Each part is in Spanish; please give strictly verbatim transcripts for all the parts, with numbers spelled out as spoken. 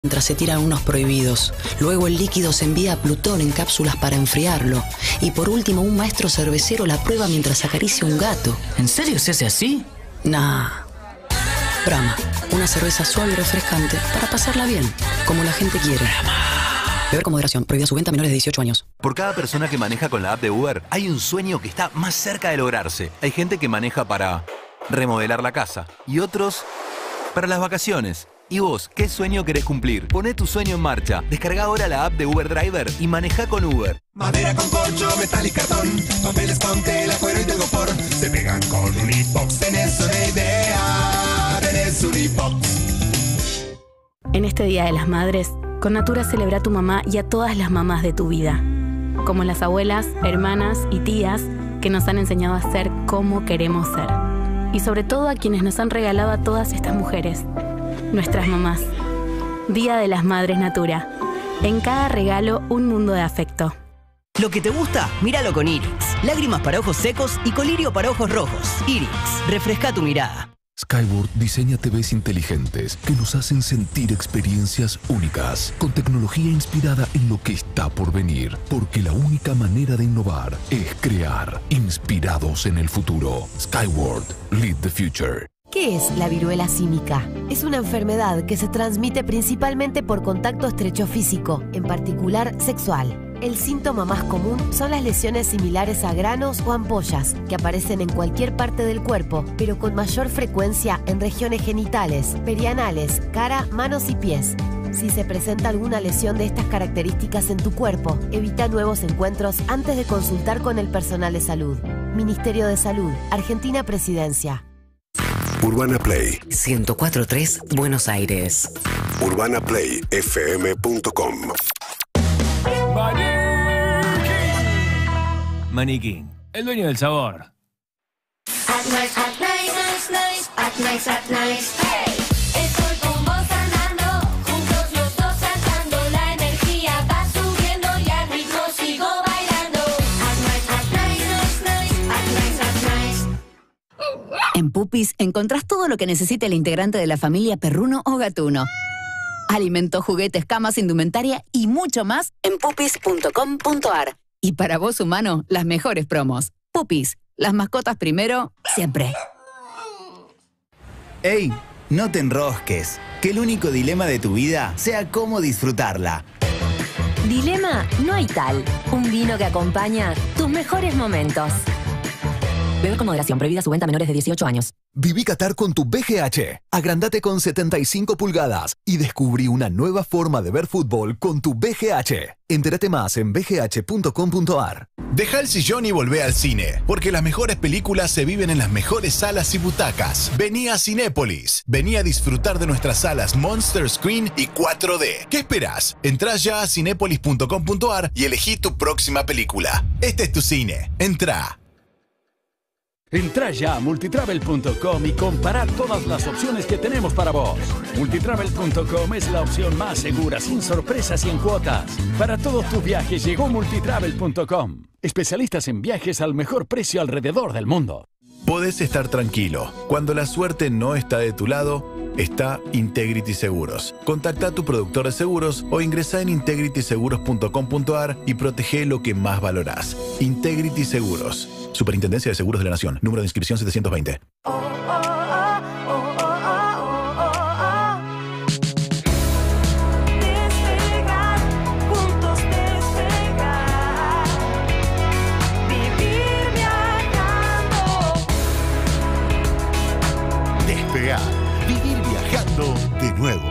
mientras se tiran unos prohibidos. Luego el líquido se envía a Plutón en cápsulas para enfriarlo. Y por último, un maestro cervecero la prueba mientras acaricia un gato. ¿En serio se hace así? Nah. Brahma, una cerveza suave y refrescante para pasarla bien, como la gente quiere. Beber con moderación, prohibida su venta a menores de dieciocho años. Por cada persona que maneja con la app de Uber, hay un sueño que está más cerca de lograrse. Hay gente que maneja para remodelar la casa y otros para las vacaciones. ¿Y vos, qué sueño querés cumplir? Poné tu sueño en marcha. Descarga ahora la app de Uber Driver y maneja con Uber. Madera con corcho, metal y cartón, papeles con tela, cuero y telgopor, se pegan con Unipox. Tenés una idea, tenés Unipox. En este Día de las Madres, con Natura celebra a tu mamá y a todas las mamás de tu vida, como las abuelas, hermanas y tías que nos han enseñado a ser como queremos ser. Y sobre todo a quienes nos han regalado a todas estas mujeres, nuestras mamás. Día de las Madres Natura. En cada regalo, un mundo de afecto. Lo que te gusta, míralo con Irix. Lágrimas para ojos secos y colirio para ojos rojos. Irix, refresca tu mirada. Skyward diseña T Vs inteligentes que nos hacen sentir experiencias únicas, con tecnología inspirada en lo que está por venir, porque la única manera de innovar es crear, inspirados en el futuro. Skyward, lead the future. ¿Qué es la viruela símica? Es una enfermedad que se transmite principalmente por contacto estrecho físico, en particular sexual. El síntoma más común son las lesiones similares a granos o ampollas, que aparecen en cualquier parte del cuerpo, pero con mayor frecuencia en regiones genitales, perianales, cara, manos y pies. Si se presenta alguna lesión de estas características en tu cuerpo, evita nuevos encuentros antes de consultar con el personal de salud. Ministerio de Salud, Argentina Presidencia. Urbana Play ciento cuatro punto tres Buenos Aires. urbana play f m punto com. Maniquí, el dueño del sabor. At night, at night, nice, nice, at night, at night, hey. Estoy con vos andando, juntos los dos saltando, la energía va subiendo y al ritmo sigo bailando. At night, at night, nice, nice, at night, at night. En Pupis encontrás todo lo que necesita el integrante de la familia perruno o gatuno. Alimentos, juguetes, camas, indumentaria y mucho más en pupis punto com punto ar. Y para vos, humano, las mejores promos. Pupis, las mascotas primero, siempre. ¡Ey! No te enrosques. Que el único dilema de tu vida sea cómo disfrutarla. Dilema no hay tal. Un vino que acompaña tus mejores momentos. Beber con moderación, prohibida su venta a menores de dieciocho años. Viví Qatar con tu B G H. Agrandate con setenta y cinco pulgadas y descubrí una nueva forma de ver fútbol con tu B G H. Entérate más en b g h punto com punto ar. Deja el sillón y volvé al cine, porque las mejores películas se viven en las mejores salas y butacas. Vení a Cinépolis. Vení a disfrutar de nuestras salas Monster Screen y cuatro D. ¿Qué esperás? Entrá ya a cinépolis punto com punto ar y elegí tu próxima película. Este es tu cine. Entrá. Entrá ya a multitravel punto com y compará todas las opciones que tenemos para vos. multitravel punto com es la opción más segura, sin sorpresas y en cuotas. Para todos tus viajes llegó multitravel punto com. Especialistas en viajes al mejor precio alrededor del mundo. Podés estar tranquilo. Cuando la suerte no está de tu lado, está Integrity Seguros. Contacta a tu productor de seguros o ingresá en integrity seguros punto com punto ar y protege lo que más valorás. Integrity Seguros. Superintendencia de Seguros de la Nación. Número de inscripción setecientos veinte. Despegar, juntos despegar. Vivir viajando. Despegar. Vivir viajando de nuevo.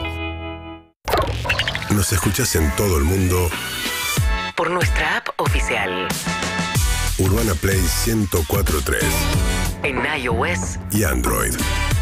Nos escuchas en todo el mundo por nuestra app oficial. Urbana Play ciento cuatro punto tres. En iOS y Android.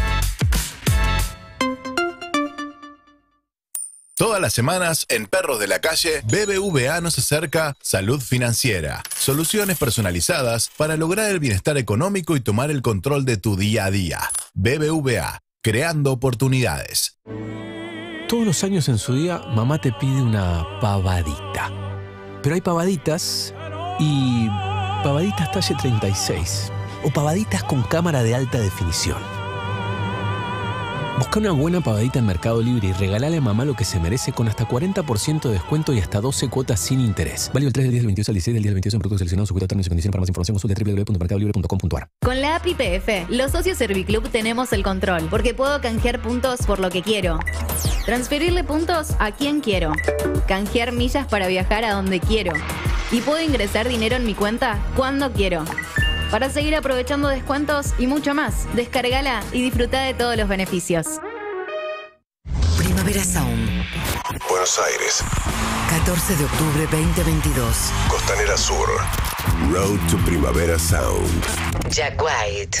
Todas las semanas, en Perros de la Calle, B B V A nos acerca Salud Financiera. Soluciones personalizadas para lograr el bienestar económico y tomar el control de tu día a día. B B V A, creando oportunidades. Todos los años en su día, mamá te pide una pavadita. Pero hay pavaditas y pavaditas talle treinta y seis. O pavaditas con cámara de alta definición. Busca una buena pavadita en Mercado Libre y regalale a mamá lo que se merece con hasta cuarenta por ciento de descuento y hasta doce cuotas sin interés. Válido el tres del diez del veintidós al dieciséis del diez del veintidós en productos seleccionados sujetos a términos y condiciones. Para más información consulte doble u doble u doble u punto mercado libre punto com punto a r. Con la app I P F, los socios Serviclub tenemos el control, porque puedo canjear puntos por lo que quiero. Transferirle puntos a quien quiero. Canjear millas para viajar a donde quiero. Y puedo ingresar dinero en mi cuenta cuando quiero. Para seguir aprovechando descuentos y mucho más, descárgala y disfruta de todos los beneficios. Primavera Sound. Buenos Aires. catorce de octubre veinte veintidós. Costanera Sur. Road to Primavera Sound. Jack White.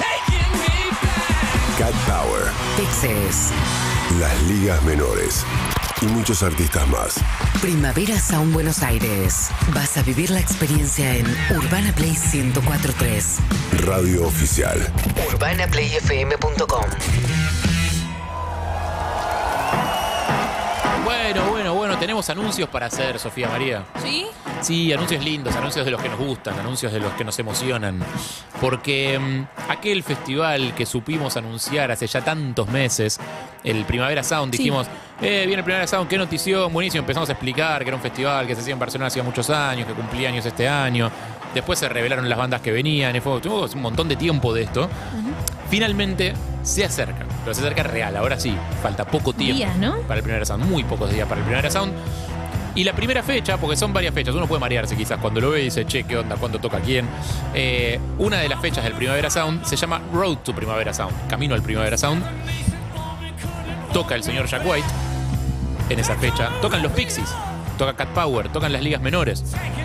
Cat Power. Texas. Las ligas menores. Y muchos artistas más. Primavera Sound Buenos Aires. Vas a vivir la experiencia en Urbana Play ciento cuatro punto tres. Radio oficial. urbana play f m punto com. Bueno, bueno, bueno, tenemos anuncios para hacer, Sofía María. ¿Sí? Sí, anuncios lindos, anuncios de los que nos gustan, anuncios de los que nos emocionan. Porque mmm, aquel festival que supimos anunciar hace ya tantos meses, el Primavera Sound, Sí. dijimos, eh, viene el Primavera Sound, qué notición, buenísimo. Empezamos a explicar que era un festival que se hacía en Barcelona hacía muchos años, que cumplía años este año. Después se revelaron las bandas que venían, y fue, tuvimos un montón de tiempo de esto. Uh-huh. Finalmente se acerca, pero se acerca real, ahora sí, falta poco tiempo Días, ¿no? para el Primavera Sound, muy pocos días para el Primavera Sound. Y la primera fecha, porque son varias fechas, uno puede marearse quizás cuando lo ve y dice, che, ¿qué onda? ¿Cuándo toca quién? Eh, una de las fechas del Primavera Sound se llama Road to Primavera Sound, Camino al Primavera Sound. Toca el señor Jack White en esa fecha, tocan los Pixies, toca Cat Power, tocan las ligas menores.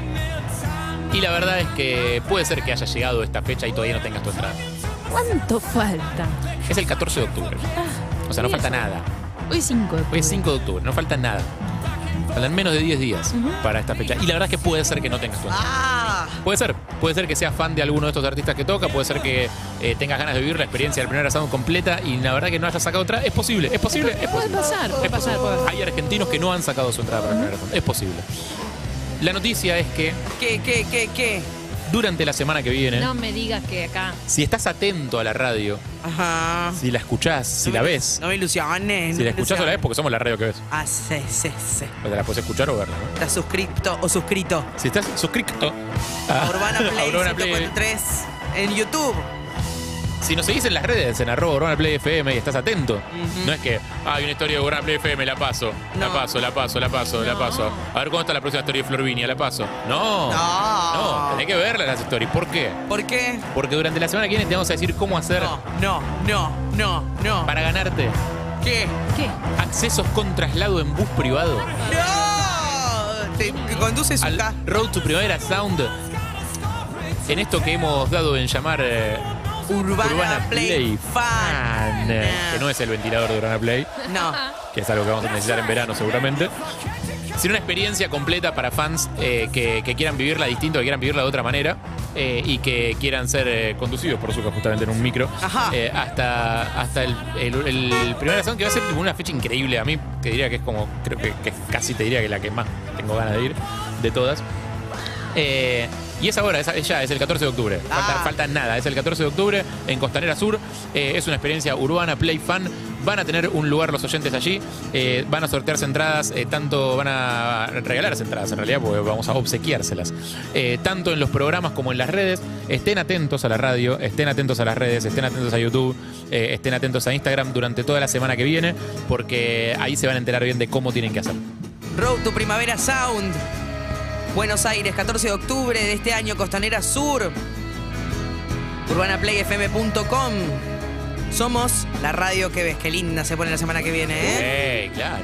Y la verdad es que puede ser que haya llegado esta fecha y todavía no tengas tu entrada. ¿Cuánto falta? Es el catorce de octubre. O sea, no falta nada. Hoy cinco. Hoy es cinco de octubre, no falta nada. Faltan menos de diez días Uh-huh. para esta fecha. Y la verdad es que puede ser que no tengas tu entrada. Ah. Puede ser. Puede ser que seas fan de alguno de estos artistas que toca. Puede ser que eh, tengas ganas de vivir la experiencia del Primavera Sound completa y la verdad que no hayas sacado entrada. Es posible, es posible, es Puede posible. pasar, puede Es pasar. posible. puede- Hay argentinos que no han sacado su entrada para el Primavera Sound. Es posible. La noticia es que ¿Qué, qué, qué, qué? durante la semana que viene, No me digas que acá. si estás atento a la radio, Ajá. si la escuchás, si la ves, No me ilusiones. si no la me escuchás o la ves, porque somos la radio que ves. Ah, sí, sí, sí. O te la puedes escuchar o verla, ¿no? ¿Estás suscrito o suscrito? Si estás suscrito A Urbana Play a Urbana Play. ciento cuarenta y tres en YouTube. Si nos seguís en las redes, en arroba Urbana Play F M y estás atento, Ujú. no es que, ah, hay una historia de Urbana Play F M, la paso, la No. paso, la paso, la paso, la No. paso. A ver cuándo está la próxima historia de Florvinia, la paso. No, no, tenés que verla las stories. ¿Por qué? ¿Por qué? Porque durante la semana que viene te vamos a decir cómo hacer No, no, no, no. para ganarte ¿Qué? ¿Qué? accesos con traslado en bus privado ¡No! Te te conduce su al ca- Road to Primavera Sound en esto que hemos dado en llamar eh, Urbana, Play, Fan, eh, que no es el ventilador de Urbana Play, No. que es algo que vamos a necesitar en verano seguramente, sino una experiencia completa para fans eh, que, que quieran vivirla distinto, que quieran vivirla de otra manera eh, y que quieran ser eh, conducidos por Zucca justamente en un micro Ajá. eh, hasta, hasta el, el, el Primavera Sound, que va a ser tipo una fecha increíble. A mí te diría que es como, creo que, que casi te diría que la que más tengo ganas de ir de todas. Eh, y es ahora, es, es ya, es el catorce de octubre. Falta, Ah. falta nada, es el catorce de octubre en Costanera Sur. Eh, es una experiencia Urbana Play Fan. Van a tener un lugar los oyentes allí. Eh, van a sortearse entradas, eh, tanto van a regalarse entradas en realidad, porque vamos a obsequiárselas. Eh, tanto en los programas como en las redes. Estén atentos a la radio, estén atentos a las redes, estén atentos a YouTube, eh, estén atentos a Instagram durante toda la semana que viene, porque ahí se van a enterar bien de cómo tienen que hacer. Road to Primavera Sound. Buenos Aires, catorce de octubre de este año, Costanera Sur. urbana play f m punto com. Somos la radio que ves. Qué linda se pone la semana que viene, ¿eh? ¡Eh, claro!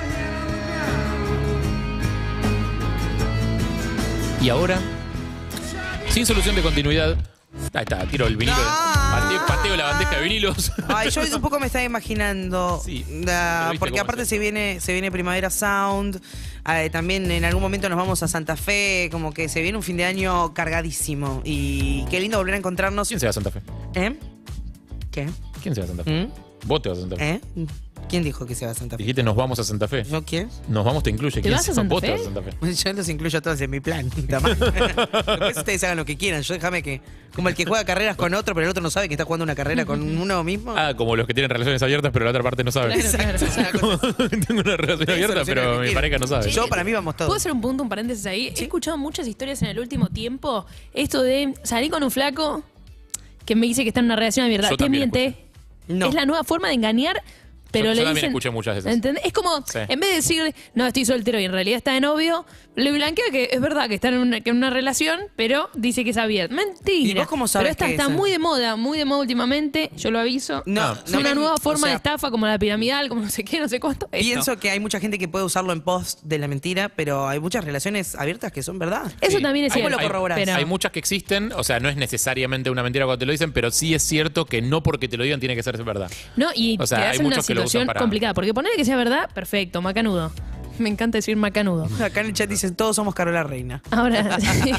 Y ahora, sin solución de continuidad, ahí está, tiro el vinilo, pateo, pateo la bandeja de vinilos. Ay, yo un poco me estaba imaginando. da- pero viste porque cómo aparte es. se viene, se viene Primavera Sound. eh, también en algún momento nos vamos a Santa Fe. Como que se viene un fin de año cargadísimo. Y qué lindo volver a encontrarnos. ¿Quién se va a Santa Fe? ¿Eh? ¿Qué? ¿Quién se va a Santa Fe? ¿Mm? Vos te vas a Santa Fe. ¿Eh? ¿Quién dijo que se va a Santa Fe? Dijiste nos vamos a Santa Fe. ¿Yo quién? Nos vamos te incluye. ¿Te ¿Quién vas se a Santa vos te Fe? vas a Santa Fe? Yo los incluyo a todos en mi plan. Después ustedes hagan lo que quieran. Yo déjame que... Como el que juega carreras con otro, pero el otro no sabe que está jugando una carrera con uno mismo. Ah, como los que tienen relaciones abiertas, pero la otra parte no sabe. Exacto. Tengo una relación abierta, pero mi pareja no sabe. Yo, para mí, vamos todos. ¿Puedo hacer un punto, un paréntesis ahí? He escuchado muchas historias en el último tiempo. Esto de salir con un flaco que me dice que está en una relación abierta. Yo Te también miente. No. Es la nueva forma de engañar. Pero yo, le yo también dicen, escuché muchas de esas. ¿entendés? Es como, Sí. en vez de decir, no, estoy soltero y en realidad está de novio, le blanquea que es verdad que está en una, que en una relación, pero dice que es abierta. Mentira. ¿Y vos cómo sabes Pero esta que está es? muy de moda, muy de moda últimamente, yo lo aviso. No, es no una me- nueva o forma sea, de estafa, como la piramidal, como no sé qué, no sé cuánto. Esto. Pienso que hay mucha gente que puede usarlo en pos de la mentira, pero hay muchas relaciones abiertas que son verdad. Eso también es ¿Cómo cierto. lo corroborás? Pero- Hay muchas que existen, o sea, no es necesariamente una mentira cuando te lo dicen, pero sí es cierto que no porque te lo digan tiene que ser verdad. No, y O sea, te hay hace una muchos que lo usan situación para- complicada. Porque ponerle que sea verdad, perfecto, macanudo. Me encanta decir macanudo. Acá en el chat dicen, todos somos Carola Reina. Ahora,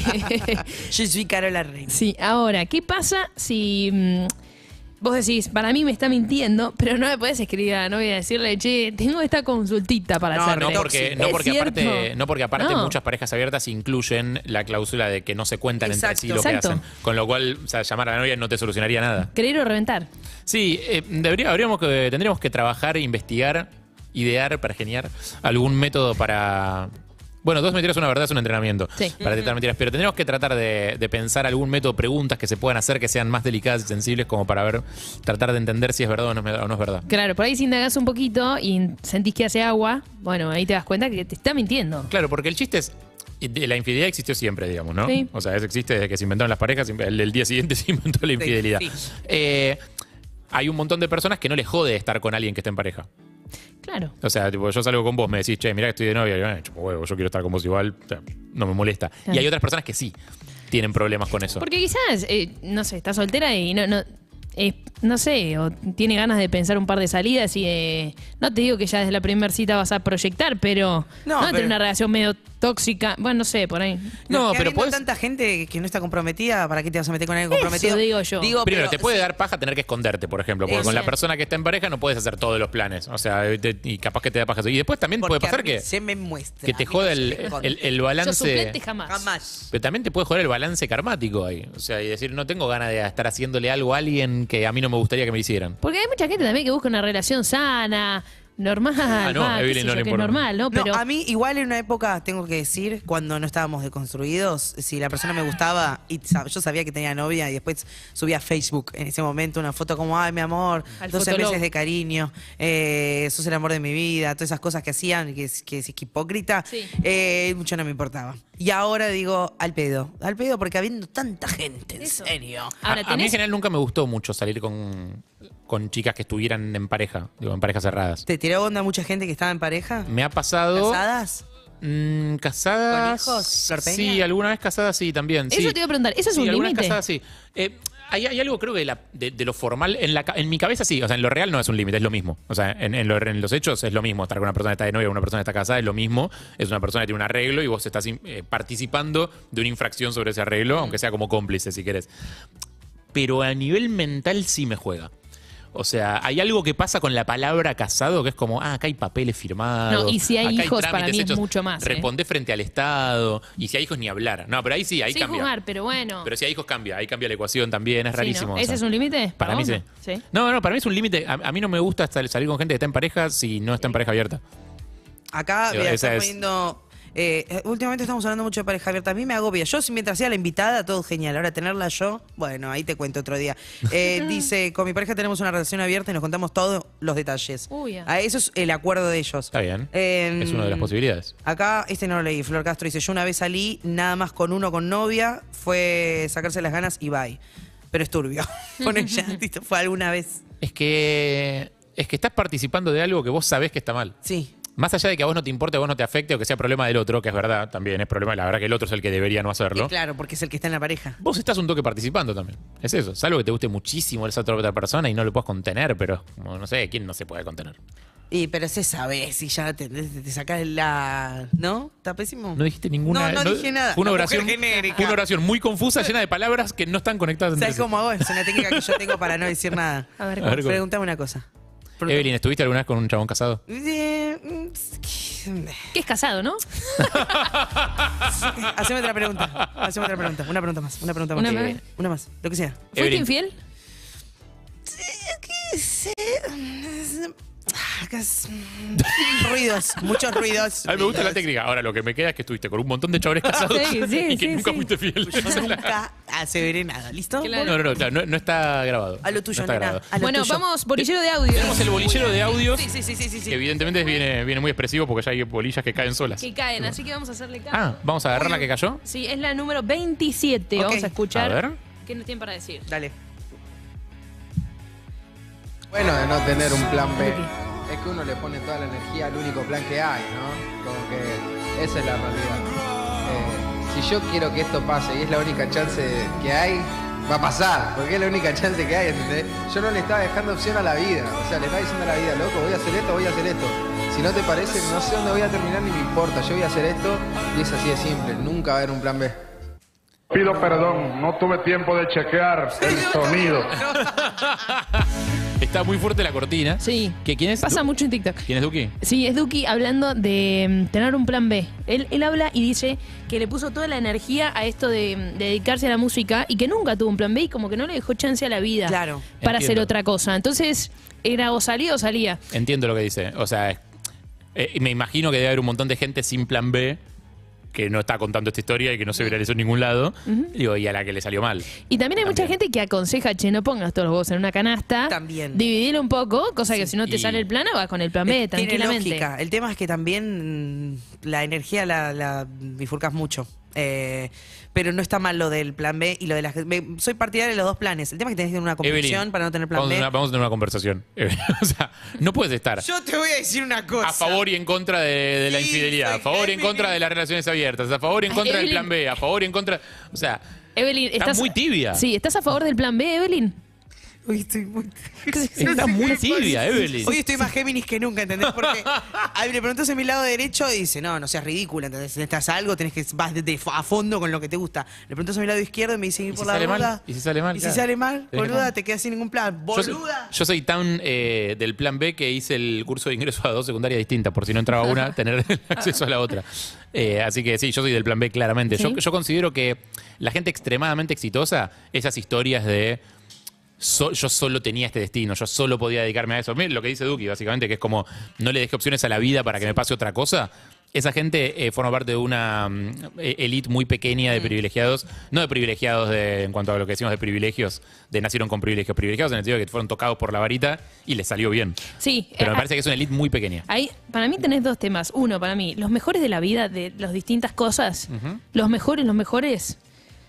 Yo soy Carola Reina. sí, ahora, ¿qué pasa si mm, vos decís, para mí me está mintiendo, pero no me podés escribir a la novia y decirle, che, tengo esta consultita para No, hacerle? no porque, no ¿Es porque cierto? aparte, no porque aparte No. muchas parejas abiertas incluyen la cláusula de que no se cuentan entre Exacto. sí lo Exacto. que hacen. Con lo cual, o sea, llamar a la novia no te solucionaría nada. Querer o reventar. Sí, eh, debería, habríamos que, tendríamos que trabajar, investigar, idear, pergeniar algún método para... Bueno, dos mentiras, una verdad es un entrenamiento Sí. para detectar mentiras, pero tendríamos que tratar de, de pensar algún método, preguntas que se puedan hacer que sean más delicadas y sensibles como para ver, tratar de entender si es verdad o no, es- o no es verdad. Claro, por ahí si indagás un poquito y sentís que hace agua, bueno, ahí te das cuenta que te está mintiendo. Claro, porque el chiste es... y La infidelidad existió siempre, digamos, ¿no? Sí. O sea, eso existe desde que se inventaron las parejas, el, el día siguiente se inventó la infidelidad. Sí. Eh, hay un montón de personas que no les jode estar con alguien que está en pareja. Claro. O sea, tipo, yo salgo con vos, me decís, che, mirá que estoy de novia, y yo, eh, chupo huevo, yo quiero estar con vos igual, o sea, no me molesta. Claro. Y hay otras personas que sí tienen problemas con eso. Porque quizás, eh, no sé, está soltera y no, no, eh, no sé, o tiene ganas de pensar un par de salidas y eh, no te digo que ya desde la primera cita vas a proyectar, pero No, no, pero- tener una relación medio tóxica, bueno, no sé, por ahí. No, Que pero habiendo podés- tanta gente que no está comprometida, ¿para qué te vas a meter con alguien comprometido? Eso digo yo. Digo, Primero, pero te puede sí, dar paja tener que esconderte, por ejemplo, porque Eso. con la persona que está en pareja no puedes hacer todos los planes. O sea, te- y capaz que te da paja. Y después también porque puede pasar a mí que, se me muestra. que te a mí jode no se el, me esconde. el, el Yo balance. suplente jamás. Jamás. Pero también te puede joder el balance karmático ahí. O sea, y decir, no tengo ganas de estar haciéndole algo a alguien que a mí no me gustaría que me hicieran. Porque hay mucha gente también que busca una relación sana, normal, Ah, no, va, a qué Evelyn sé no yo, le que es importa. normal, ¿no? Pero No, a mí igual en una época, tengo que decir, cuando no estábamos deconstruidos, si la persona me gustaba y sa- yo sabía que tenía novia y después subía a Facebook en ese momento una foto como, ay, mi amor, Al doce fotolog. meses de cariño, eh, sos el amor de mi vida, todas esas cosas que hacían, que es, que es hipócrita, Sí. eh, mucho no me importaba. Y ahora digo, al pedo, al pedo porque habiendo tanta gente, en serio. ahora a, a mí en tenés... general nunca me gustó mucho salir con, con chicas que estuvieran en pareja, digo, en parejas cerradas. ¿Te tiró onda mucha gente que estaba en pareja? Me ha pasado... ¿Casadas? Mm, casadas. ¿Con hijos, Flor Peña? Sí, alguna vez casadas sí, también. Eso sí. te iba a preguntar, ¿eso es Sí, un algunas límite? casadas sí. Eh, hay, hay algo, creo que de, la- de- de lo formal, en, la, ca- en mi cabeza sí, o sea, en lo real no es un límite, es lo mismo. O sea, en, en lo- en los hechos es lo mismo. Estar con una persona que está de novia o una persona que está casada es lo mismo. Es una persona que tiene un arreglo y vos estás eh, participando de una infracción sobre ese arreglo, aunque sea como cómplice, si querés. Pero a nivel mental sí me juega. O sea, hay algo que pasa con la palabra casado que es como, ah, acá hay papeles firmados. No, y si hay acá hijos, para trámites mí es hechos, mucho más, ¿eh? Respondé frente al Estado. Y si hay hijos, ni hablar. No, pero ahí sí, ahí Sin cambia. jugar, pero bueno. Pero si hay hijos, cambia. Ahí cambia la ecuación también. Es Sí, rarísimo. ¿no? o ¿Ese sea. es un límite? Para mí vos? sí. Sí. No, no, para mí es un límite. A, a mí no me gusta hasta salir con gente que está en pareja si no está en pareja abierta. Acá, Digo, mira, esa estamos es- poniendo. eh, últimamente estamos hablando mucho de pareja abierta. A mí me agobia. Yo, si mientras sea la invitada, todo genial. Ahora tenerla yo, bueno, ahí te cuento otro día. Eh, dice: con mi pareja tenemos una relación abierta y nos contamos todos los detalles. Uy, ah. Ah, eso es el acuerdo de ellos. Está bien. Eh, es una de las posibilidades. Acá, este no lo leí. Flor Castro dice: yo una vez salí, nada más con uno con novia, fue sacarse las ganas y bye. Pero es turbio. Pone ella, ¿viste? Fue alguna vez. Es que. Es que estás participando de algo que vos sabés que está mal. Sí. Más allá de que a vos no te importe, a vos no te afecte o que sea problema del otro, que es verdad, también es problema. La verdad que el otro es el que debería no hacerlo. Y claro, porque es el que está en la pareja. Vos estás un toque participando también. Es eso. Salvo que te guste muchísimo esa otra persona y no lo puedas contener, pero como, no sé, ¿quién no se puede contener? Y pero se sabe si ya te, te, te sacás la. ¿No? ¿Está pésimo? No dijiste ninguna. No, no dije nada. Fue una, La oración, mujer genérica. fue una oración muy confusa, llena de palabras que no están conectadas entre ¿Sabes sí. cómo hago? Es una técnica que yo tengo para no decir nada. A ver, A ver, ¿cómo? Pregúntame una cosa. Evelyn, ¿estuviste alguna vez con un chabón casado? Eh, Que es casado, ¿no? Haceme otra pregunta. Haceme otra pregunta. Una pregunta más. Una pregunta más. Una más. Una más. Lo que sea. ¿Fuiste Evelyn. infiel? Ruidos, muchos ruidos. A mí me gusta la técnica. Ahora, lo que me queda es que estuviste con un montón de chabones casados Sí, sí, y que sí, nunca sí. fuiste fiel. Yo nunca aseveré nada. ¿Listo? Claro. No, no, no, claro, no, no está grabado. A lo tuyo, no está nena. grabado. A lo Bueno, tuyo. vamos, bolillero de audio. Tenemos el bolillero de audios, Sí, sí, sí, sí, sí, sí. que evidentemente viene, viene muy expresivo porque ya hay bolillas que caen solas. Que caen, así que vamos a hacerle caso. Ah, ¿vamos a agarrar la que cayó? Sí, es la número veintisiete. Ok. Vamos a escuchar. A ver. ¿Qué nos tienen para decir? Dale. Bueno de no tener un plan B. Es que uno le pone toda la energía al único plan que hay, ¿no? Como que esa es la realidad. Eh, si yo quiero que esto pase y es la única chance que hay, va a pasar, porque es la única chance que hay, ¿entendés? Yo no le estaba dejando opción a la vida. O sea, le estaba diciendo a la vida, loco, voy a hacer esto, voy a hacer esto. Si no te parece, no sé dónde voy a terminar ni me importa. Yo voy a hacer esto y es así de simple. Nunca va a haber un plan B. Pido perdón, no tuve tiempo de chequear el sonido. Está muy fuerte la cortina. Sí. ¿Que ¿Quién es? Pasa mucho en TikTok. ¿Quién es Duki? Sí, es Duki hablando de mm, tener un plan B. Él, él habla y dice que le puso toda la energía a esto de, mm, de dedicarse a la música y que nunca tuvo un plan B y como que no le dejó chance a la vida Claro. para hacer Entiendo. otra cosa. Entonces, era o salía o salía. Entiendo lo que dice. O sea, eh, me imagino que debe haber un montón de gente sin plan B que no está contando esta historia y que no se viralizó en ningún lado. Ujú. Digo, y a la que le salió mal. Y también hay mucha gente que aconseja, che, no pongas todos los huevos en una canasta. También. Dividilo un poco, cosa que si no te Y- sale el plan, vas con el plan B, Eh, Tiene tranquilamente. lógica. El tema es que también mm, la energía la, la bifurcas mucho. Eh, pero no está mal lo del plan B y lo de las... me- soy partidaria de los dos planes. El tema es que tenés que tener una convicción Evelyn, para no tener plan vamos, B. A una- vamos a tener una conversación. Evelyn. O sea, no puedes estar Yo te voy a decir una cosa. a favor y en contra de, de la Sí, infidelidad, soy a favor y en Evelyn. contra de las relaciones abiertas, a favor y en Ay, contra del Evelyn. plan B, a favor y en contra... O sea, Evelyn, Estás estás muy tibia. Sí, ¿estás a favor del plan B, Evelyn? Uy, estoy muy... estás muy tibia, Evelyn. Hoy estoy más Géminis que nunca, ¿entendés? Porque a mí le preguntas en mi lado derecho y dice, no, no seas ridícula, ¿entendés? Si necesitas algo, tenés que vas de, de- a fondo con lo que te gusta. Le preguntas a mi lado izquierdo y me dice, ir ¿Y por si la sale mal? boluda. ¿Y si sale mal? Y si Claro. sale mal, Tenés boluda, que- te quedas sin ningún plan. Yo soy, Boluda. yo soy tan eh, del plan B que hice el curso de ingreso a dos secundarias distintas, por si no entraba una, tener acceso a la otra. Eh, así que sí, yo soy del plan B claramente. Yo, Sí. yo considero que la gente extremadamente exitosa, esas historias de so- yo solo tenía este destino, yo solo podía dedicarme a eso. Miren lo que dice Duki, básicamente, que es como no le deje opciones a la vida para que me pase otra cosa. Esa gente eh, forma parte de una mm, eh, elite muy pequeña de privilegiados, no de privilegiados de, en cuanto a lo que decimos de privilegios, de nacieron con privilegios, privilegiados en el sentido de que fueron tocados por la varita y les salió bien. Sí. Pero eh, me parece que es una elite muy pequeña. Ahí, para mí tenés dos temas. Uno, para mí, los mejores de la vida, de las distintas cosas, Ujú. los mejores, los mejores,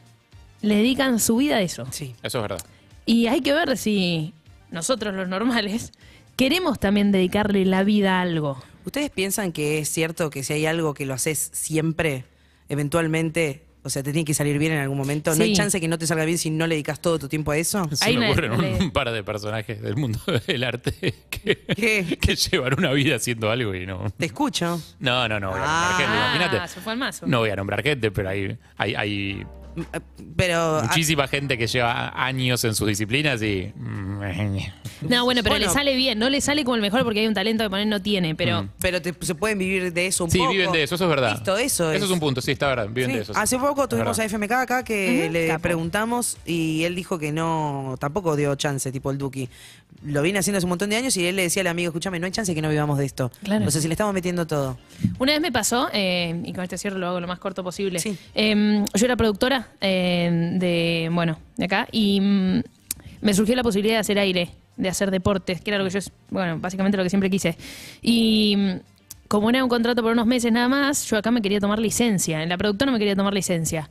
le dedican su vida a eso. Sí. Eso es verdad. Y hay que ver si nosotros, los normales, queremos también dedicarle la vida a algo. ¿Ustedes piensan que es cierto que si hay algo que lo haces siempre, eventualmente, o sea, te tiene que salir bien en algún momento? ¿No hay Sí. chance que no te salga bien si no le dedicas todo tu tiempo a eso? Se Hay me una- ocurren un, le- un par de personajes del mundo del arte que, ¿Qué? que llevan una vida haciendo algo y no. Te escucho. No, no, no voy a Ah. nombrar gente, Ah, imagínate. se fue al mazo. No voy a nombrar gente, pero hay, hay, hay Pero... muchísima gente que lleva años en sus disciplinas y. mm, No, bueno, pero Bueno. le sale bien. No le sale como el mejor porque hay un talento que poner no tiene, pero... Mm. Pero te- se pueden vivir de eso un Sí, poco. viven de eso, eso es verdad. Listo, eso es. Eso es un punto, sí, está verdad, viven Sí. de eso. sí. Hace poco Es tuvimos verdad. a F M K acá que Ujú, le capo. preguntamos y él dijo que no, tampoco dio chance, tipo el Duki. Lo viene haciendo hace un montón de años y él le decía al amigo, escúchame, no hay chance que no vivamos de esto. Claro. O sea, si le estamos metiendo todo. Una vez me pasó, eh, y con este cierre lo hago lo más corto posible. Sí. Eh, yo era productora eh, de, bueno, de acá, y mm, me surgió la posibilidad de hacer aire, de hacer deportes, que era lo que yo, bueno, básicamente lo que siempre quise. Y mm, como era un contrato por unos meses nada más, yo acá me quería tomar licencia. En la productora me quería tomar licencia.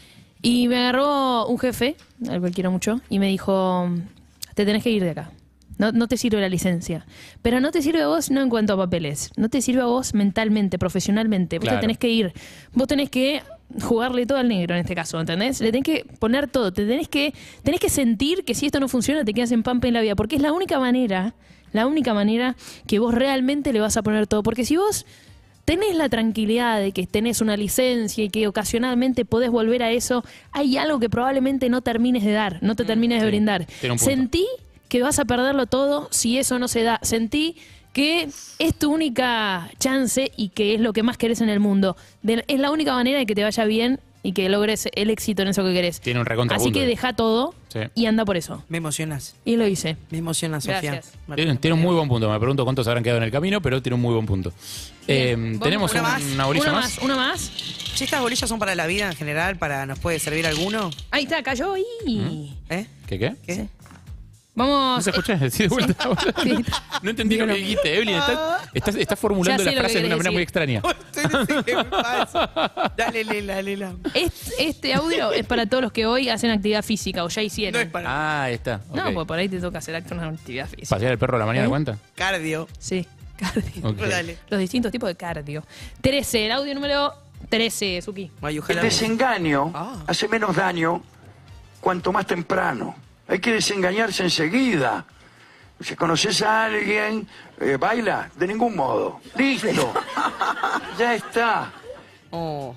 Y me agarró un jefe, al cual quiero mucho, y me dijo, te tenés que ir de acá. No, no te sirve la licencia. Pero no te sirve a vos no en cuanto a papeles. No te sirve a vos mentalmente, profesionalmente. Vos Claro. te tenés que ir. Vos tenés que jugarle todo al negro en este caso, ¿entendés? Le tenés que poner todo. Te tenés que, tenés que sentir que si esto no funciona te quedas en pampa en la vida. Porque es la única manera, la única manera que vos realmente le vas a poner todo. Porque si vos tenés la tranquilidad de que tenés una licencia y que ocasionalmente podés volver a eso, hay algo que probablemente no termines de dar, no te termines de sí. brindar. Tiene un punto. Sentí que vas a perderlo todo si eso no se da. Sentí que es tu única chance y que es lo que más querés en el mundo. De- es la única manera de que te vaya bien y que logres el éxito en eso que querés. Tiene un recontra Así punto. que deja todo Sí. y anda por eso. Me emocionas. Y lo hice. Me emocionas, Sofía. Gracias. Tiene, tiene un muy buen punto. Me pregunto cuántos habrán quedado en el camino, pero tiene un muy buen punto. Eh, Vamos, ¿Tenemos una un- más. una bolilla Una más? más, una más. Che, ¿estas bolillas son para la vida en general? ¿Para nos puede servir alguno? Ahí está, cayó y... ¿Eh? ¿Qué qué? ¿Qué? Vamos... No se escuché, decí de vuelta. No entendí lo que dijiste, Evelyn. Estás está, está formulando Ya sé la lo frase que de una manera querés muy extraña. ¿Qué pasa? Dale, Lela, Lela. Este, este audio es para todos los que hoy hacen actividad física o ya hicieron. No, Ah, ahí está. no ok. pues por ahí te toca hacer acto- una actividad física. ¿Pasear el perro a la mañana ¿Eh? cuenta? Cardio. Sí, cardio. Ok. Dale. Los distintos tipos de cardio. trece, el audio número trece, Suki. Mayuja El la- desengaño Ah. hace menos daño cuanto más temprano. Hay que desengañarse enseguida. Si conoces a alguien, eh, baila, de ningún modo. Listo. Ya está. Oh.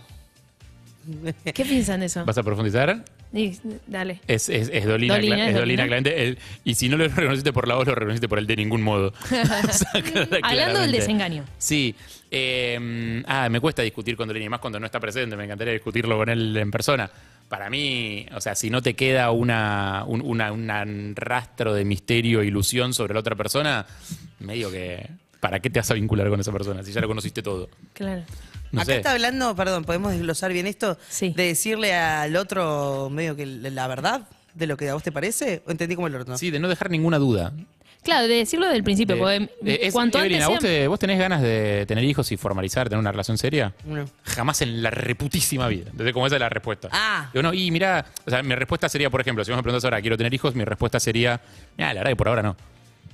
¿Qué piensan de eso? ¿Vas a profundizar? Sí, dale. Es, es, es Dolina, Dolina, cla- es es Dolina, Dolina. claramente. El- y si no lo reconociste por la voz, lo reconociste por el de ningún modo. O sea, clara- Hablando del claramente. desengaño. Sí. eh, ah, me cuesta discutir con Dolina, y más cuando no está presente. Me encantaría discutirlo con él en persona. Para mí, o sea, si no te queda una, un una, una- un rastro de misterio e ilusión sobre la otra persona, medio que... ¿Para qué te vas a vincular con esa persona si ya lo conociste todo? Claro. No Acá sé. está hablando, perdón, ¿podemos desglosar bien esto? Sí. De decirle al otro medio que la verdad de lo que a vos te parece. ¿O entendí como el orto? Sí, de no dejar ninguna duda. Claro, de decirlo desde el principio. Eh, porque eh, es- cuanto Evelyn, antes ¿a vos, sea- te- vos tenés ganas de tener hijos y formalizar, tener una relación seria? No. Jamás en la reputísima vida. Entonces, como esa es la respuesta. Ah. Digo, no, y mira, o sea, mi respuesta sería, por ejemplo, si vos me preguntas ahora, ¿quiero tener hijos? Mi respuesta sería, mira, la verdad que por ahora no.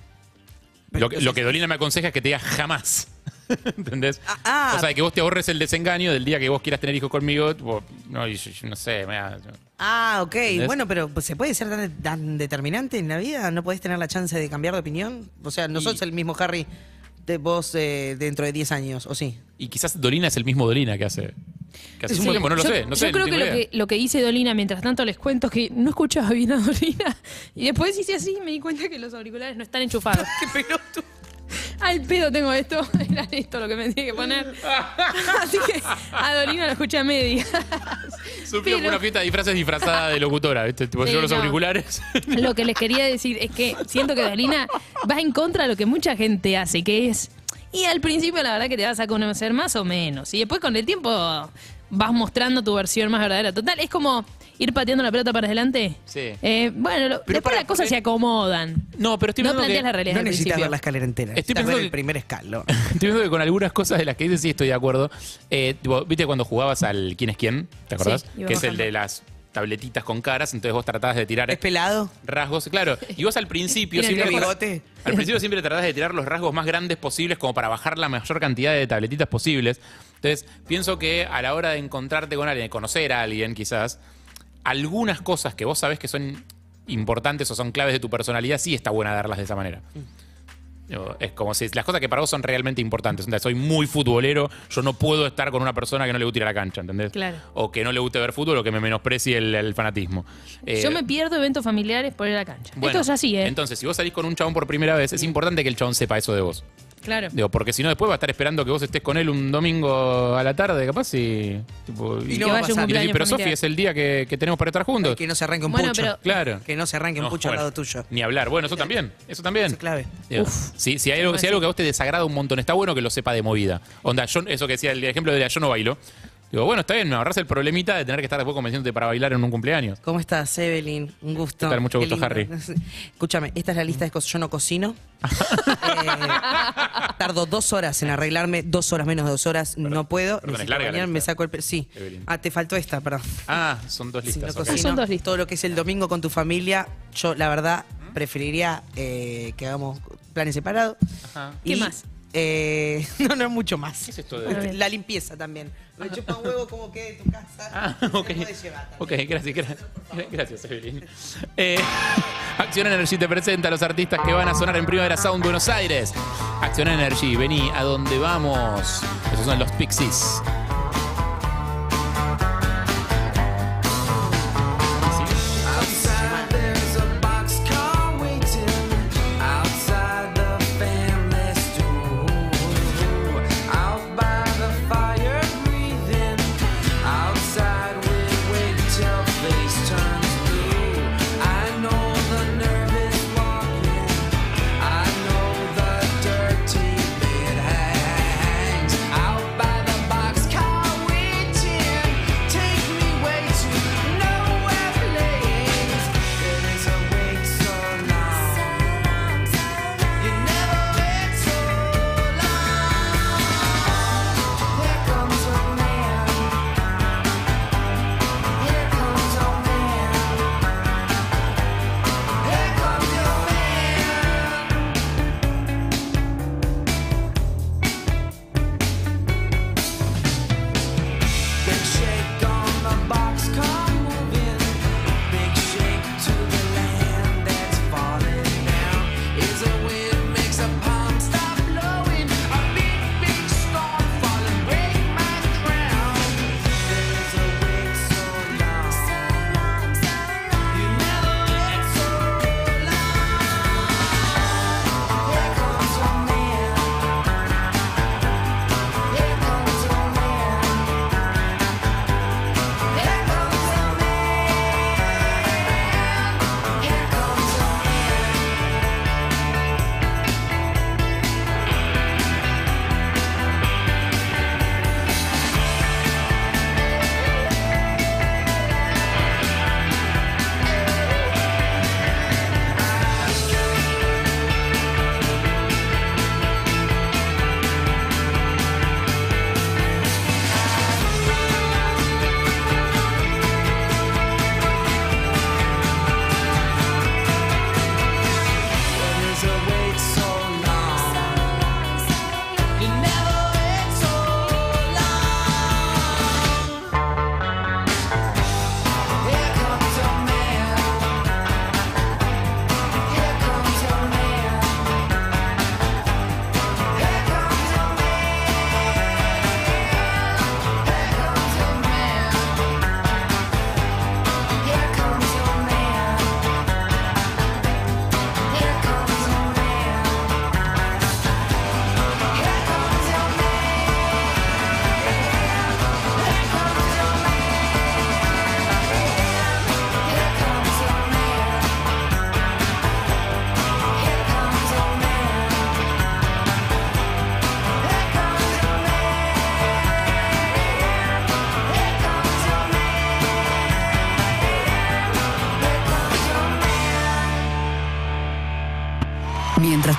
Lo que, lo que Dolina me aconseja es que te diga jamás. ¿Entendés? ah. O sea, que vos te ahorres el desengaño del día que vos quieras tener hijos conmigo. tipo, no, y yo- yo no sé, mira, yo- Ah, ok. ¿Entendés? Bueno, pero pues, ¿se puede ser tan, tan determinante en la vida? ¿No podés tener la chance de cambiar de opinión? O sea, no sos el mismo Harry de vos eh, dentro de diez años, ¿o sí? Y quizás Dolina es el mismo Dolina que hace, que hace Sí. tiempo, no lo yo, sé. No yo sé, creo no que tengo lo, idea. que lo que dice Dolina, mientras tanto les cuento que no escuchaba bien a Dolina. Y después hice así y me di cuenta que los auriculares no están enchufados. ¡Qué pelotudo! Al pedo tengo esto. Era esto lo que me tenía que poner. Así que a Dolina lo escuché a media. Supió Pero- una fiesta de disfraces disfrazada de locutora, ¿viste? Tipo, Sí, yo los no. auriculares. Lo que les quería decir es que siento que Dolina va en contra de lo que mucha gente hace, que es... Y al principio la verdad que te vas a conocer más o menos. Y después con el tiempo vas mostrando tu versión más verdadera. Total, es como ir pateando la pelota para adelante. Sí. Eh, bueno, lo- Pero después para- las cosas se acomodan. No, pero estoy No pensando planteas que, la realidad No al necesitas principio. ver la escalera entera. Estoy Necesitas pensando ver que- el primer escalón. estoy viendo que con algunas cosas de las que dices sí estoy de acuerdo. Eh, tipo, ¿viste cuando jugabas al quién es quién? ¿Te acordás? Sí, iba que es el bajando. de las tabletitas con caras, entonces vos tratabas de tirar ¿Es pelado? rasgos, claro. Y vos al principio ¿Tiene siempre bigote? al principio siempre tratás de tirar los rasgos más grandes posibles como para bajar la mayor cantidad de tabletitas posibles. Entonces, pienso que a la hora de encontrarte con alguien, de conocer a alguien quizás, algunas cosas que vos sabés que son importantes o son claves de tu personalidad, sí está buena darlas de esa manera. Digo, es como si las cosas que para vos son realmente importantes. Entonces, soy muy futbolero, yo no puedo estar con una persona que no le guste ir a la cancha, ¿entendés? Claro. O que no le guste ver fútbol o que me menosprecie el, el fanatismo. Eh, Yo me pierdo eventos familiares por ir a la cancha. bueno, Esto es así, ¿eh? Entonces, si vos salís con un chabón por primera vez, es importante que el chabón sepa eso de vos. Claro. Digo, porque si no, después va a estar esperando que vos estés con él un domingo a la tarde, capaz, y. Tipo, Y no va a pasar. y le decís, cumpleaños pero familiar. Sofi, es el día que, que tenemos para estar juntos. Que no se arranque un Bueno, pucho. pero- Claro. Que no se arranque un No, pucho al bueno, lado tuyo. Ni hablar. Bueno, eso también. Eso también. Es clave. Digo, Uf. si, si hay algo, si hay algo que a vos te desagrada un montón, está bueno que lo sepa de movida. Onda, yo, eso que decía el ejemplo de la yo no bailo. Digo, bueno, está bien, me ahorras el problemita de tener que estar después convenciéndote para bailar en un cumpleaños. ¿Cómo estás, Evelyn? Un gusto. ¿Qué tal? Mucho Qué gusto, lindo. Harry. Escúchame, esta es la lista de cosas. Yo no cocino. Eh, tardo dos horas en arreglarme, dos horas menos de dos horas. no puedo. perdón, es Necesito larga la bañar, lista. me saco el... pe- Sí. Evelyn. Ah, te faltó esta, perdón. Ah, son dos Sí, listas. no ok. cocino. Son dos listas. Todo lo que es el domingo con tu familia, yo la verdad preferiría eh, que hagamos planes separados. Ajá. ¿Qué Y, más? eh, no, no mucho más. ¿Qué es esto de- Bueno, bien. La limpieza también. Me chupa un huevo como quede tu casa. Ah, Se ok. puede llevar también. Ok, gracias, gra- gracias, Evelyn. Eh, Acción Energy te presenta a los artistas que van a sonar en Primavera Sound Buenos Aires. Acción Energy, vení a donde vamos. Esos son los Pixies.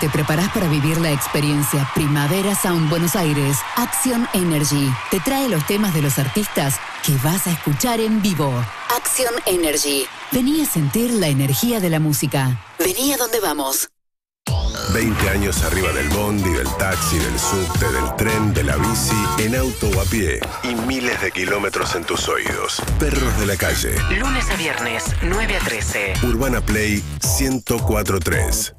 te preparás para vivir la experiencia Primavera Sound Buenos Aires, Action Energy te trae los temas de los artistas que vas a escuchar en vivo. Action Energy. Vení a sentir la energía de la música. Vení a donde vamos. veinte años arriba del bondi, del taxi, del subte, del tren, de la bici, en auto o a pie. Y miles de kilómetros en tus oídos. Perros de la calle. Lunes a viernes, nueve a trece. Urbana Play ciento cuatro punto tres.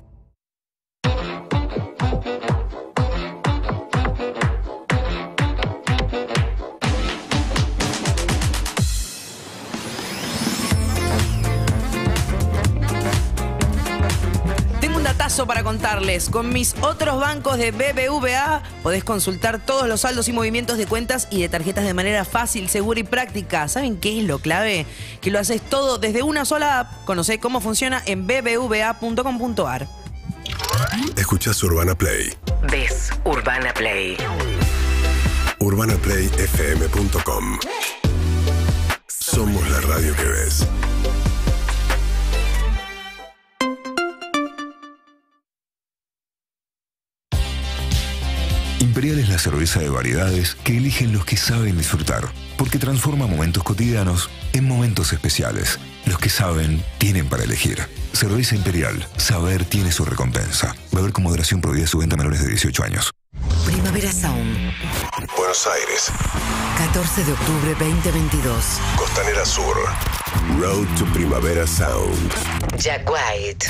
Para contarles, con mis otros bancos de B B V A podés consultar todos los saldos y movimientos de cuentas y de tarjetas de manera fácil, segura y práctica. ¿Saben qué es lo clave? Que lo haces todo desde una sola app. Conocé cómo funciona en b b v a punto com punto a r. Escuchás Urbana Play. Ves Urbana Play. urbana play f m punto com. Somos la radio que ves. Imperial es la cerveza de variedades que eligen los que saben disfrutar, porque transforma momentos cotidianos en momentos especiales. Los que saben, tienen para elegir. Cerveza Imperial. Saber tiene su recompensa. Beber con moderación, prohibida su venta a menores de dieciocho años. Primavera Sound. Buenos Aires. catorce de octubre veinte veintidós. Costanera Sur. Road to Primavera Sound. Jack White.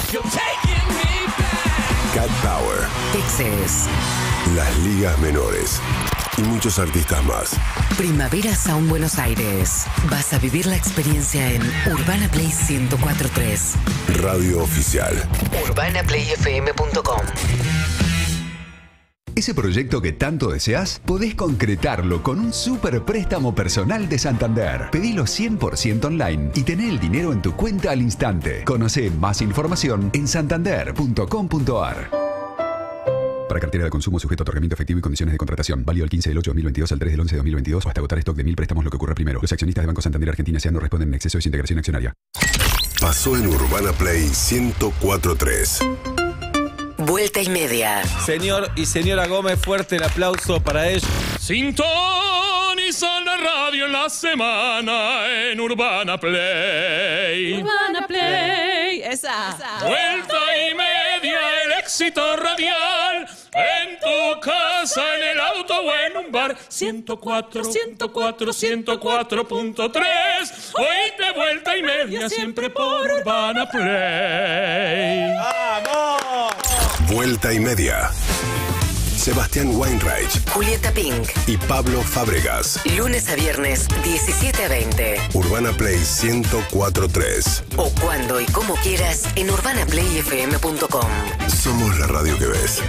Cat Power. Texas. Las ligas menores. Y muchos artistas más. Primavera Sound Buenos Aires. Vas a vivir la experiencia en Urbana Play ciento cuatro punto tres. Radio oficial. urbana play f m punto com. Ese proyecto que tanto deseas, podés concretarlo con un super préstamo personal de Santander. Pedilo cien por ciento online y tené el dinero en tu cuenta al instante. Conocé más información en santander punto com punto a r. Para cartera de consumo sujeto a otorgamiento efectivo y condiciones de contratación. Válido el quince del ocho de dos mil veintidós al tres del once de dos mil veintidós o hasta agotar stock de mil préstamos, lo que ocurra primero. Los accionistas de Banco Santander Argentina S A no responden en exceso de su integración accionaria. Pasó en Urbana Play ciento cuatro punto tres. Vuelta y media. Señor y señora Gómez, fuerte el aplauso para ellos. Sintonizan la radio en la semana en Urbana Play. Urbana Play. Esa. Esa. Vuelta y media, el éxito radial. En tu casa, en el auto o en un bar. ciento cuatro, ciento cuatro, ciento cuatro punto tres. Oíste vuelta y media, siempre por Urbana Play. ¡Vamos! Vuelta y media. Sebastián Weinreich, Julieta Pink y Pablo Fábregas. Lunes a viernes, diecisiete a veinte. Urbana Play ciento cuatro punto tres. O cuando y como quieras en urbana play f m punto com. Somos la radio que ves.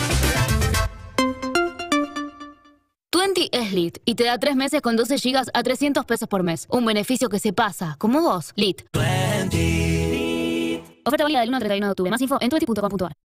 veinte es Lit y te da tres meses con doce gigas a trescientos pesos por mes. Un beneficio que se pasa, como vos, Lit. veinte. Oferta válida del uno al treinta y uno de octubre. Más info en twenty punto com punto a r.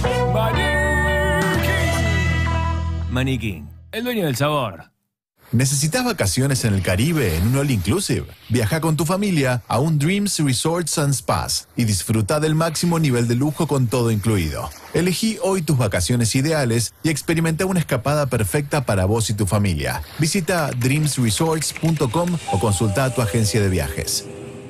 Maniquín, el dueño del sabor. ¿Necesitas vacaciones en el Caribe en un All Inclusive? Viaja con tu familia a un Dreams Resorts and Spas y disfruta del máximo nivel de lujo con todo incluido. Elegí hoy tus vacaciones ideales y experimenta una escapada perfecta para vos y tu familia. Visita dreams resorts punto com o consulta a tu agencia de viajes.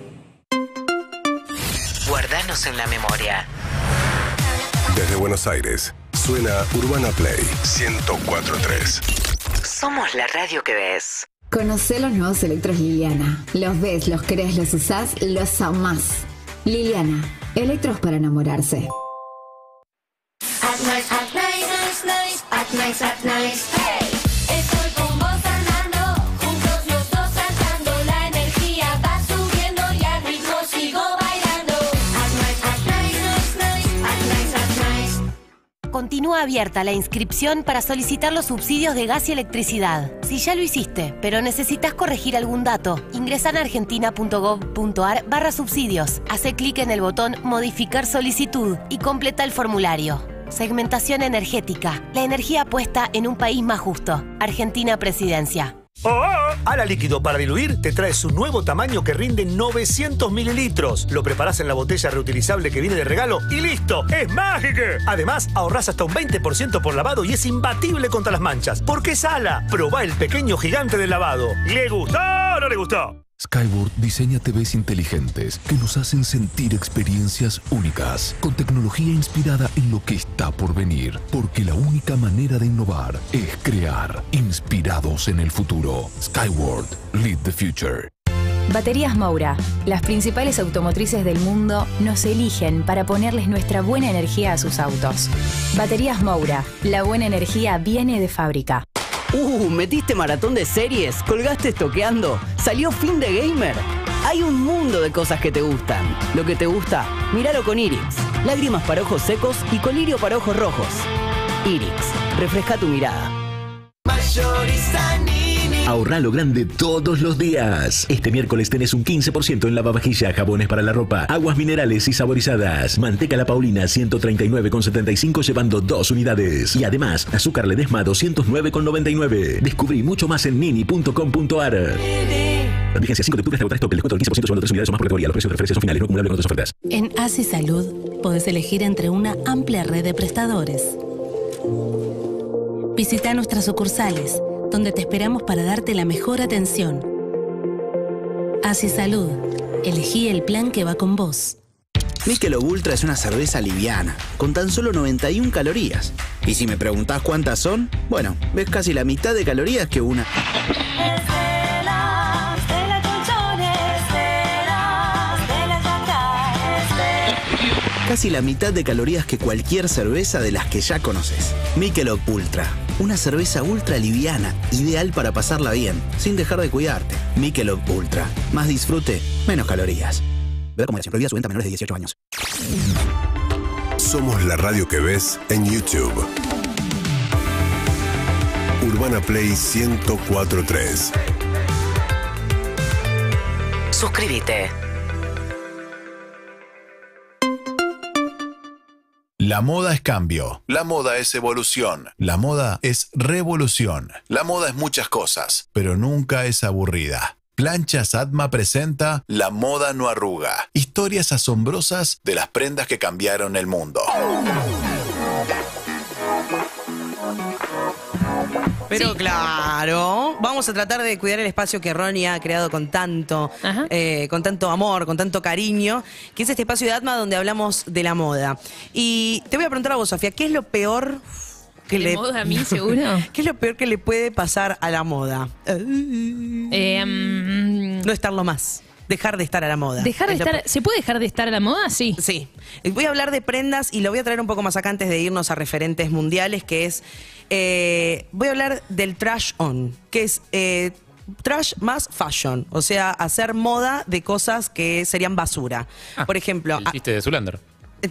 Guardanos en la memoria. Desde Buenos Aires, suena Urbana Play ciento cuatro punto tres. Somos la radio que ves. Conocé los nuevos electros Liliana. Los ves, los crees, los usás, los amás. Liliana, electros para enamorarse. At night, at night, nice, nice. At night, at night, hey. Estoy con vos andando, juntos los dos saltando. La energía va subiendo y al ritmo sigo bailando. At night, at night, nice, nice. At night, at night. Continúa abierta la inscripción para solicitar los subsidios de gas y electricidad. Si ya lo hiciste, pero necesitas corregir algún dato, ingresa en argentina punto gov punto a r barra subsidios. Hace clic en el botón Modificar solicitud y completa el formulario. Segmentación energética. La energía puesta en un país más justo. Argentina Presidencia. ¡Oh, oh! Ala Líquido para diluir te trae su nuevo tamaño que rinde novecientos mililitros. Lo preparás en la botella reutilizable que viene de regalo y ¡listo! ¡Es mágico! Además, ahorrás hasta un veinte por ciento por lavado y es imbatible contra las manchas. Porque es Ala. Probá el pequeño gigante del lavado. ¿Le gustó o no le gustó? Skyward diseña T Vs inteligentes que nos hacen sentir experiencias únicas, con tecnología inspirada en lo que está por venir, porque la única manera de innovar es crear, inspirados en el futuro. Skyward, lead the future. Baterías Moura. Las principales automotrices del mundo nos eligen para ponerles nuestra buena energía a sus autos. Baterías Moura. La buena energía viene de fábrica. Uh, ¿metiste maratón de series? ¿Colgaste estoqueando? ¿Salió fin de gamer? Hay un mundo de cosas que te gustan. Lo que te gusta, míralo con Irix. Lágrimas para ojos secos y colirio para ojos rojos. Irix, refresca tu mirada. Ahorra lo grande todos los días. Este miércoles tenés un quince por ciento en lavavajilla, jabones para la ropa, aguas minerales y saborizadas. Manteca La Paulina ciento treinta y nueve con setenta y cinco llevando dos unidades. Y además, azúcar Ledesma doscientos nueve con noventa y nueve. Descubrí mucho más en nini punto com punto ar. Vigencia cinco de octubre hasta agotar stock. El descuento del quince por ciento llevando tres unidades o más por categoría. Los precios de referencia son finales, no acumulables con otras ofertas. En ASI Salud podés elegir entre una amplia red de prestadores. Visita nuestras sucursales, donde te esperamos para darte la mejor atención. ASI Salud. Elegí el plan que va con vos. Michelob Ultra es una cerveza liviana, con tan solo noventa y una calorías. Y si me preguntás cuántas son, bueno, ves casi la mitad de calorías que una. Casi la mitad de calorías que cualquier cerveza de las que ya conoces. Michelob Ultra. Una cerveza ultra liviana, ideal para pasarla bien, sin dejar de cuidarte. Michelob Ultra. Más disfrute, menos calorías. Ver cómo se prohibida su venta a menores de dieciocho años. Somos la radio que ves en YouTube. Urbana Play ciento cuatro punto tres. Suscríbete. La moda es cambio. La moda es evolución. La moda es revolución. La moda es muchas cosas, pero nunca es aburrida. Planchas Atma presenta La moda no arruga. Historias asombrosas de las prendas que cambiaron el mundo. Pero claro, vamos a tratar de cuidar el espacio que Ronnie ha creado con tanto, eh, con tanto amor, con tanto cariño, que es este espacio de Atma donde hablamos de la moda. Y te voy a preguntar a vos, Sofía, ¿qué es lo peor que ¿De le moda a mí, seguro? ¿Qué es lo peor que le puede pasar a la moda? Eh, um, no estarlo más. Dejar de estar a la moda. Dejar de estar, ¿Se puede dejar de estar a la moda? Sí. Sí. Voy a hablar de prendas y lo voy a traer un poco más acá antes de irnos a referentes mundiales, que es... Eh, voy a hablar del trash on, que es... Eh, trash más fashion, o sea, hacer moda de cosas que serían basura. Ah, Por ejemplo... El chiste de Zulander.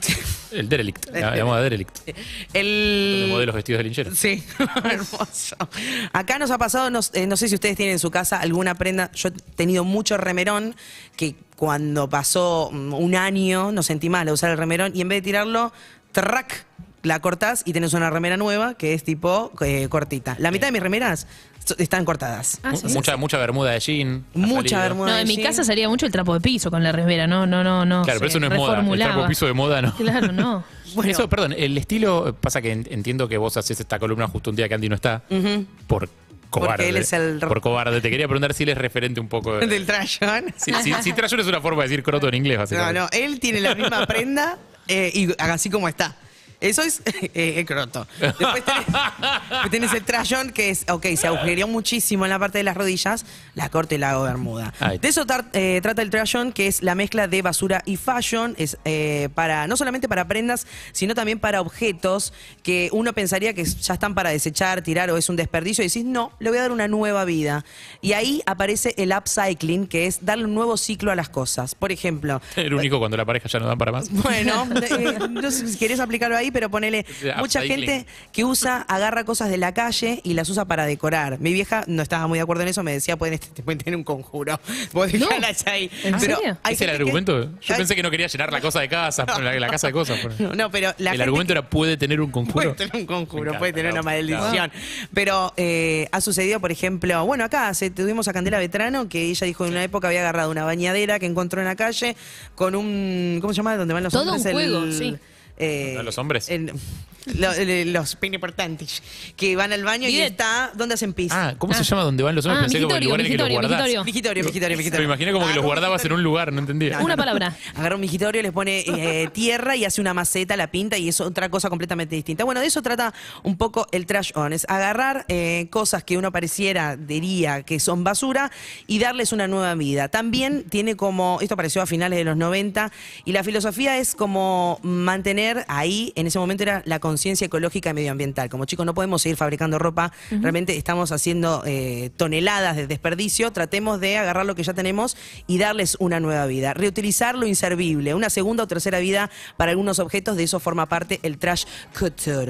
El derelict, la, la moda derelict. El... De modelos vestidos de linchera. Sí, hermoso. Acá nos ha pasado, no, eh, no sé si ustedes tienen en su casa alguna prenda. Yo he tenido mucho remerón que cuando pasó un año no sentí mal a usar el remerón y en vez de tirarlo, track, la cortás y tenés una remera nueva que es tipo eh, cortita. La mitad de mis remeras están cortadas. Ah, ¿sí? Mucha, mucha bermuda de jean. Mucha bermuda No, de en mi jean. casa salía mucho el trapo de piso con la remera, no, no, no, no. Claro, pero eso no es moda. El reformulaba. trapo piso de moda, ¿no? Claro, no. Bueno. Eso, perdón, el estilo, pasa que en- entiendo que vos haces esta columna justo un día que Andy no está, Ujú. por cobarde. Porque él es el- Por cobarde. Te quería preguntar si él es referente un poco de... Del trash on. Si, si, si trash on es una forma de decir croto en inglés, No, básicamente. no, él tiene la misma prenda eh, y así como está. Eso es eh, el croto. Después tenés, después tenés el trayón que es, ok, se agujereó muchísimo en la parte de las rodillas, la corto y la hago bermuda. Ahí. De eso tar- eh, trata el trayón, que es la mezcla de basura y fashion, es eh, para no solamente para prendas, sino también para objetos que uno pensaría que ya están para desechar, tirar o es un desperdicio y decís, no, le voy a dar una nueva vida. Y ahí aparece el upcycling, que es darle un nuevo ciclo a las cosas. Por ejemplo, El único cuando la pareja ya no da para más. bueno, eh, no sé si querés aplicarlo ahí ahí, pero ponele Yeah, mucha upcycling. gente que usa, agarra cosas de la calle y las usa para decorar. Mi vieja no estaba muy de acuerdo en eso, me decía, pueden, te pueden tener un conjuro. Vos dejalas ahí. ¿En Pero serio? hay ¿Ese era el gente que- argumento? Yo Ay. pensé que no quería llenar la cosa de casa, la, la casa de cosas. No, no, pero la el gente argumento era, ¿puede tener un conjuro? Puede tener un conjuro, encanta, puede tener una claro, maldición. Pero eh, ha sucedido, por ejemplo, bueno, acá se, tuvimos a Candela Vetrano, que ella dijo que en una época había agarrado una bañadera que encontró en la calle con un, ¿cómo se llama? Donde van los Todo hombres. un juego, El- sí. eh, ¿A los hombres? el- lo- el- los importantes que van al baño y Bidet. está, ¿dónde hacen pis? Ah, ¿cómo se llama donde van los hombres? Ah, Pensé que como el migitorio, lugar en el que los migitorio, guardás. migitorio. Migitorio, migitorio, Me migitorio. imaginé como que los guardabas en un lugar, no entendía. Una palabra. Agarra un migitorio, les pone eh, tierra y hace una maceta, la pinta y es otra cosa completamente distinta. Bueno, de eso trata un poco el trash on, es agarrar eh, cosas que uno pareciera, diría que son basura y darles una nueva vida. También tiene como, esto apareció a finales de los noventa y la filosofía es como mantener ahí, en ese momento era la conciencia ecológica y medioambiental. Como chicos no podemos seguir fabricando ropa, Ujú. realmente estamos haciendo eh, toneladas de desperdicio, tratemos de agarrar lo que ya tenemos y darles una nueva vida. Reutilizar lo inservible, una segunda o tercera vida para algunos objetos, de eso forma parte el trash couture.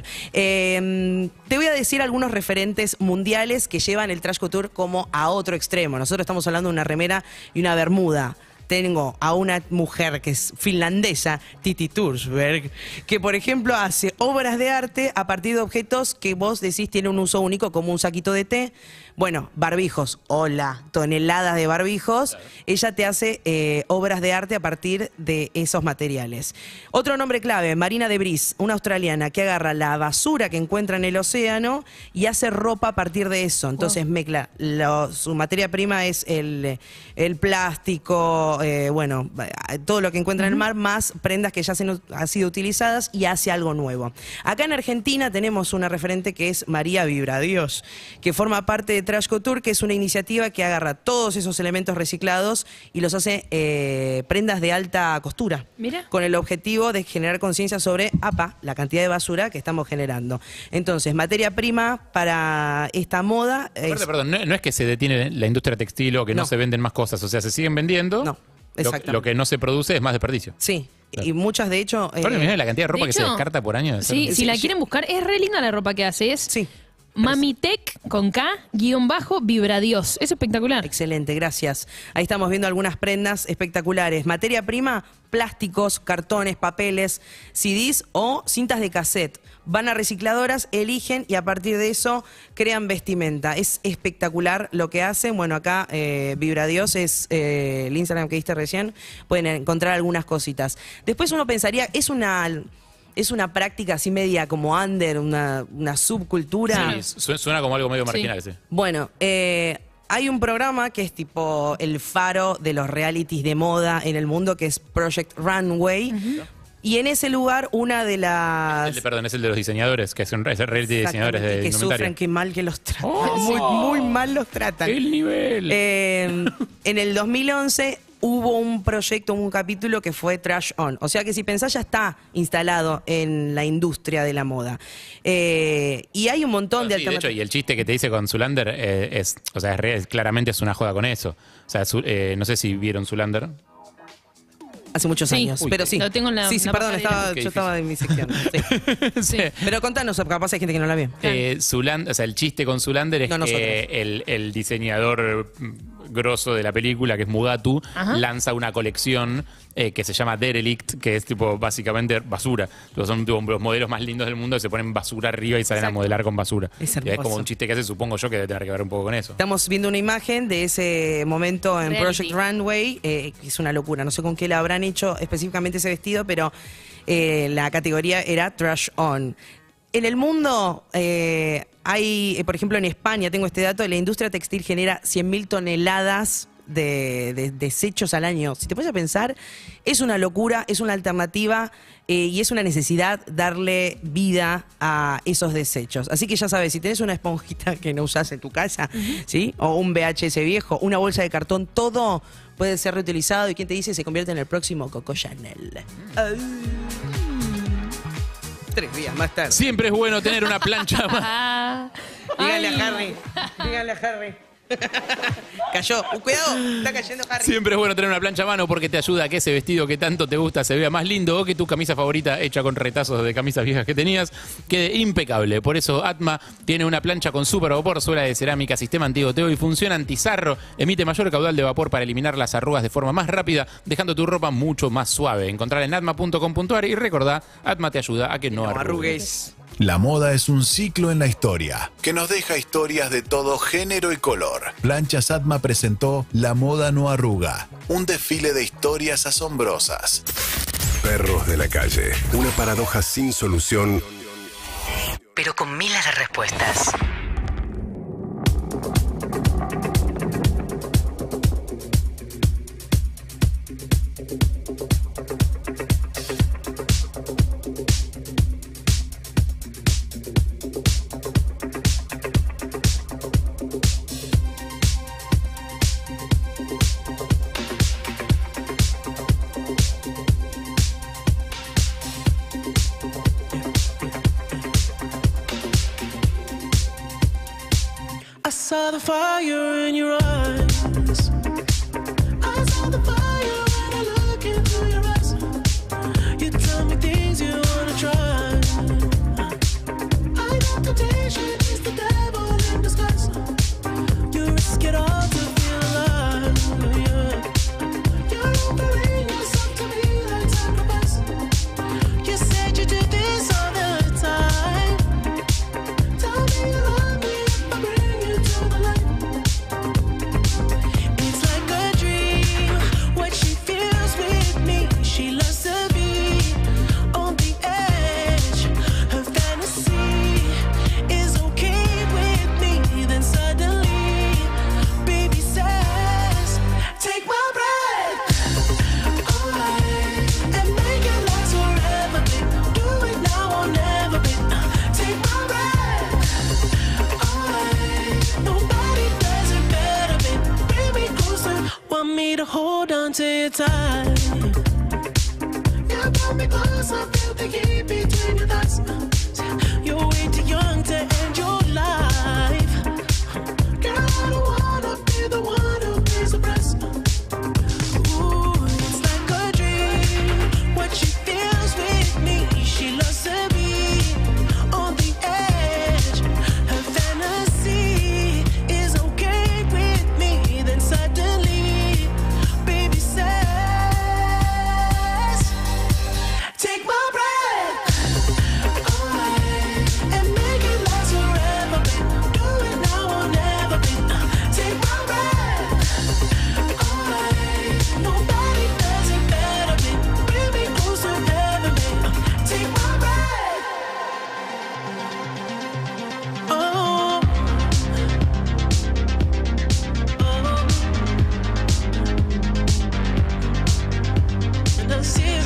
Eh, te voy a decir algunos referentes mundiales que llevan el trash couture como a otro extremo. Nosotros estamos hablando de una remera y una bermuda. Tengo a una mujer que es finlandesa, Titi Tursberg, que por ejemplo hace obras de arte a partir de objetos que vos decís tienen un uso único, como un saquito de té. Bueno, barbijos, hola, toneladas de barbijos. Ella te hace eh, obras de arte a partir de esos materiales. Otro nombre clave, Marina de Vries, una australiana que agarra la basura que encuentra en el océano y hace ropa a partir de eso. Entonces mezcla, lo- su materia prima es el, el plástico, eh, bueno, todo lo que encuentra en el mar, más prendas que ya se no- han sido utilizadas y hace algo nuevo. Acá en Argentina tenemos una referente que es María Vibradios, que forma parte de Trash Couture, que es una iniciativa que agarra todos esos elementos reciclados y los hace eh, prendas de alta costura. Mira. Con el objetivo de generar conciencia sobre, apa, la cantidad de basura que estamos generando. Entonces, materia prima para esta moda es... Aparte, perdón, no, no es que se detiene la industria textil o que no, No. se venden más cosas, o sea, se siguen vendiendo. No, lo, exactamente. lo que no se produce es más desperdicio. Sí, y muchas de hecho... eh, Aparte, mirá la cantidad de ropa de que se hecho, descarta por año. Sí, si la quieren buscar, es re linda la ropa que hace. Es sí. Mamitec con K, guión bajo, Vibradios. Es espectacular. Excelente, gracias. Ahí estamos viendo algunas prendas espectaculares. Materia prima, plásticos, cartones, papeles, C Ds o cintas de cassette. Van a recicladoras, eligen y a partir de eso crean vestimenta. Es espectacular lo que hacen. Bueno, acá eh, Vibradios es eh, el Instagram que diste recién. Pueden encontrar algunas cositas. Después uno pensaría, es una... Es una práctica así media como under, una, una subcultura. Sí, su- suena como algo medio marginal, sí. Bueno, eh, hay un programa que es tipo el faro de los realities de moda en el mundo, que es Project Runway. Y en ese lugar, una de las... El de- perdón, es el de los diseñadores, que son es el reality de diseñadores de que indumentaria. sufren, qué mal que los tratan. Oh. muy, muy mal los tratan. El nivel. Eh, en el dos mil once hubo un proyecto, un capítulo que fue Trash On. O sea que si pensás ya está instalado en la industria de la moda. Eh, y hay un montón de Sí, de hecho, alternativas. y el chiste que te dice con Zulander eh, es, o sea, es re- es- claramente es una joda con eso. O sea, su- eh, no sé si vieron Zulander. Hace muchos Sí. años, Uy, pero qué- sí. lo tengo en la- sí, sí, la perdón, pasarela. estaba- Qué yo difícil. estaba en mi sección. Sí. Sí. Pero contanos, capaz hay gente que no la ve. Eh, Zulan- o sea, el chiste con Zulander es No, nosotros. que el, el diseñador mm, grosso de la película, que es Mugatu, Ajá. lanza una colección eh, que se llama Derelict, que es tipo básicamente basura. Tipo, son tipo, los modelos más lindos del mundo que se ponen basura arriba y salen a modelar con basura. Es Y es hermoso. como un chiste que hace, supongo yo, que debe tener que ver un poco con eso. Estamos viendo una imagen de ese momento en Reality. Project Runway, eh, que es una locura. No sé con qué le habrán hecho específicamente ese vestido, pero eh, la categoría era Trash On. En el mundo eh, hay, eh, por ejemplo, en España, tengo este dato, la industria textil genera cien mil toneladas de, de desechos al año. Si te pones a pensar, es una locura, es una alternativa eh, y es una necesidad darle vida a esos desechos. Así que ya sabes, si tenés una esponjita que no usás en tu casa, ¿sí? O un V H S viejo, una bolsa de cartón, todo puede ser reutilizado y quién te dice se convierte en el próximo Coco Chanel. Ay. Tres días más tarde. Siempre es bueno tener una plancha más. Ah, Díganle ay. a Harry, díganle a Harry. Cayó. Uh, cuidado, está cayendo Harry. Siempre es bueno tener una plancha a mano porque te ayuda a que ese vestido que tanto te gusta se vea más lindo o que tu camisa favorita hecha con retazos de camisas viejas que tenías quede impecable. Por eso Atma tiene una plancha con super vapor, suela de cerámica, sistema antigoteo y función antizarro. Emite mayor caudal de vapor para eliminar las arrugas de forma más rápida, dejando tu ropa mucho más suave. Encontrar en atma punto com punto a r y recordá, Atma te ayuda a que no, No arrugues. La moda es un ciclo en la historia, que nos deja historias de todo género y color. Planchas Atma presentó La moda no arruga, un desfile de historias asombrosas. Perros de la calle, una paradoja sin solución, pero con miles de respuestas. I saw the fire in your eyes. I saw the fire when I look into your eyes. You tell me things you wanna try. I know temptation is the devil in disguise. You risk it all to feel alive. Yeah. You're offering yourself to me like sacrifice. You said you do this all the time. Tell me you love me if I bring you to the light. It's like a dream, what she feels with me. She loves to be on the edge. Her fantasy is okay with me. Then suddenly, baby says, take my breath away and make it last forever, babe. Do it now or never, babe. Take my breath away. Nobody does it better, babe. Bring me closer. Want me to hold on to you tight. Yeah, bring me closer. Feel the heat between your thighs. You're way too young to end your life. Girl, I don't wanna be the one who pays the price. Ooh, it's like a dream. What she feels with me, she loves to be on the edge. Her fantasy is okay with me. Then suddenly, baby says, take my breath away and make it last forever, babe. Do it now or never, babe. Take my breath away. Nobody does it better, babe. Bring me closer, never, babe. Take my breath. Oh. Oh. And I see it.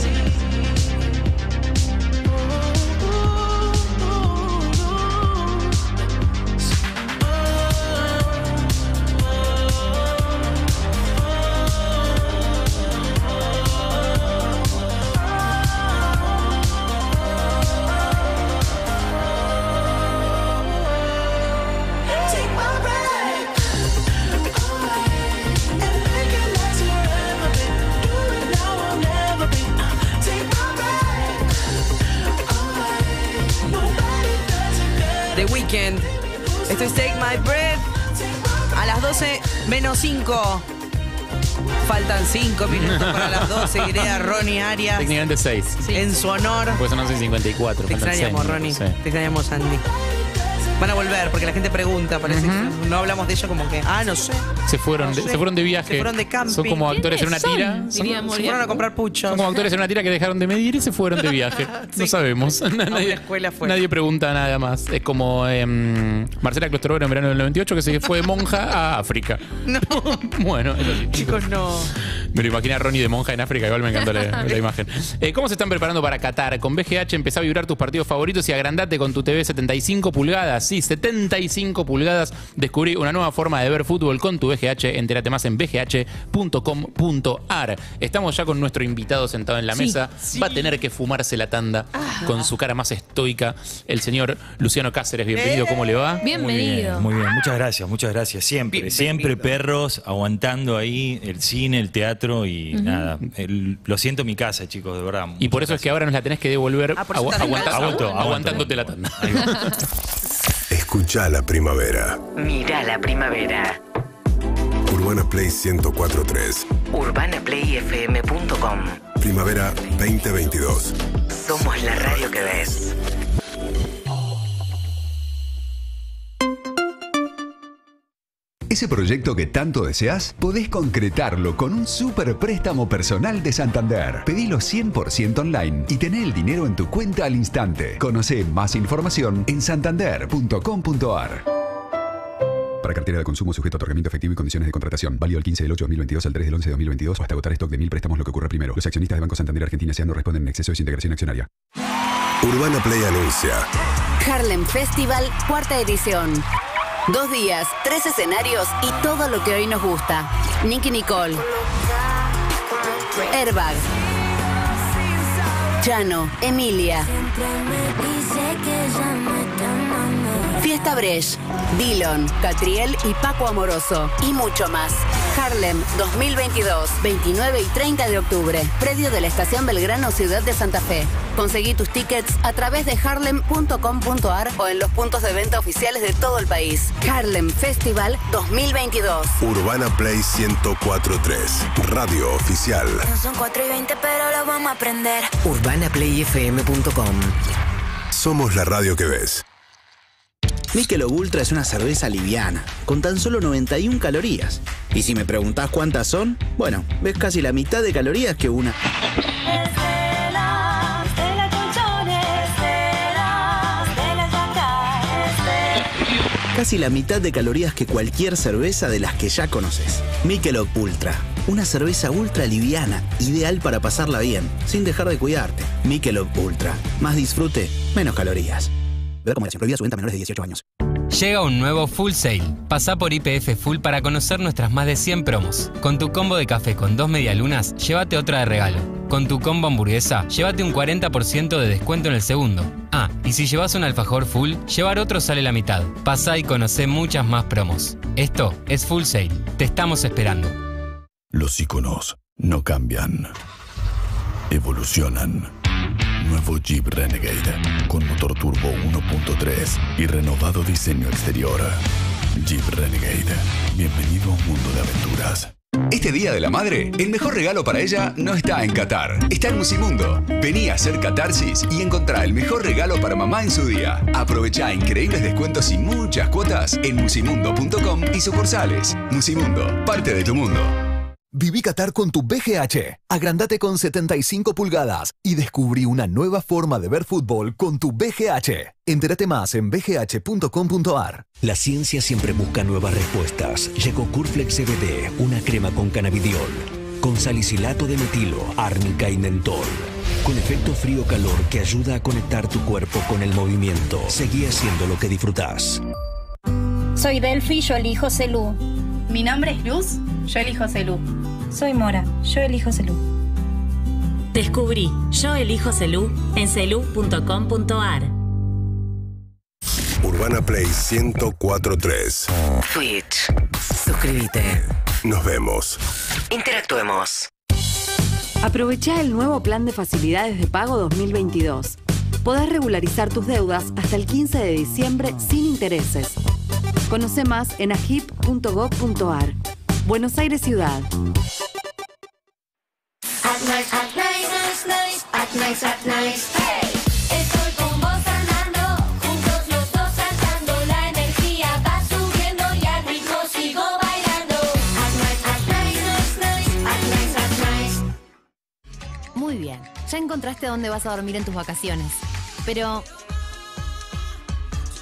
Take my breath away and make it last forever, babe. Do it now or never, babe. Take my breath away. Nobody does it better. The Weeknd. Esto es Take My Breath. A las doce menos cinco. Faltan cinco minutos para las doce. Iré a Ronnie Arias Técnicamente seis. en su honor. Pues son once y cincuenta y cuatro. Te faltan extrañamos, seis, Ronnie. sí. Te extrañamos, Andy. Van a volver porque la gente pregunta. Parece que no hablamos de ello como que, ah, no sé. Se fueron, No de, sé. se fueron de viaje. Se fueron de camping. Son como actores en una ¿Quiénes tira. son? Son, Diríamos, se fueron a comprar puchos. son como actores en una tira que dejaron de medir y se fueron de viaje. No sabemos. nadie, escuela fue. nadie pregunta nada más. Es como em, Marcela Clostrobero en verano del noventa y ocho que se fue de monja a África. No. Bueno, es así. Chicos, no. Me lo imaginé a Ronnie de monja en África, igual me encantó la, la imagen. Eh, ¿Cómo se están preparando para Qatar? Con B G H empezá a vibrar tus partidos favoritos y agrandate con tu T V setenta y cinco pulgadas. Sí, setenta y cinco pulgadas. Descubrí una nueva forma de ver fútbol con tu B G H. Entérate más en b g h punto com punto a r. Estamos ya con nuestro invitado sentado en la Sí, mesa. sí. Va a tener que fumarse la tanda Ah. con su cara más estoica. El señor Luciano Cáceres, bienvenido. ¿Cómo le va? Bienvenido. Muy bien, muchas gracias, muchas gracias. Siempre, Bienvenido. siempre perros aguantando ahí el cine, el teatro y Ujú. nada. El- lo siento en mi casa, chicos, de verdad. Y por eso es que ahora nos la tenés que devolver Ah, por eso agu- estás aguanta- descalzo. agu- Aguanto, aguantándote la tanda. Escucha la primavera. Mira la primavera. Urbana Play ciento cuatro punto tres. urbana play f m punto com. Primavera veinte veintidós. Somos la radio que ves. Ese proyecto que tanto deseas, podés concretarlo con un super préstamo personal de Santander. Pedilo cien por ciento online y tené el dinero en tu cuenta al instante. Conoce más información en santander punto com punto a r. Para cartera de consumo sujeto a otorgamiento efectivo y condiciones de contratación. Válido el quince del ocho de dos mil veintidós al tres del once de dos mil veintidós o hasta agotar stock de mil préstamos, lo que ocurra primero. Los accionistas de Banco Santander Argentina S A no responden en exceso de su integración accionaria. Urbana Play anuncia. Harlem Festival, cuarta edición. Dos días, tres escenarios y todo lo que hoy nos gusta. Nicky Nicole, Airbag, Chano, Emilia, Fiesta Breche, Dillon, Catriel y Paco Amoroso. Y mucho más. Harlem dos mil veintidós, veintinueve y treinta de octubre. Predio de la Estación Belgrano, Ciudad de Santa Fe. Conseguí tus tickets a través de harlem punto com punto a r o en los puntos de venta oficiales de todo el país. Harlem Festival dos mil veintidós. Urbana Play ciento cuatro punto tres. Radio oficial. No son cuatro y veinte, pero lo vamos a aprender. urbana play f m punto com. Somos la radio que ves. Michelob Ultra es una cerveza liviana, con tan solo noventa y una calorías. Y si me preguntás cuántas son, bueno, ves casi la mitad de calorías que una. Estela, Estela Colchones, Estela, Estela Yacar, Estela. Casi la mitad de calorías que cualquier cerveza de las que ya conoces. Michelob Ultra, una cerveza ultra liviana, ideal para pasarla bien, sin dejar de cuidarte. Michelob Ultra, más disfrute, menos calorías. Bebida con moderación, prohibida su venta a menores de dieciocho años. Llega un nuevo Full Sale. Pasá por I P F Full para conocer nuestras más de cien promos. Con tu combo de café con dos medialunas, llévate otra de regalo. Con tu combo hamburguesa, llévate un cuarenta por ciento de descuento en el segundo. Ah, y si llevas un alfajor full, llevar otro sale la mitad. Pasá y conocé muchas más promos. Esto es Full Sale. Te estamos esperando. Los iconos no cambian, evolucionan. Nuevo Jeep Renegade con motor turbo uno punto tres y renovado diseño exterior. Jeep Renegade. Bienvenido a un mundo de aventuras. Este Día de la Madre, el mejor regalo para ella no está en Qatar, está en Musimundo. Vení a hacer catarsis y encontrá el mejor regalo para mamá en su día. Aprovechá increíbles descuentos y muchas cuotas en musimundo punto com y sucursales. Musimundo, parte de tu mundo. Viví Qatar con tu B G H. Agrandate con setenta y cinco pulgadas y descubrí una nueva forma de ver fútbol con tu B G H. Entérate más en b g h punto com punto a r. La ciencia siempre busca nuevas respuestas. Llegó Curflex C B D, una crema con cannabidiol, con salicilato de metilo, árnica y mentol, con efecto frío-calor que ayuda a conectar tu cuerpo con el movimiento. Seguí haciendo lo que disfrutás. Soy Delphi, yo elijo Celú. Mi nombre es Luz, yo elijo Celú. Soy Mora, yo elijo Celú. Descubrí Yo elijo Celú en celú punto com punto a r. Urbana Play ciento cuatro punto tres. Twitch. Suscríbete. Nos vemos. Interactuemos. Aprovechá el nuevo plan de facilidades de pago dos mil veintidós. Podés regularizar tus deudas hasta el quince de diciembre sin intereses. Conoce más en agip punto gob punto a r. Buenos Aires Ciudad. At night, at night, nice, nice, at night, at night, hey. Estoy con vos andando, juntos los dos saltando, la energía va subiendo y al ritmo sigo bailando. At night, at night, nice, nice, at night, at night. Muy bien, ya encontraste dónde vas a dormir en tus vacaciones. Pero,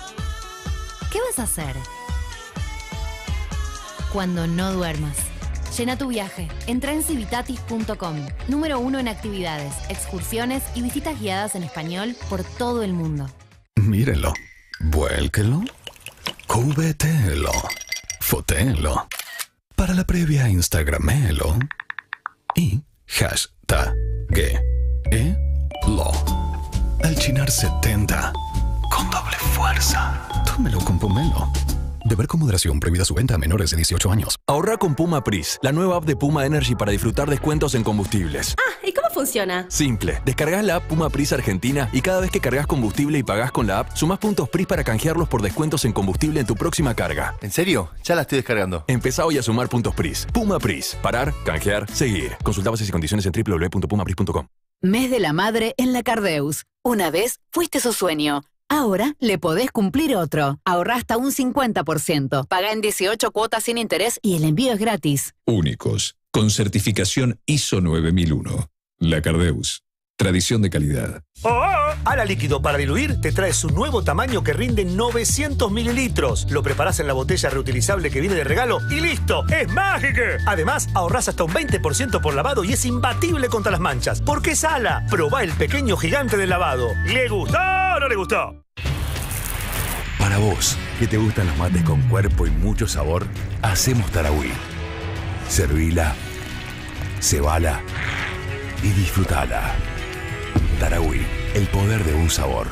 ¿qué vas a hacer cuando no duermas? Llena tu viaje. Entra en civitatis punto com. Número uno en actividades, excursiones y visitas guiadas en español por todo el mundo. Mírenlo, vuélquelo, cúbetelo, fotelo. Para la previa, instagramelo y hashtag e lo. Alchinar setenta con doble fuerza. Tómelo con pomelo. Beber con moderación, prohibida su venta a menores de dieciocho años. Ahorra con Puma Pris, la nueva app de Puma Energy para disfrutar descuentos en combustibles. Ah, ¿y cómo funciona? Simple, descargas la app Puma Pris Argentina y cada vez que cargas combustible y pagás con la app, sumás puntos Pris para canjearlos por descuentos en combustible en tu próxima carga. ¿En serio? Ya la estoy descargando. Empezá hoy a sumar puntos Pris. Puma Pris, parar, canjear, seguir. Consulta bases y condiciones en doble u doble u doble u punto puma pris punto com. Mes de la Madre en la Cardeus. Una vez fuiste su sueño. Ahora le podés cumplir otro. Ahorrá hasta un cincuenta por ciento. Paga en dieciocho cuotas sin interés y el envío es gratis. Únicos, con certificación I S O nueve mil uno. La Cardeus. Tradición de calidad. ¡Oh! oh! Ala Líquido para diluir te trae su nuevo tamaño que rinde novecientos mililitros. Lo preparás en la botella reutilizable que viene de regalo y ¡listo! ¡Es mágico! Además, ahorrás hasta un veinte por ciento por lavado y es imbatible contra las manchas. Porque es Ala. Probá el pequeño gigante del lavado. ¿Le gustó o no le gustó? Para vos, que te gustan los mates con cuerpo y mucho sabor, hacemos Tarahui. Servila, cebala y disfrutala. Tarahui, el poder de un sabor.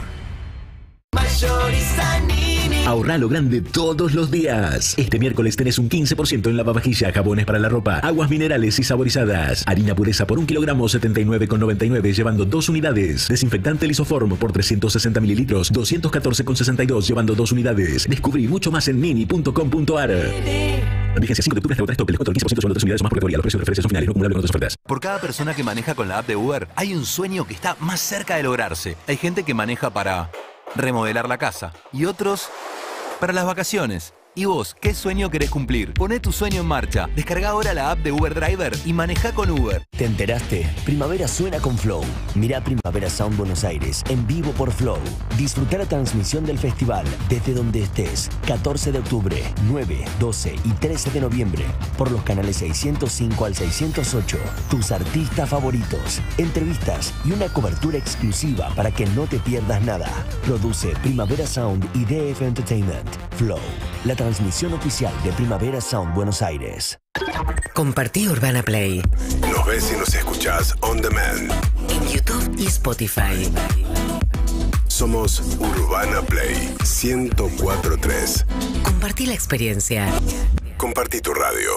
Ahorra lo grande todos los días. Este miércoles tenés un quince por ciento en lavavajilla, jabones para la ropa, aguas minerales y saborizadas. Harina pureza por un kilogramo, setenta y nueve con noventa y nueve, llevando dos unidades. Desinfectante Lisoform por trescientos sesenta mililitros, doscientos catorce con sesenta y dos, llevando dos unidades. Descubrí mucho más en mini punto com punto ar. Vigencia cinco de octubre hasta agotar stock. El descuento del quince por ciento sobre tres unidades o más por categoría. Los precios de referencia son finales, no acumulables con otras ofertas. Por cada persona que maneja con la app de Uber, hay un sueño que está más cerca de lograrse. Hay gente que maneja para remodelar la casa y otros para las vacaciones. ¿Y vos, qué sueño querés cumplir? Poné tu sueño en marcha. Descarga ahora la app de Uber Driver y maneja con Uber. ¿Te enteraste? Primavera suena con Flow. Mirá Primavera Sound Buenos Aires en vivo por Flow. Disfruta la transmisión del festival desde donde estés. catorce de octubre, nueve, doce y trece de noviembre. Por los canales seiscientos cinco al seiscientos ocho. Tus artistas favoritos, entrevistas y una cobertura exclusiva para que no te pierdas nada. Produce Primavera Sound y D F Entertainment. Flow. La transmisión oficial de Primavera Sound Buenos Aires. Compartí Urbana Play Nos ves y nos escuchás on demand. en YouTube y Spotify. Somos Urbana Play ciento cuatro punto tres. Compartí la experiencia. Compartí tu radio.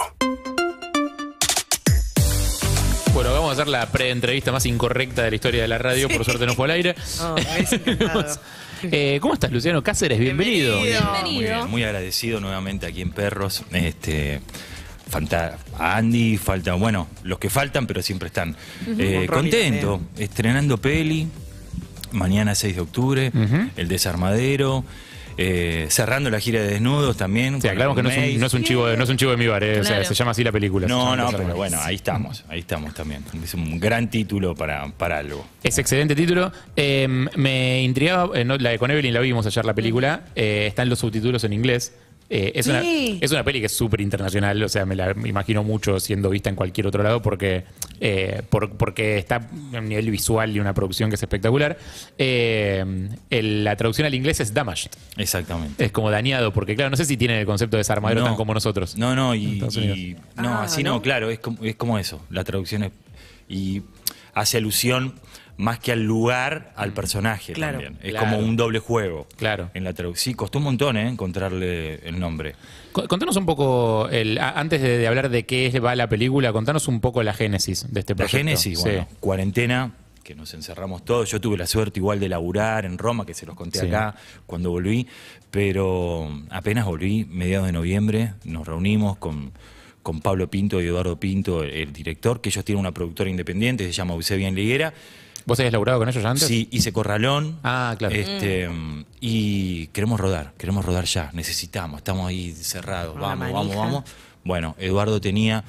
Bueno, vamos a hacer la pre-entrevista más incorrecta de la historia de la radio. Por suerte no fue al aire. Oh, es encantado. Eh, ¿Cómo estás, Luciano Cáceres? Bienvenido. Bienvenido. Muy bien, muy agradecido nuevamente aquí en Perros. Este, falta Andy, falta, bueno, los que faltan, pero siempre están. Ujú. Eh, Con Ronnie contento, también. estrenando peli. Mañana seis de octubre, Ujú. El Desarmadero. Eh, cerrando la gira de desnudos también. Sí, aclaramos que no es, un, no es un chivo de, no es un chivo de mi bar, eh, o sea, Claro. se llama así la película. se No, llama no, Desarmadero. pero bueno, ahí estamos, ahí estamos también. Es un gran título para, para algo. Es excelente título. Eh, me intrigaba, eh, no, la de con Evelyn la vimos ayer la película, eh, están los subtítulos en inglés. Eh, es, Sí. una, es una peli que es súper internacional, o sea, me la me imagino mucho siendo vista en cualquier otro lado porque, eh, por- porque está a un nivel visual y una producción que es espectacular. Eh, el- la traducción al inglés es damaged. Exactamente. Es como dañado, porque claro, no sé si tienen el concepto de desarmadero No. tan como nosotros. No, no, en y, Estados y- Unidos. no, Ah, así ¿no? no, claro, es como, es como eso. La traducción es. Y hace alusión más que al lugar, al personaje Claro. también. Es Claro. como un doble juego. Claro. En la traducción. Sí, costó un montón, ¿eh? Encontrarle el nombre. Cu- Contanos un poco, el, a- antes de, de hablar de qué va la película, contanos un poco la génesis de este La proyecto. génesis, Sí. bueno, cuarentena, que nos encerramos todos. Yo tuve la suerte igual de laburar en Roma, que se los conté Sí. acá cuando volví, pero apenas volví, mediados de noviembre, nos reunimos con, con Pablo Pinto y Eduardo Pinto, el, el director, que ellos tienen una productora independiente, se llama Eusebia Liguera. ¿Vos habías laburado con ellos ya antes? Sí, hice Corralón. Ah, claro. Este, Y queremos rodar, queremos rodar ya, necesitamos, estamos ahí cerrados, Con la vamos, vamos, manija. vamos. Bueno, Eduardo tenía...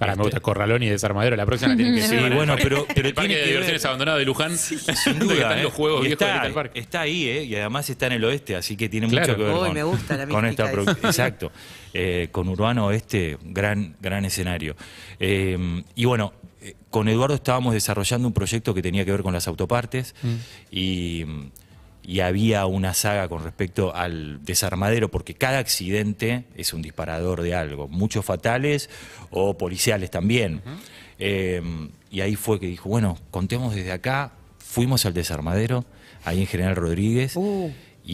Para, me gusta Corralón y Desarmadero. La próxima tiene que Sí, ser. bueno, pero, pero el parque tiene de que diversiones ver- abandonado de Luján. Sin donde duda, están ¿eh? los juegos Y viejos de está, Little Park. está ahí, ¿eh? Y además está en el oeste, así que tiene Claro. mucho que ver Uy, con, me gusta la con esta mística produ- esa. Exacto. Eh, con Urbano Oeste, gran, gran escenario. Eh, y bueno, eh, con Eduardo estábamos desarrollando un proyecto que tenía que ver con las autopartes Mm. y, y había una saga con respecto al desarmadero, porque cada accidente es un disparador de algo, muchos fatales o policiales también. Eh, y ahí fue que dijo, bueno, contemos desde acá, fuimos al desarmadero, ahí en General Rodríguez, Uh.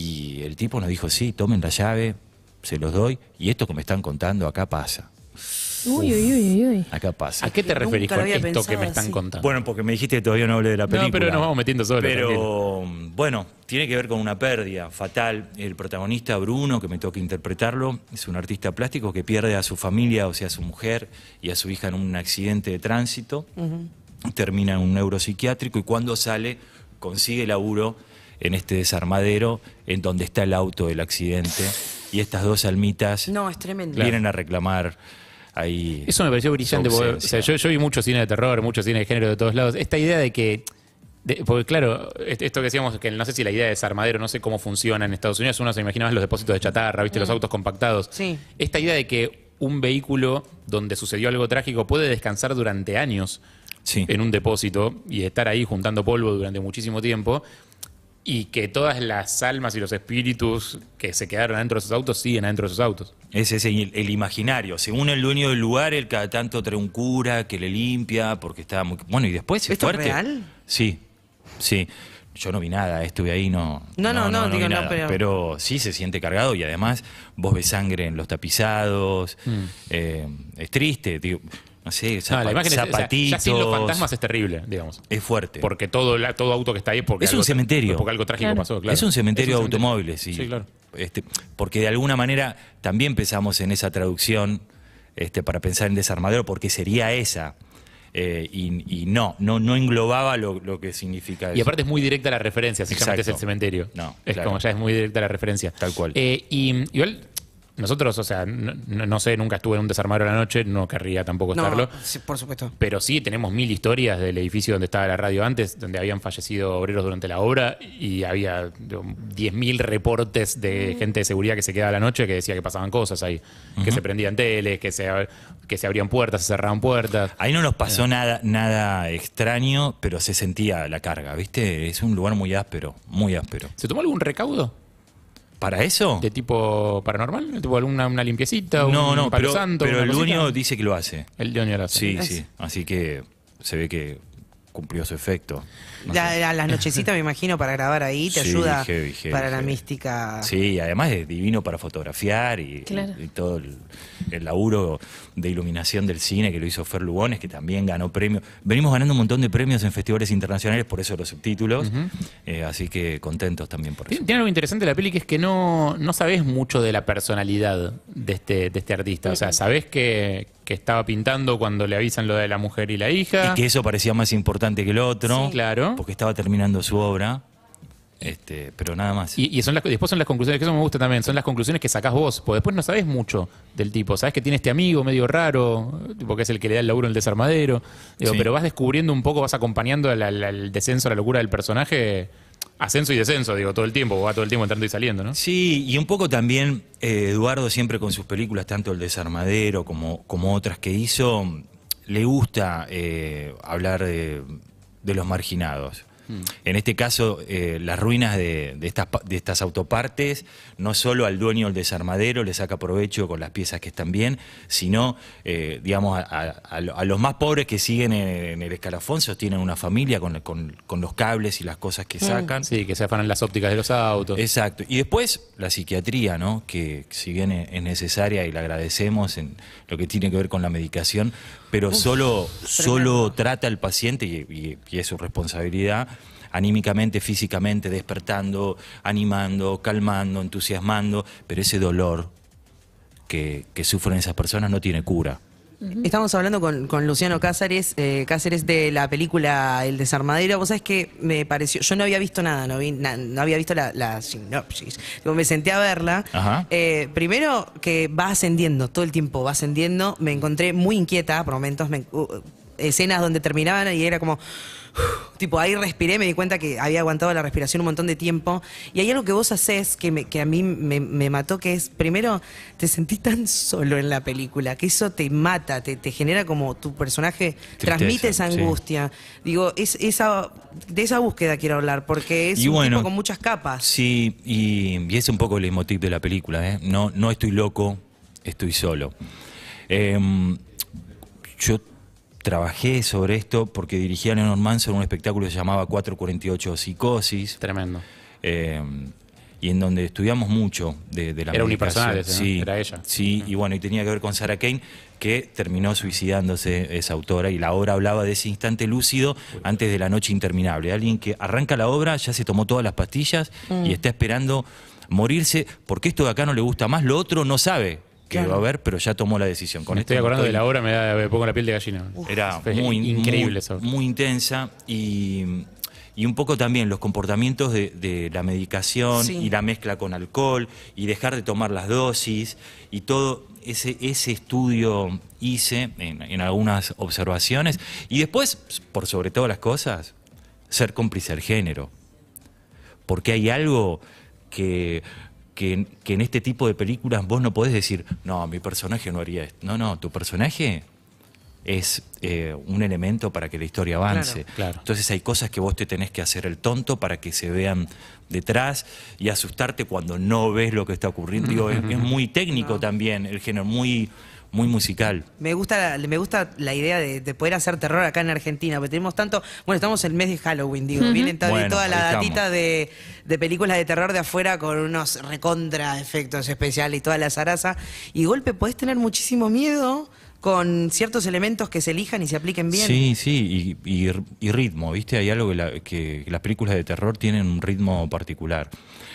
y el tipo nos dijo, sí, tomen la llave, se los doy, y esto que me están contando acá pasa. Uy, uy, uy, uy. Acá pasa. ¿A qué te referís con esto que me están contando? Bueno, porque me dijiste que todavía no hablé de la película. No, pero nos vamos metiendo solos. Pero bueno, tiene que ver con una pérdida fatal. El protagonista Bruno, que me toca interpretarlo, es un artista plástico que pierde a su familia, o sea, a su mujer y a su hija en un accidente de tránsito. Termina en un neuropsiquiátrico y cuando sale consigue laburo en este desarmadero en donde está el auto del accidente. Y estas dos almitas No, es tremendo. vienen a reclamar ahí. Eso me pareció brillante, su porque, o ausencia. sea, yo, yo vi mucho cine de terror, mucho cine de género de todos lados. Esta idea de que, de- porque claro, est- esto que decíamos, que no sé si la idea de desarmadero, no sé cómo funciona en Estados Unidos, uno se imagina más los depósitos de chatarra, viste, los Mm. autos compactados. Sí. Esta idea de que un vehículo donde sucedió algo trágico puede descansar durante años en un depósito y estar ahí juntando polvo durante muchísimo tiempo. Y que todas las almas y los espíritus que se quedaron adentro de esos autos siguen adentro de esos autos. Es ese el, el imaginario. Según el dueño del lugar, él cada tanto trae un cura que le limpia porque está muy... Bueno, y después es ¿Esto es fuerte. real? Sí, sí. Yo no vi nada, estuve ahí, no... No, no, no, digo, vi no, nada. pero- Pero sí se siente cargado y además vos ves sangre en los tapizados. Mm. eh, es triste, digo, no sé, No, zapa- la imagen es, o sea, zapatitos... ya sin los fantasmas es terrible, digamos. Es fuerte. Porque todo, la- todo auto que está ahí es porque Es un algo, cementerio. porque algo trágico Claro. pasó, claro. Es un cementerio Es de un cementerio. automóviles. Y, Sí, claro. este, porque de alguna manera también pensamos en esa traducción este, para pensar en desarmadero, porque sería esa. Eh, y, y no, no, no englobaba lo, lo que significa Y eso. aparte es muy directa la referencia, si ya Exacto. metes el cementerio. No, es claro. como ya es muy directa la referencia. Tal cual. Eh, y igual, nosotros, o sea, no, no- no sé, nunca estuve en un desarmadero a la noche, no querría tampoco No, estarlo. sí, por supuesto. Pero sí, tenemos mil historias del edificio donde estaba la radio antes, donde habían fallecido obreros durante la obra y había diez mil reportes de gente de seguridad que se quedaba a la noche que decía que pasaban cosas ahí, que Ujú. se prendían teles, que se, que se abrían puertas, se cerraban puertas. Ahí no nos pasó nada, nada extraño, pero se sentía la carga, ¿viste? Es un lugar muy áspero, muy áspero. ¿Se tomó algún recaudo? ¿Para eso? ¿De tipo paranormal? ¿Tipo alguna una limpiecita? No, un no, palo pero, santo, pero una el cosita? dueño dice que lo hace. El dueño lo hace. Sí, Es- sí. Así que se ve que cumplió su efecto. No La- sé. la- las nochecitas, me imagino, para grabar ahí te Sí, ayuda heavy, heavy, para la heavy. mística. Sí, además es divino para fotografiar y, Claro. y todo el, el laburo de iluminación del cine que lo hizo Fer Lugones, que también ganó premios. Venimos ganando un montón de premios en festivales internacionales, por eso los subtítulos. Ujú. Eh, así que contentos también por eso. Tiene, tiene algo interesante la peli que es que no, no sabés mucho de la personalidad de este, de este artista. O sea, sabés que, que estaba pintando cuando le avisan lo de la mujer y la hija. Y que eso parecía más importante que el otro. Sí, claro. Porque estaba terminando su obra. Este, pero nada más. Y, y son las, después son las conclusiones, que eso me gusta también, son las conclusiones que sacás vos, porque después no sabés mucho del tipo, sabés que tiene este amigo medio raro, tipo que es el que le da el laburo en el desarmadero, digo, Sí. pero vas descubriendo un poco, vas acompañando al, al- al descenso, a la locura del personaje, ascenso y descenso, digo, todo el tiempo, va todo el tiempo entrando y saliendo, ¿no? Sí, y un poco también eh, Eduardo siempre con sus películas, tanto El Desarmadero como, como otras que hizo, le gusta eh, hablar de, de los marginados. En este caso, eh, las ruinas de, de, estas, pa- de estas autopartes, no solo al dueño del desarmadero le saca provecho con las piezas que están bien, sino, eh, digamos, a, a- a lo- a los más pobres que siguen en, en el escalafón, sostienen una familia con, con- con los cables y las cosas que sacan. Sí, que se afanan las ópticas de los autos. Exacto. Y después la psiquiatría, ¿no? Que si bien es es necesaria y la agradecemos en lo que tiene que ver con la medicación, pero Uf, solo, solo trata al paciente y, y- y es su responsabilidad anímicamente, físicamente, despertando, animando, calmando, entusiasmando, pero ese dolor que, que sufren esas personas no tiene cura. Estamos hablando con, con Luciano Cáceres, eh, Cáceres de la película El Desarmadero. Vos sabés que me pareció, yo no había visto nada, no, vi, na, no había visto la, la sinopsis. Digo, me senté a verla. Eh, primero que va ascendiendo, todo el tiempo va ascendiendo. Me encontré muy inquieta por momentos, me, uh, escenas donde terminaban y era como... Tipo, ahí respiré, me di cuenta que había aguantado la respiración un montón de tiempo. Y hay algo que vos hacés que, me, que a mí me, me mató, que es, primero, te sentís tan solo en la película, que eso te mata, te, te genera como tu personaje, Tristeza, transmite esa angustia. Sí. Digo, es, esa, de esa búsqueda quiero hablar, porque es y un bueno, tipo con muchas capas. Sí, y, y es un poco el leitmotiv de la película, ¿eh? No, no estoy loco, estoy solo. Eh, yo trabajé sobre esto porque dirigía a Leonard Manson un espectáculo que se llamaba cuatro cuarenta y ocho Psicosis. Tremendo. Eh, y en donde estudiamos mucho de, de la Era medicación. unipersonal ese, ¿no? Sí, era ella. Sí, y bueno, y tenía que ver con Sarah Kane, que terminó suicidándose, esa autora, y la obra hablaba de ese instante lúcido antes de la noche interminable. Alguien que arranca la obra, ya se tomó todas las pastillas mm. y está esperando morirse, porque esto de acá no le gusta más, lo otro no sabe que claro. va a haber, pero ya tomó la decisión. Con me estoy acordando estoy... de la obra, me, da, me pongo la piel de gallina. Uf, era muy increíble, muy, eso. muy intensa y, y un poco también los comportamientos de, de la medicación sí. y la mezcla con alcohol y dejar de tomar las dosis y todo ese, ese estudio hice en, en algunas observaciones y después, por sobre todas las cosas, ser cómplice del género. Porque hay algo que... Que, que en este tipo de películas vos no podés decir, no, mi personaje no haría esto. No, no, tu personaje es eh, un elemento para que la historia avance. Claro, claro. Entonces hay cosas que vos te tenés que hacer el tonto para que se vean detrás y asustarte cuando no ves lo que está ocurriendo. Digo, es, es muy técnico no. también el género, muy... muy musical. Me gusta la, me gusta la idea de, de poder hacer terror acá en Argentina, porque tenemos tanto... Bueno, estamos en el mes de Halloween, digo. Uh-huh. Vienen toda, bueno, toda la datita de, de películas de terror de afuera con unos recontra efectos especiales y toda la zaraza. Y golpe podés tener muchísimo miedo con ciertos elementos que se elijan y se apliquen bien. Sí, sí, y, y, y ritmo, ¿viste? Hay algo que, la, que, que las películas de terror tienen un ritmo particular.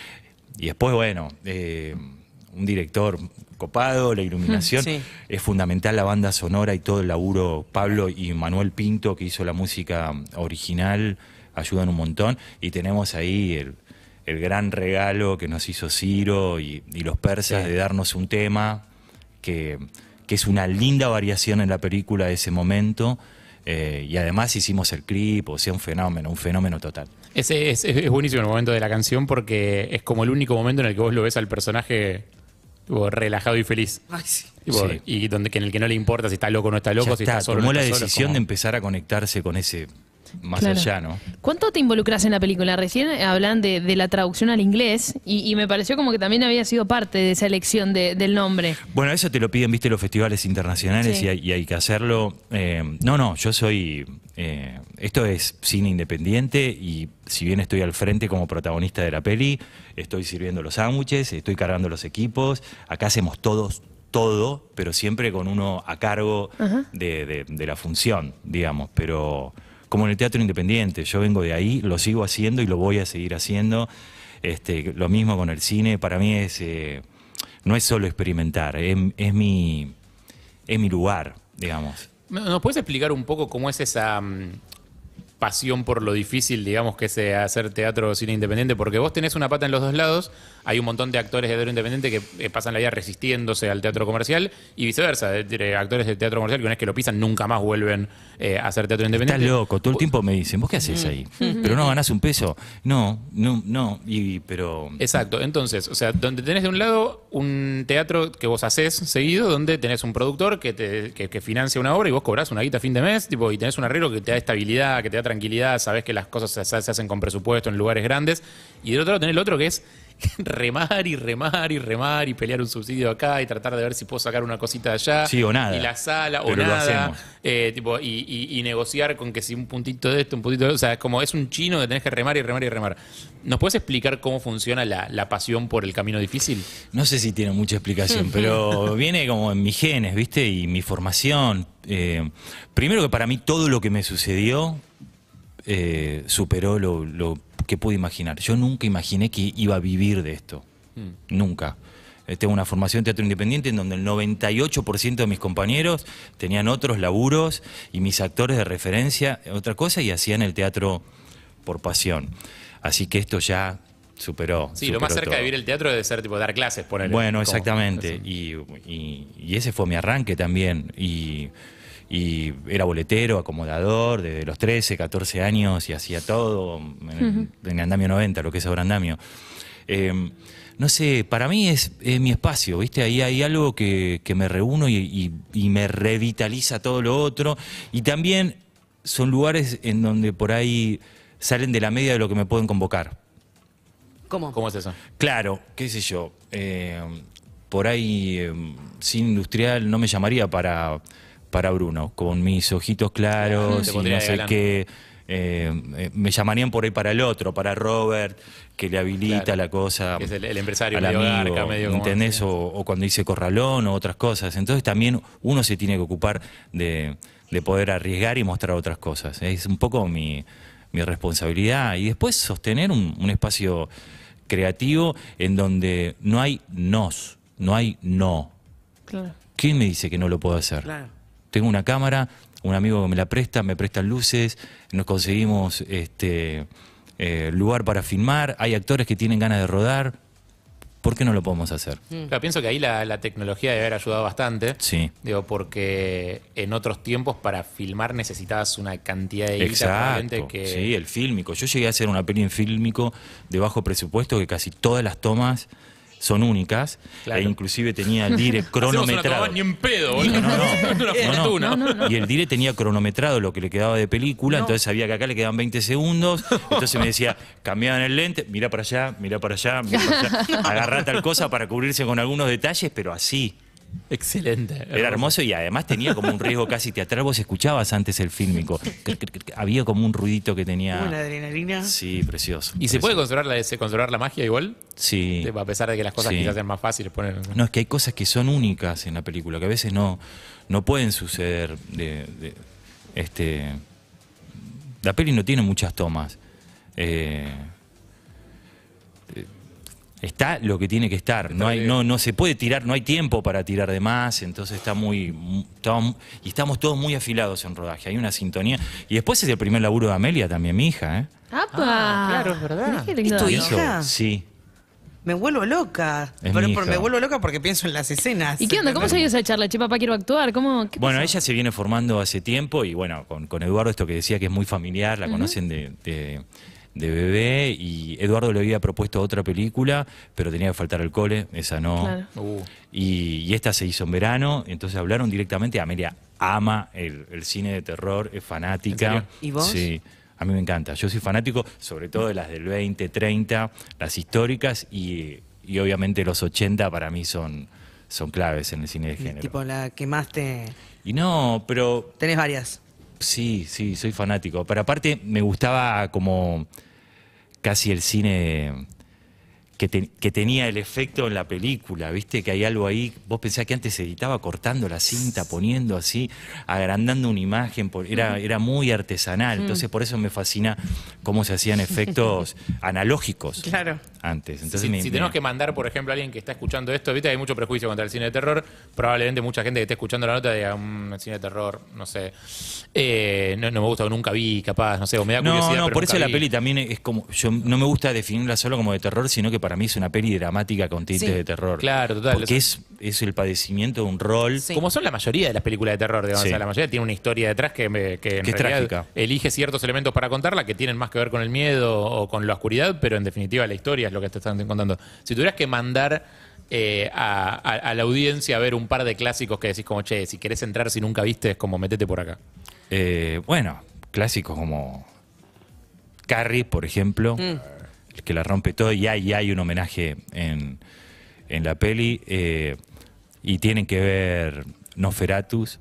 Y después, bueno... Eh, un director copado, la iluminación, sí. es fundamental la banda sonora y todo el laburo. Pablo y Manuel Pinto, que hizo la música original, ayudan un montón. Y tenemos ahí el, el gran regalo que nos hizo Ciro y, y los persas sí. de darnos un tema que, que es una linda variación en la película de ese momento. Eh, y además hicimos el clip, o sea, un fenómeno, un fenómeno total. Ese es, es buenísimo el momento de la canción porque es como el único momento en el que vos lo ves al personaje tipo, relajado y feliz. Ay, sí. Tipo, sí. Y donde, que en el que no le importa si está loco o no está loco, ya si está, está solo tomó o no la está decisión solo, como... de empezar a conectarse con ese más claro. allá, ¿no? ¿Cuánto te involucras en la película? Recién hablan de, de la traducción al inglés y, y me pareció como que también había sido parte de esa elección de, del nombre. Bueno, eso te lo piden, viste, los festivales internacionales sí. y, hay, y hay que hacerlo. Eh, no, no, yo soy... Eh, esto es cine independiente y si bien estoy al frente como protagonista de la peli, estoy sirviendo los sándwiches, estoy cargando los equipos, acá hacemos todos todo, pero siempre con uno a cargo de, de, de la función, digamos, pero como en el teatro independiente, yo vengo de ahí, lo sigo haciendo y lo voy a seguir haciendo. Este, lo mismo con el cine, para mí es eh, no es solo experimentar, es, es, mi, es mi lugar, digamos. ¿Nos puedes explicar un poco cómo es esa um, pasión por lo difícil, digamos, que es eh, hacer teatro o cine independiente? Porque vos tenés una pata en los dos lados, hay un montón de actores de teatro independiente que eh, pasan la vida resistiéndose al teatro comercial y viceversa, de, de actores de teatro comercial que una vez que lo pisan nunca más vuelven eh, a hacer teatro independiente. Estás loco, todo el tiempo me dicen, ¿vos qué haces ahí? ¿Pero no ganás un peso? No, no, no, y, pero... Exacto, entonces, o sea, donde tenés de un lado un teatro que vos hacés seguido, donde tenés un productor que, te, que, que financia una obra y vos cobrás una guita a fin de mes, tipo, y tenés un arreglo que te da estabilidad, que te da tranquilidad, sabés que las cosas se, se hacen con presupuesto en lugares grandes, y del otro lado tenés el otro que es remar y remar y remar y pelear un subsidio acá y tratar de ver si puedo sacar una cosita de allá. Sí, o nada. Y la sala, pero o nada. Lo eh, tipo, y, y, y negociar con que si un puntito de esto, un puntito de esto. O sea, es como es un chino que tenés que remar y remar y remar. ¿Nos puedes explicar cómo funciona la, la pasión por el camino difícil? No sé si tiene mucha explicación, pero viene como en mis genes, ¿viste? Y mi formación. Eh, primero que para mí todo lo que me sucedió eh, superó lo, lo que pude imaginar. Yo nunca imaginé que iba a vivir de esto. Mm. Nunca. eh, tengo una formación en teatro independiente en donde el noventa y ocho por ciento de mis compañeros tenían otros laburos y mis actores de referencia, otra cosa, y hacían el teatro por pasión. Así que esto ya superó. Sí, superó lo más cerca todo. de vivir el teatro debe ser tipo dar clases, poner. Bueno, exactamente. Y, y, y ese fue mi arranque también. Y, y era boletero, acomodador, desde los trece, catorce años, y hacía todo en, Ujú. en Andamio noventa, lo que es ahora Andamio. Eh, no sé, para mí es, es mi espacio, ¿viste? Ahí hay algo que, que me reúno y, y, y me revitaliza todo lo otro. Y también son lugares en donde por ahí salen de la media de lo que me pueden convocar. ¿Cómo? ¿Cómo es eso? Claro, qué sé yo. eh, por ahí, eh, cine industrial no me llamaría para, para Bruno, con mis ojitos claros Te y pondría no de sé galán. qué. eh, eh, me llamarían por ahí para el otro, para Robert, que le habilita Claro. la cosa. Que es el- el empresario al medio amigo, garca, medio como- ¿entendés? O, o cuando dice corralón o otras cosas. Entonces también uno se tiene que ocupar de, de poder arriesgar y mostrar otras cosas. Es un poco mi, mi responsabilidad. Y después sostener un, un espacio creativo en donde no hay nos, no hay no. Claro. ¿Quién me dice que no lo puedo hacer? Claro. Tengo una cámara, un amigo que me la presta, me prestan luces, nos conseguimos este eh, lugar para filmar, hay actores que tienen ganas de rodar. ¿Por qué no lo podemos hacer? Claro, pienso que ahí la, la tecnología debe haber ayudado bastante. Sí. Digo, porque en otros tiempos para filmar necesitabas una cantidad de guita Exacto, probablemente que... sí, el fílmico. Yo llegué a hacer una peli en fílmico de bajo presupuesto que casi todas las tomas son únicas, Claro. e inclusive tenía el dire Hacemos una cronometrado. toma ni en pedo, boludo. No, no, no. Una No, no. fortuna. No, no, no. Y el dire tenía cronometrado lo que le quedaba de película, entonces sabía que acá le quedaban veinte segundos, entonces me decía, cambiaban el lente, mira para allá, mira para allá, mira para allá, agarrá tal cosa para cubrirse con algunos detalles, pero así. Excelente. Era hermoso y además tenía como un riesgo casi teatral. Vos escuchabas antes el fílmico. Había como un ruidito que tenía. Una adrenalina. Sí, precioso. ¿Y se puede conservar la, se- conservar la magia igual? Sí. A pesar de que las cosas Sí. quizás sean más fáciles poner. No, es que hay cosas que son únicas en la película, que a veces no, no pueden suceder. De, de- este, la peli no tiene muchas tomas. Eh, eh, está lo que tiene que estar. No, hay, no, no se puede tirar, no hay tiempo para tirar de más, entonces está muy, mu- estamos, y estamos todos muy afilados en rodaje. Hay una sintonía. Y después es el primer laburo de Amelia, también mi hija, ¿eh? ¡Apa! claro, es verdad. Mirá qué lindo ¿Es tu dato. hija? hija? Sí. Me vuelvo loca. Es Pero mi por- hija. me vuelvo loca porque pienso en las escenas. ¿Y qué onda? ¿Cómo se dio esa charla? Che, papá, quiero actuar. ¿Cómo? ¿Qué Bueno, pasó? ella se viene formando hace tiempo y bueno, con, con Eduardo, esto que decía que es muy familiar, la Ujú. conocen de, de- de bebé, y Eduardo le había propuesto otra película, pero tenía que faltar al cole, esa no. Claro. Uh. Y, y esta se hizo en verano, entonces hablaron directamente. Amelia ama el, el cine de terror, es fanática. ¿En serio? ¿Y vos? Sí, a mí me encanta. Yo soy fanático, sobre todo de las del veinte, treinta, las históricas, y, y obviamente los ochenta para mí son, son claves en el cine de género. Tipo la que más te... Y no, pero... Tenés varias. Sí, sí, soy fanático. Pero aparte me gustaba como casi el cine que, te- que tenía el efecto en la película, ¿viste? Que hay algo ahí. Vos pensás que antes se editaba cortando la cinta, poniendo así, agrandando una imagen. por- Era, era muy artesanal. Entonces por eso me fascina cómo se hacían efectos analógicos Claro. antes. Entonces si me- si me- tenemos que mandar, por ejemplo, a alguien que está escuchando esto, viste, hay mucho prejuicio contra el cine de terror. Probablemente mucha gente que esté escuchando la nota diga, un cine de terror, no sé, eh, no, no me gusta o nunca vi, capaz, no sé, o me da No, curiosidad. no, pero por nunca eso la vi. peli también es como. Yo no me gusta definirla solo como de terror, sino que para mí es una peli dramática con tintes Sí, de terror. claro, total, Porque es, es el padecimiento de un rol. Como son la mayoría de las películas de terror, digamos, Sí. o sea, la mayoría tiene una historia detrás que, me- que en Que es realidad trágica. elige ciertos elementos para contarla que tienen más que ver con el miedo o con la oscuridad, pero en definitiva la historia es lo que te están contando. Si tuvieras que mandar eh, a, a- a la audiencia a ver un par de clásicos que decís como, che, si querés entrar si nunca viste, es como metete por acá. Eh, bueno, clásicos como Carrie, por ejemplo, el que la rompe todo, y hay, y hay un homenaje en, en la peli, eh, y tienen que ver Nosferatus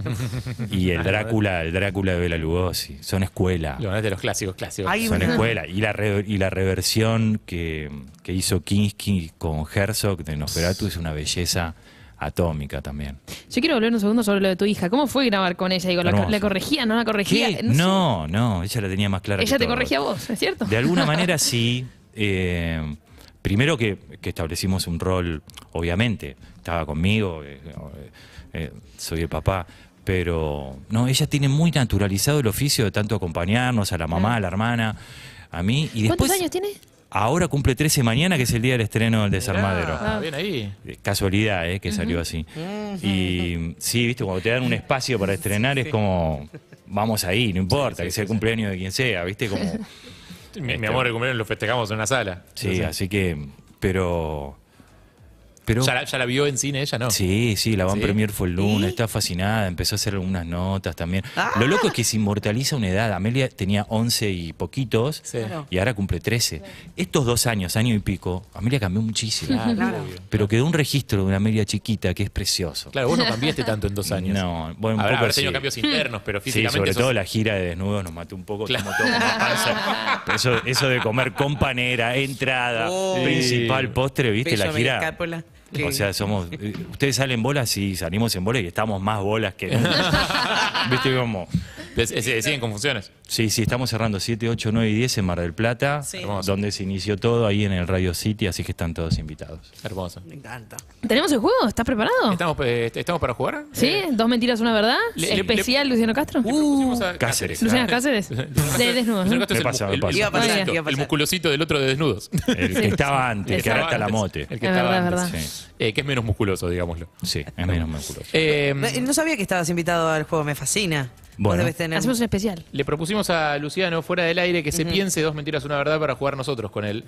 y el Drácula, el Drácula de Bela Lugosi. Son escuela. Lo de los clásicos, clásicos. Son escuela. Y la, re- y la reversión que, que hizo Kinski con Herzog de Nosferatu es una belleza atómica también. Yo quiero volver un segundo sobre lo de tu hija. ¿Cómo fue grabar con ella? Digo, ¿la, Hermoso. la corregía? ¿No la corregía? ¿Qué? No sé. No, no, ella la tenía más clara Ella que te todos. corregía a vos, ¿es cierto? De alguna manera sí, eh, primero que, que establecimos un rol, obviamente, estaba conmigo, eh, eh, soy el papá, pero no, ella tiene muy naturalizado el oficio de tanto acompañarnos, a la mamá, a la hermana, a mí. Y después, ¿cuántos años tiene? Ahora cumple trece mañana, que es el día del estreno del Desarmadero. Ah, bien ahí. Casualidad, ¿eh? Que uh-huh. salió así. Uh-huh. Y sí, viste, cuando te dan un espacio para estrenar es como, vamos ahí, no importa, sí, sí, que sea el cumpleaños de quien sea, viste, como... Mi, mi amor, el cumpleaños lo festejamos en una sala. Sí, Entonces, así que, pero... pero ¿Ya, la, ¿Ya la vio en cine ella, no? Sí, sí, la van ¿Sí? premier fue el lunes, ¿Y? está fascinada, empezó a hacer algunas notas también. ¡Ah! Lo loco es que se inmortaliza una edad. Amelia tenía once y poquitos, sí. y ahora cumple trece. Claro. Estos dos años, año y pico, Amelia cambió muchísimo. Claro, claro. Pero quedó un registro de una Amelia chiquita que es precioso. Claro, vos no cambiaste tanto en dos años. No, bueno, un Habrá, poco habrá tenido sí. cambios internos, pero físicamente... Sí, sobre sos... todo la gira de desnudos nos mató un poco. Claro. Todo como panza. Eso, eso de comer con panera, entrada, oh, principal, postre, ¿viste? La gira... Escápula. O sea, somos. Ustedes salen bolas y salimos en bolas y estamos más bolas que. ¿Viste cómo? ¿Siguen con funciones? Sí, sí, estamos cerrando siete, ocho, nueve y diez en Mar del Plata, sí. donde se inició todo ahí en el Radio City, así que están todos invitados. Hermoso. Me encanta. ¿Tenemos el juego? ¿Estás preparado? ¿Estamos, eh, ¿estamos para jugar? Sí, eh. dos mentiras, una verdad. Le, Especial le, Luciano Castro. Uh, a Cáceres. Luciano Cáceres. De desnudos. Luciano Castro me pasa, me pasa. El, el, el, el, el musculosito del otro de desnudos. El que estaba antes, el que ahora está la mote. El que es estaba verdad, antes. Sí. Eh, que es menos musculoso, digámoslo. Sí, es menos musculoso. Eh, no sabía que estabas invitado al juego, me fascina. Bueno, tener... hacemos un especial. Le propusimos a Luciano fuera del aire que se uh-huh. piense dos mentiras, una verdad para jugar nosotros con él,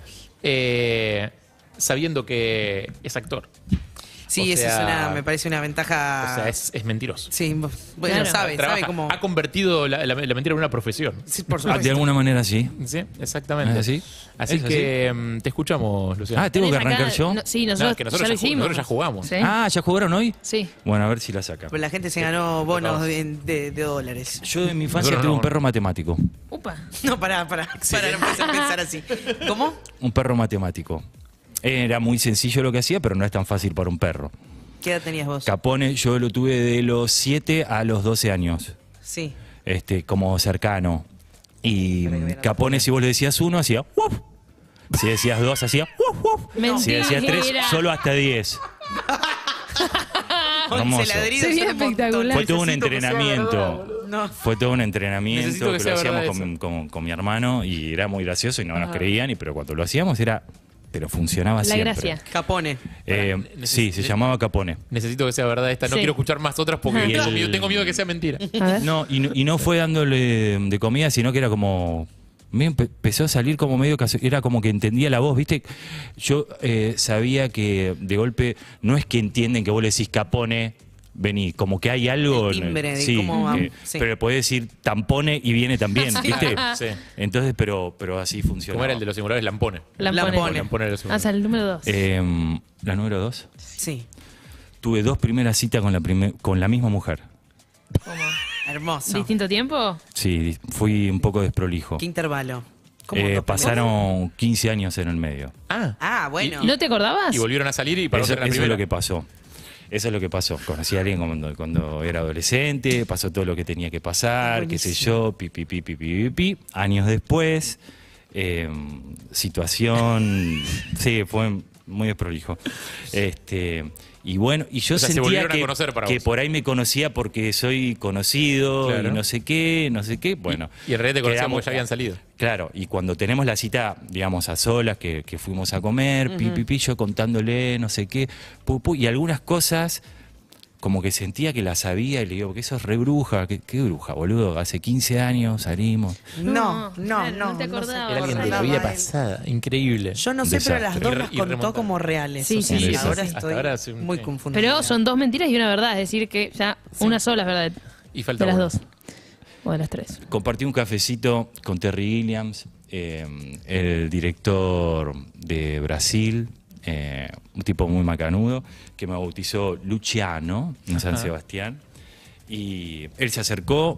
eh, sabiendo que es actor. Sí, eso es una, me parece una ventaja. O sea, es, es mentiroso. Sí, bueno, claro. sabe, Trabaja, sabe cómo. Ha convertido la, la, la mentira en una profesión. Sí, por supuesto. Ah, de alguna manera sí. Sí, exactamente. ¿Es así? Así ¿Es que así? te escuchamos, Luciano. Ah, ¿tengo que arrancar acá, yo? No, sí, nosotros, no, que nosotros ya lo ya, hicimos. Nosotros ya jugamos. ¿Sí? Ah, ¿ya jugaron hoy? Sí. Bueno, a ver si la saca. Pues la gente se ganó bonos de, de, de dólares. Yo en mi infancia Nosotros tuve no. un perro matemático. Upa. No, pará, pará. Sí. Pará, no puedes pensar así. ¿Cómo? Un perro matemático. Era muy sencillo lo que hacía, pero no es tan fácil para un perro. ¿Qué edad tenías vos? Capone, yo lo tuve de los siete a los doce años. Sí. Este, como cercano. Y Capone, si vos le decías uno, hacía ¡wuf! Si decías dos, hacía ¡wuf, wuf! Mentira. Si decías tres, solo hasta diez. once ladridos. Sería espectacular. Fue todo un entrenamiento. No. Fue todo un entrenamiento Necesito que que sea lo hacíamos verdad con, eso. con- con mi hermano y era muy gracioso y no nos creían, y, pero cuando lo hacíamos era... Pero funcionaba La siempre. gracia. Capone. Eh, sí, se llamaba Capone. Necesito que sea verdad esta. No Sí. quiero escuchar más otras porque Y tengo, el- miedo, tengo miedo de que sea mentira. A ver. No, y no, y no fue dándole de comida, sino que era como... Me empe- empezó a salir como medio caso, era como que entendía la voz, ¿viste? Yo eh, sabía que de golpe no es que entienden que vos le decís Capone, vení, como que hay algo... El timbre de sí, cómo va- eh, sí. pero le podés decir tampone y viene también, ¿viste? Sí. Entonces, pero, pero así funciona. ¿Cómo era el de los simuladores? Lampone. Lampone. Lampone. Lampone de los Ah, simuladores. sale el número dos. Eh, la número dos. Sí. Tuve dos primeras citas con la, primer- con la misma mujer. Hermoso. ¿Distinto tiempo? Sí, di- fui un poco desprolijo. ¿Qué intervalo? ¿Cómo Eh, dos pasaron quince años en el medio. Ah, Ah, bueno. ¿No te acordabas? y volvieron a salir y para Eso, otra la eso es primera. lo que pasó. Eso es lo que pasó. Conocí a alguien cuando, cuando era adolescente, pasó todo lo que tenía que pasar, qué sé yo, pi, pi, pi, pi, pi, pi, pi. Años después, eh, situación, sí, fue muy desprolijo. Este, y bueno, y yo O sea, se sentía volvieron a que, conocer para que vos. por ahí me conocía porque soy conocido Claro. y no sé qué, no sé qué. Bueno, Y en realidad te conocían quedamos- porque ya habían salido. Claro, y cuando tenemos la cita, digamos, a solas, que, que fuimos a comer, pi, pi, pi, yo contándole, no sé qué, pu, pu, y algunas cosas como que sentía que las sabía y le digo, porque eso es re bruja, ¿qué, qué bruja, boludo? Hace quince años salimos. No, no, claro, no. no te acordabas. Era alguien de la Nada, vida él. pasada. Increíble. Yo no sé, pero las Desastre. dos las Y re- y contó remontable. como reales. Sí, o sea, sí, sí, ahora sí. estoy Hasta ahora hace un- muy sí. confundida. Pero son dos mentiras y una verdad. Es decir, que ya una sola es verdad. Y falta De las una. dos. O de las tres. Compartí un cafecito con Terry Gilliams, eh, el director de Brasil, eh, un tipo muy macanudo, que me bautizó Luciano en San Ajá. Sebastián. Y él se acercó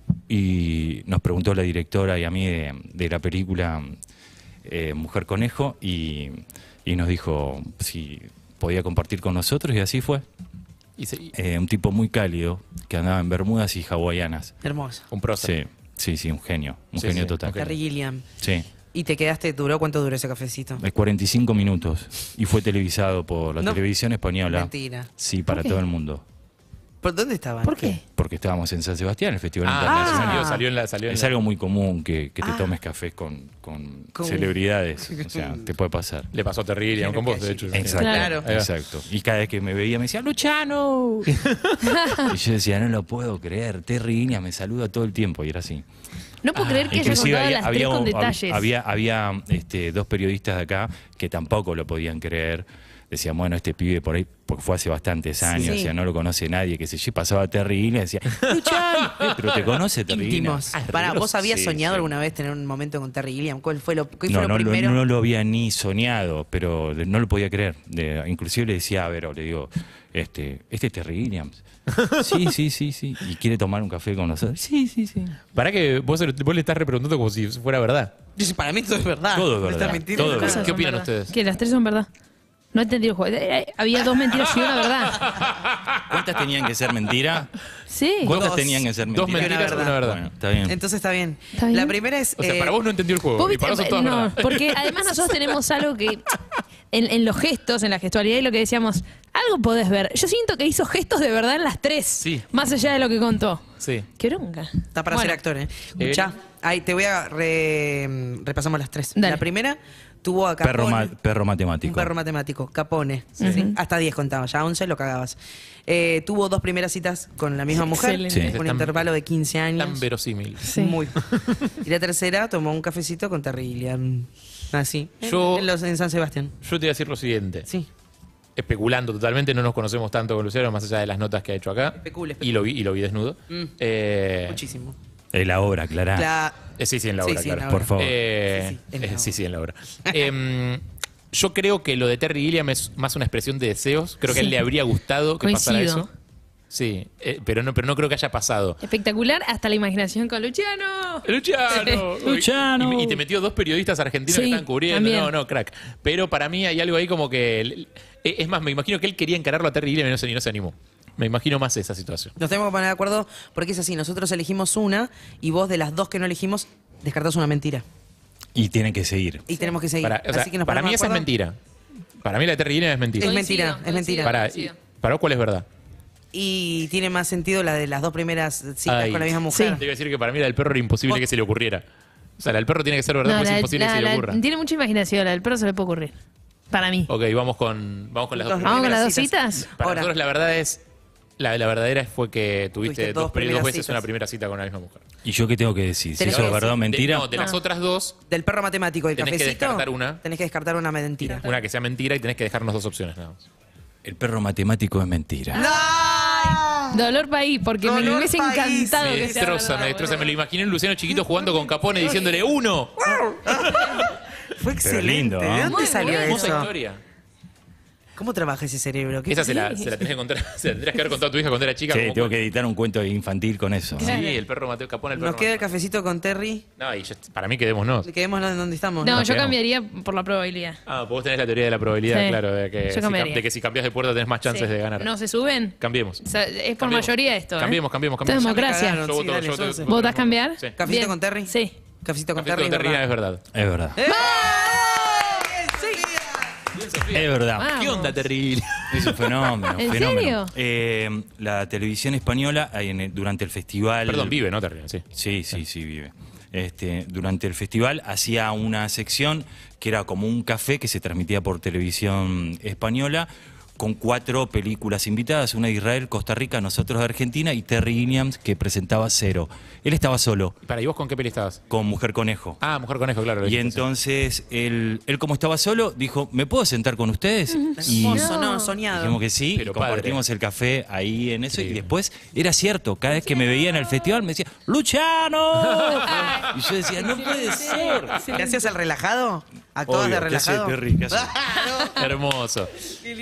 y nos preguntó la directora y a mí de, de la película eh, Mujer Conejo y, y nos dijo si podía compartir con nosotros y así fue. Y se- Eh, un tipo muy cálido que andaba en bermudas y hawaianas. Hermoso. un prócer. Sí, sí, sí, un genio, un Sí, genio sí, total. un genio. Terry Gilliam. Sí. ¿Y te quedaste, duró? ¿Cuánto duró ese cafecito? Es cuarenta y cinco minutos y fue televisado por la No. televisión española. Mentira. Sí, para ¿Por qué? todo el mundo. ¿Por dónde estaban? ¿Por qué? Porque estábamos en San Sebastián, el Festival Ah, Internacional. salió, salió en la- salió en es la- algo muy común que, que te Ah. tomes cafés con, con Con- celebridades. O sea, te puede pasar. Le pasó a Terry Gilliam con vos, de hecho. Exacto, Claro. Ahí va. exacto. Y cada vez que me veía me decía, ¡Luciano! Y yo decía, no lo puedo creer, Terry Gilliam me saluda todo el tiempo. Y era así. No puedo creer que haya Inclusive contado había, las tres había, con un- detalles. había, había, este, dos periodistas de acá que tampoco lo podían creer. Decían, bueno, este pibe por ahí, porque fue hace bastantes años, Sí. decía, no lo conoce nadie, que se yo, pasaba Terry Gilliam y decía, Luciano, "Eh, pero te conoce Terry Gilliam". Íntimos. Ah, Para, pero- ¿vos habías sí, soñado sí. alguna vez tener un momento con Terry Gilliam? ¿Cuál fue lo, qué No, fue lo no, lo- primero? no lo había ni soñado, pero de- no lo podía creer. De- inclusive le decía a Vero, le digo, este, este es Terry Gilliams. Sí, sí, sí, sí. ¿Y quiere tomar un café con nosotros? Sí, sí, sí. Para que vos, vos le estás repreguntando como si fuera verdad. Dice, para mí todo es verdad. Todo es Me verdad, estás mintiendo. todo es ¿Qué, verdad. qué opinan Son verdad. ustedes? Que las tres son verdad. No entendí el juego. Eh, eh, Había dos mentiras y una verdad. ¿Cuántas tenían que ser mentira? Sí. ¿Cuántas Dos. tenían que ser Dos mentira? mentiras, verdad. una verdad. Bueno, está bien. Entonces está bien. ¿Está bien? La primera es... O sea, eh, para vos no entendió el juego. ¿Vos Y para vos viste? son todas No, verdad. porque además nosotros tenemos algo que en, en los gestos, en la gestualidad y lo que decíamos, algo podés ver. Yo siento que hizo gestos de verdad en las tres, Sí. más allá de lo que contó. Sí. Qué bronca. Está para Bueno, ser actor, ¿eh? Escuchá, ahí te voy a... re- repasamos las tres. Dale. La primera tuvo a Perro, Capone. ma- perro matemático. Un perro matemático, Capone. ¿sí? Hasta diez contaba, ya once lo cagabas. Eh, tuvo dos primeras citas con la misma mujer, Excelente. Sí. un Tan- intervalo de quince años. Tan verosímil. Sí. Muy. Y la tercera tomó un cafecito con Terry Gilliam. Así. en- Yo- En, los, en San Sebastián. Yo te voy a decir lo siguiente. Sí. Especulando totalmente, no nos conocemos tanto con Luciano, más allá de las notas que ha hecho acá. Especule, Y lo vi, y lo vi desnudo. Mm. Eh, Muchísimo. Eh, la obra, Clara. La- eh, sí, sí, en la Sí, obra, sí, en claro. la Por favor. Eh, Sí, sí, en la eh, obra. sí, sí, en la obra. Em, yo creo que lo de Terry Gilliam es más una expresión de deseos. Creo que a él Sí. le habría gustado que pasara Coincido. eso. Sí, eh, pero, no, pero no creo que haya pasado. Espectacular, hasta la imaginación con Luciano. Luciano. Luciano. Y, y te metió dos periodistas argentinos Sí, que están cubriendo. también. No, no, crack. Pero para mí hay algo ahí como que... el- eh, Es más, me imagino que él quería encararlo a Terry Gilliam y no se, y no se animó. Me imagino más esa situación. Nos tenemos que poner de acuerdo porque es así. Nosotros elegimos una y vos de las dos que no elegimos descartás una mentira. Y tiene que seguir. Y tenemos que seguir. Para, o sea, Así que nos para ponemos mí de esa es acuerdo. mentira. Para mí la de Terry Gilliam es mentira. Es Coincido, mentira, es coincido. mentira. Para, coincido. ¿Para vos cuál es verdad? Y tiene más sentido la de las dos primeras citas Ay. con la misma mujer. Te iba a decir que para mí la del perro era imposible Vos- que se le ocurriera. O sea, la del perro tiene que ser verdad, No, pues es la- imposible la- que se le la- ocurra. tiene mucha imaginación, la del perro se le puede ocurrir. Para mí. Ok, vamos con, vamos con las dos Dos Vamos con primeras las dos citas. Para Ahora. nosotros la verdad es... La, la verdadera fue que tuviste, Tuviste dos dos, peri- dos primeras veces citas. una primera cita con la misma mujer. ¿Y yo qué tengo que decir? Si Tenés eso que es verdad o De- mentira. no, de las No. otras dos, Del perro matemático y el Tenés que cafecito. descartar una. Tenés que descartar una mentira. una que sea mentira y tenés que dejarnos dos opciones nada más. El perro matemático es mentira. Dolor país, porque me Dolor hubiese país. encantado Me que sea destroza, verdad, me destroza. boludo. Me lo imaginé en Luciano chiquito jugando con Capone diciéndole ¡uno! Fue excelente. lindo, ¿De ¿eh? dónde Muy salió bueno. Hermosa eso? historia. ¿Cómo trabaja ese cerebro? ¿Qué Esa se la, Sí. se la tenés que contar, se la tendrías que haber contado a tu hija cuando era chica. Sí, como tengo cu- que editar un cuento infantil con eso. Sí, Claro. el perro Mateo Capone, el perro Nos queda el Mateo. cafecito con Terry. No, y ya- para mí quedémonos. Quedémonos donde estamos. No, No, yo quedamos. cambiaría por la probabilidad. Ah, vos tenés la teoría de la probabilidad, Sí. claro, de que, Yo si, cambiaría. cam- de que si cambias de puerta tenés más chances Sí. de ganar. ¿No se suben? Cambiemos. O sea, es por Cambiemos. mayoría esto, ¿eh? Cambiemos, cambiemos, Esto es cambiemos. democracia. Ya me cagaron. Yo Sí, voto, dale, yo voto- entonces. voto- ¿Votás cambiar? Sí. ¿Cafecito Bien. con Terry? Sí. Cafecito con Cafecito Terry. con Terry ¿verdad? es verdad. Es verdad. ¡Eh! Es verdad. Vamos. ¿Qué onda, Terry? Es un fenómeno. ¿En fenómeno. serio? Eh, la televisión española, ahí en el- durante el festival. Perdón, vive, ¿no, Terry? Sí. Sí, sí, sí, vive. Este, durante el festival hacía una sección que era como un café que se transmitía por televisión española con cuatro películas invitadas, una de Israel, Costa Rica, nosotros de Argentina y Terry Gilliam que presentaba Cero. Él estaba solo. ¿Para y vos con qué peli estabas? Con Mujer Conejo. Ah, Mujer Conejo, claro. lo Y dijiste, sí. entonces él, él como estaba solo, dijo, ¿me puedo sentar con ustedes? Y Hermoso, no, soñado. dijimos que sí, Pero y compartimos padre. el café ahí en eso. Y después era cierto, cada vez que me veía en el festival me decía, ¡Luciano! Y yo decía, no puede ser. ¿Qué hacías el relajado? ¿Actuabas Obvio, de ¿qué hace relajado? Terry? ¿Qué hace? Hermoso. Qué lindo. No,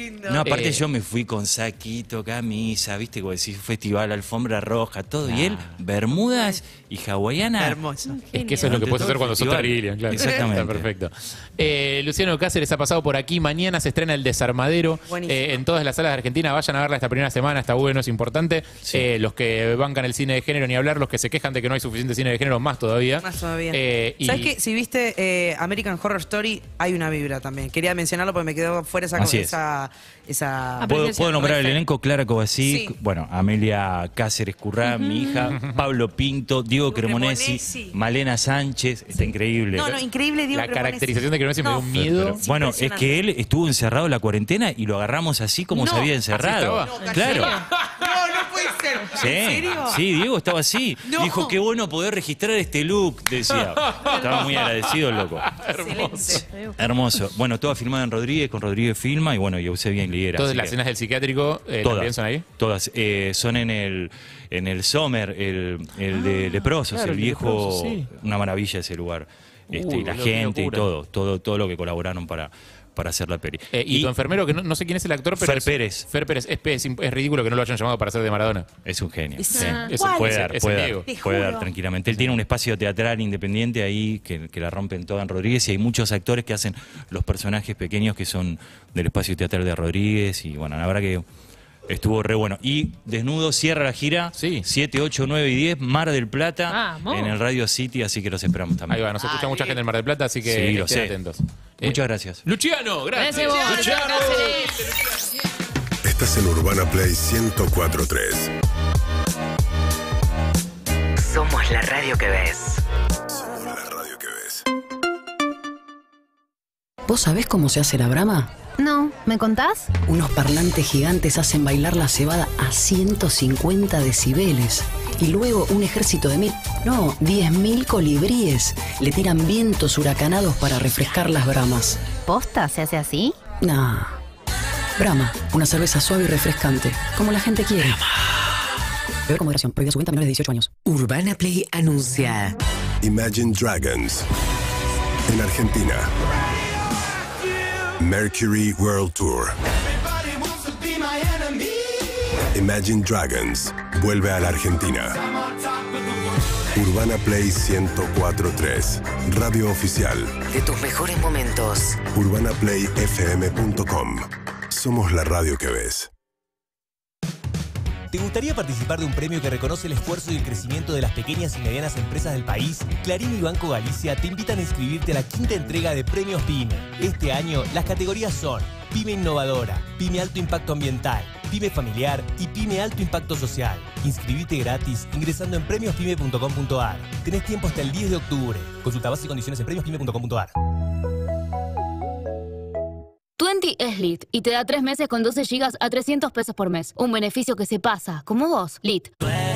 Aparte Eh, yo me fui con saquito, camisa, viste, como decís, festival, alfombra roja, todo. Y él, bermudas y hawaiana. Hermoso. Es que eso es lo que puedes hacer cuando sos Terry Gilliam, claro. Exactamente. Está perfecto. Eh, Luciano Cáceres ha pasado por aquí. Mañana se estrena El Desarmadero eh, en todas las salas de Argentina. Vayan a verla esta primera semana, está bueno, es importante. Eh, los que bancan el cine de género, ni hablar, los que se quejan de que no hay suficiente cine de género, más todavía. Más todavía. Eh, y- ¿Sabes qué? Si viste eh, American Horror Story, hay una vibra también. Quería mencionarlo porque me quedó fuera esa... Así es. esa, esa ¿Puedo, puedo nombrar el elenco? Clara Kovacic, Sí. bueno, Amelia Cáceres Currá, mi hija, Pablo Pinto, Diego Cremonesi, Cremonesi. Malena Sánchez, está increíble. No, no, increíble, Diego La Cremonesi. caracterización de Cremonesi me dio un Pero- miedo. pero- bueno, es que él estuvo encerrado en la cuarentena y lo agarramos así como No, se había así encerrado. estaba. No, claro. No, no puede ser. Sí, ¿En serio? sí, Diego estaba así. No. Dijo, qué bueno poder registrar este look, decía. Estaba muy agradecido el loco. Hermoso. Hermoso. Bueno, todo filmado en Rodríguez, con Rodríguez Filma y bueno, y Eusebia en Liguera. Todas así las que- escenas del psiquiátrico eh, Todas, también son ahí. Todas. Eh, son en el en el Sommer, el, el de Leprosos, claro, el el de viejo. Leprosos, sí. Una maravilla ese lugar. Este, Uy, y la boludo, qué gente y locura. todo, todo, todo lo que colaboraron para, para hacer la peli. Eh, y, tu enfermero, que no, no sé quién es el actor, pero Fer es- Pérez. Fer Pérez. Es, es, es ridículo que no lo hayan llamado para hacer de Maradona. Es un genio. Es- sí. es- puede es- dar, es puede el dar, Diego. Te puede dar juro. tranquilamente. Él tiene un espacio teatral independiente ahí que, que la rompen toda en Rodríguez y hay muchos actores que hacen los personajes pequeños que son del espacio teatral de Rodríguez y bueno, la verdad que estuvo re bueno. Y Desnudo cierra la gira siete, ocho, nueve y diez, Mar del Plata, Vamos. en el Radio City, así que los esperamos también. Ahí va, nos escucha mucha gente en Mar del Plata, así que Sí, lo estén sé. atentos. Muchas gracias. Luciano, gracias. Gracias vos, Luciano. Cáceres. Estás en Urbana Play ciento cuatro punto tres. Somos la radio que ves. Somos la radio que ves. ¿Vos sabés cómo se hace la brama? No, ¿me contás? Unos parlantes gigantes hacen bailar la cebada a ciento cincuenta decibeles. Y luego un ejército de mil, no, diez mil colibríes le tiran vientos huracanados para refrescar las bramas. ¿Posta se hace así? Nah. Brahma, una cerveza suave y refrescante, como la gente quiere. Beber con moderación, prohibida su venta a menores de dieciocho años. Urbana Play anuncia. Imagine Dragons. En Argentina. Mercury World Tour. Imagine Dragons vuelve a la Argentina. Urbana Play ciento cuatro punto tres. Radio oficial. De tus mejores momentos. urbana play f m punto com. Somos la radio que ves. ¿Te gustaría participar de un premio que reconoce el esfuerzo y el crecimiento de las pequeñas y medianas empresas del país? Clarín y Banco Galicia te invitan a inscribirte a la quinta entrega de Premios PYME. Este año las categorías son PYME Innovadora, PYME Alto Impacto Ambiental, PYME Familiar y PYME Alto Impacto Social. Inscribite gratis ingresando en premios pyme punto com punto a r. Tenés tiempo hasta el diez de octubre. Consulta bases y condiciones en premios pyme punto com punto a r. Twenty es Lit y te da tres meses con doce gigas a trescientos pesos por mes. Un beneficio que se pasa, como vos. Lit.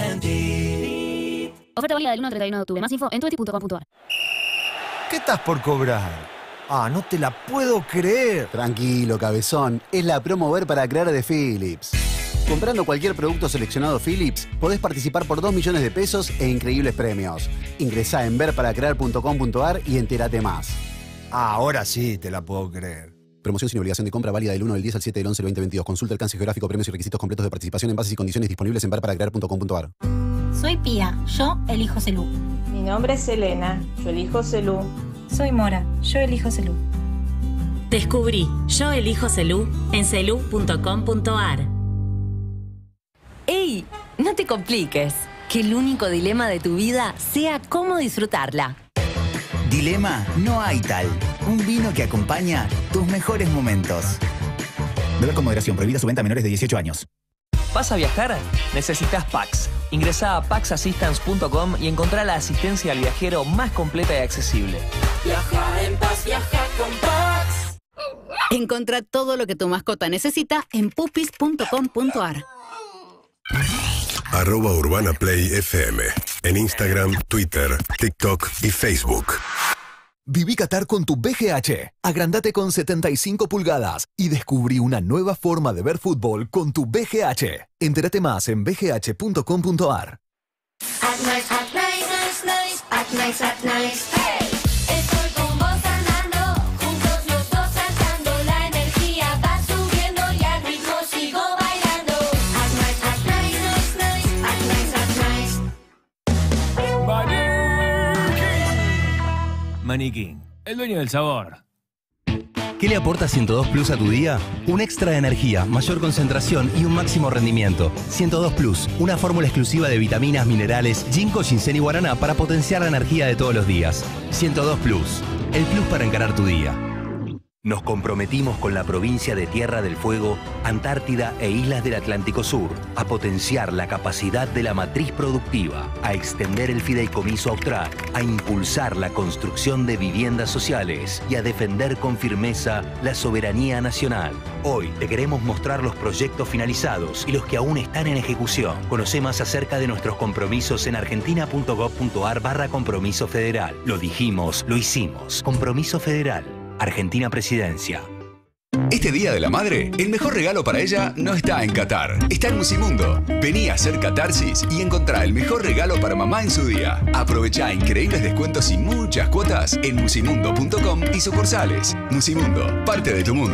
Oferta válida del uno al treinta y uno de octubre. Más info en twenty punto com punto a r. ¿Qué estás por cobrar? Ah, no te la puedo creer. Tranquilo, cabezón. Es la promo Ver para crear de Philips. Comprando cualquier producto seleccionado Philips, podés participar por dos millones de pesos e increíbles premios. Ingresá en ver para crear punto com punto a r y entérate más. Ah, ahora sí te la puedo creer. Promoción sin obligación de compra válida del uno del diez al siete del once del veinte veintidós. Consulta alcance geográfico, premios y requisitos completos de participación en bases y condiciones disponibles en ver para crear punto com punto a r. Soy Pía, yo elijo Celú. Mi nombre es Elena, yo elijo Celú. Soy Mora, yo elijo Celú. Descubrí Yo elijo Celú en celú punto com punto a r. ¡Ey! No te compliques. Que el único dilema de tu vida sea cómo disfrutarla. Dilema no hay tal. Un vino que acompaña tus mejores momentos. Beber con moderación. Prohibida su venta a menores de dieciocho años. ¿Vas a viajar? Necesitas Pax. Ingresá a pax assistance punto com y encontrá la asistencia al viajero más completa y accesible. Viaja en paz, viaja con Pax. Encontrá todo lo que tu mascota necesita en pupis punto com punto a r. Arroba Urbana Play F M. En Instagram, Twitter, TikTok y Facebook. Viví Qatar con tu B G H. Agrandate con setenta y cinco pulgadas y descubrí una nueva forma de ver fútbol con tu B G H. Entérate más en b g h punto com punto a r. At night, at night, nice, nice. At night, at night, hey. Estoy con vos andando, juntos los dos saltando. La energía va subiendo y al ritmo Maniquín, el dueño del sabor. ¿Qué le aporta ciento dos Plus a tu día? Un extra de energía, mayor concentración y un máximo rendimiento. ciento dos Plus, una fórmula exclusiva de vitaminas, minerales, ginkgo, ginseng y guaraná para potenciar la energía de todos los días. ciento dos Plus, el plus para encarar tu día. Nos comprometimos con la provincia de Tierra del Fuego, Antártida e Islas del Atlántico Sur a potenciar la capacidad de la matriz productiva, a extender el fideicomiso austral, a impulsar la construcción de viviendas sociales y a defender con firmeza la soberanía nacional. Hoy te queremos mostrar los proyectos finalizados y los que aún están en ejecución. Conoce más acerca de nuestros compromisos en argentina.gov.ar barra compromiso federal. Lo dijimos, lo hicimos. Compromiso federal. Argentina Presidencia. Este Día de la Madre, el mejor regalo para ella no está en Qatar, está en Musimundo. Vení a hacer catarsis y encontrá el mejor regalo para mamá en su día. Aprovechá increíbles descuentos y muchas cuotas en musimundo punto com y sucursales. Musimundo, parte de tu mundo.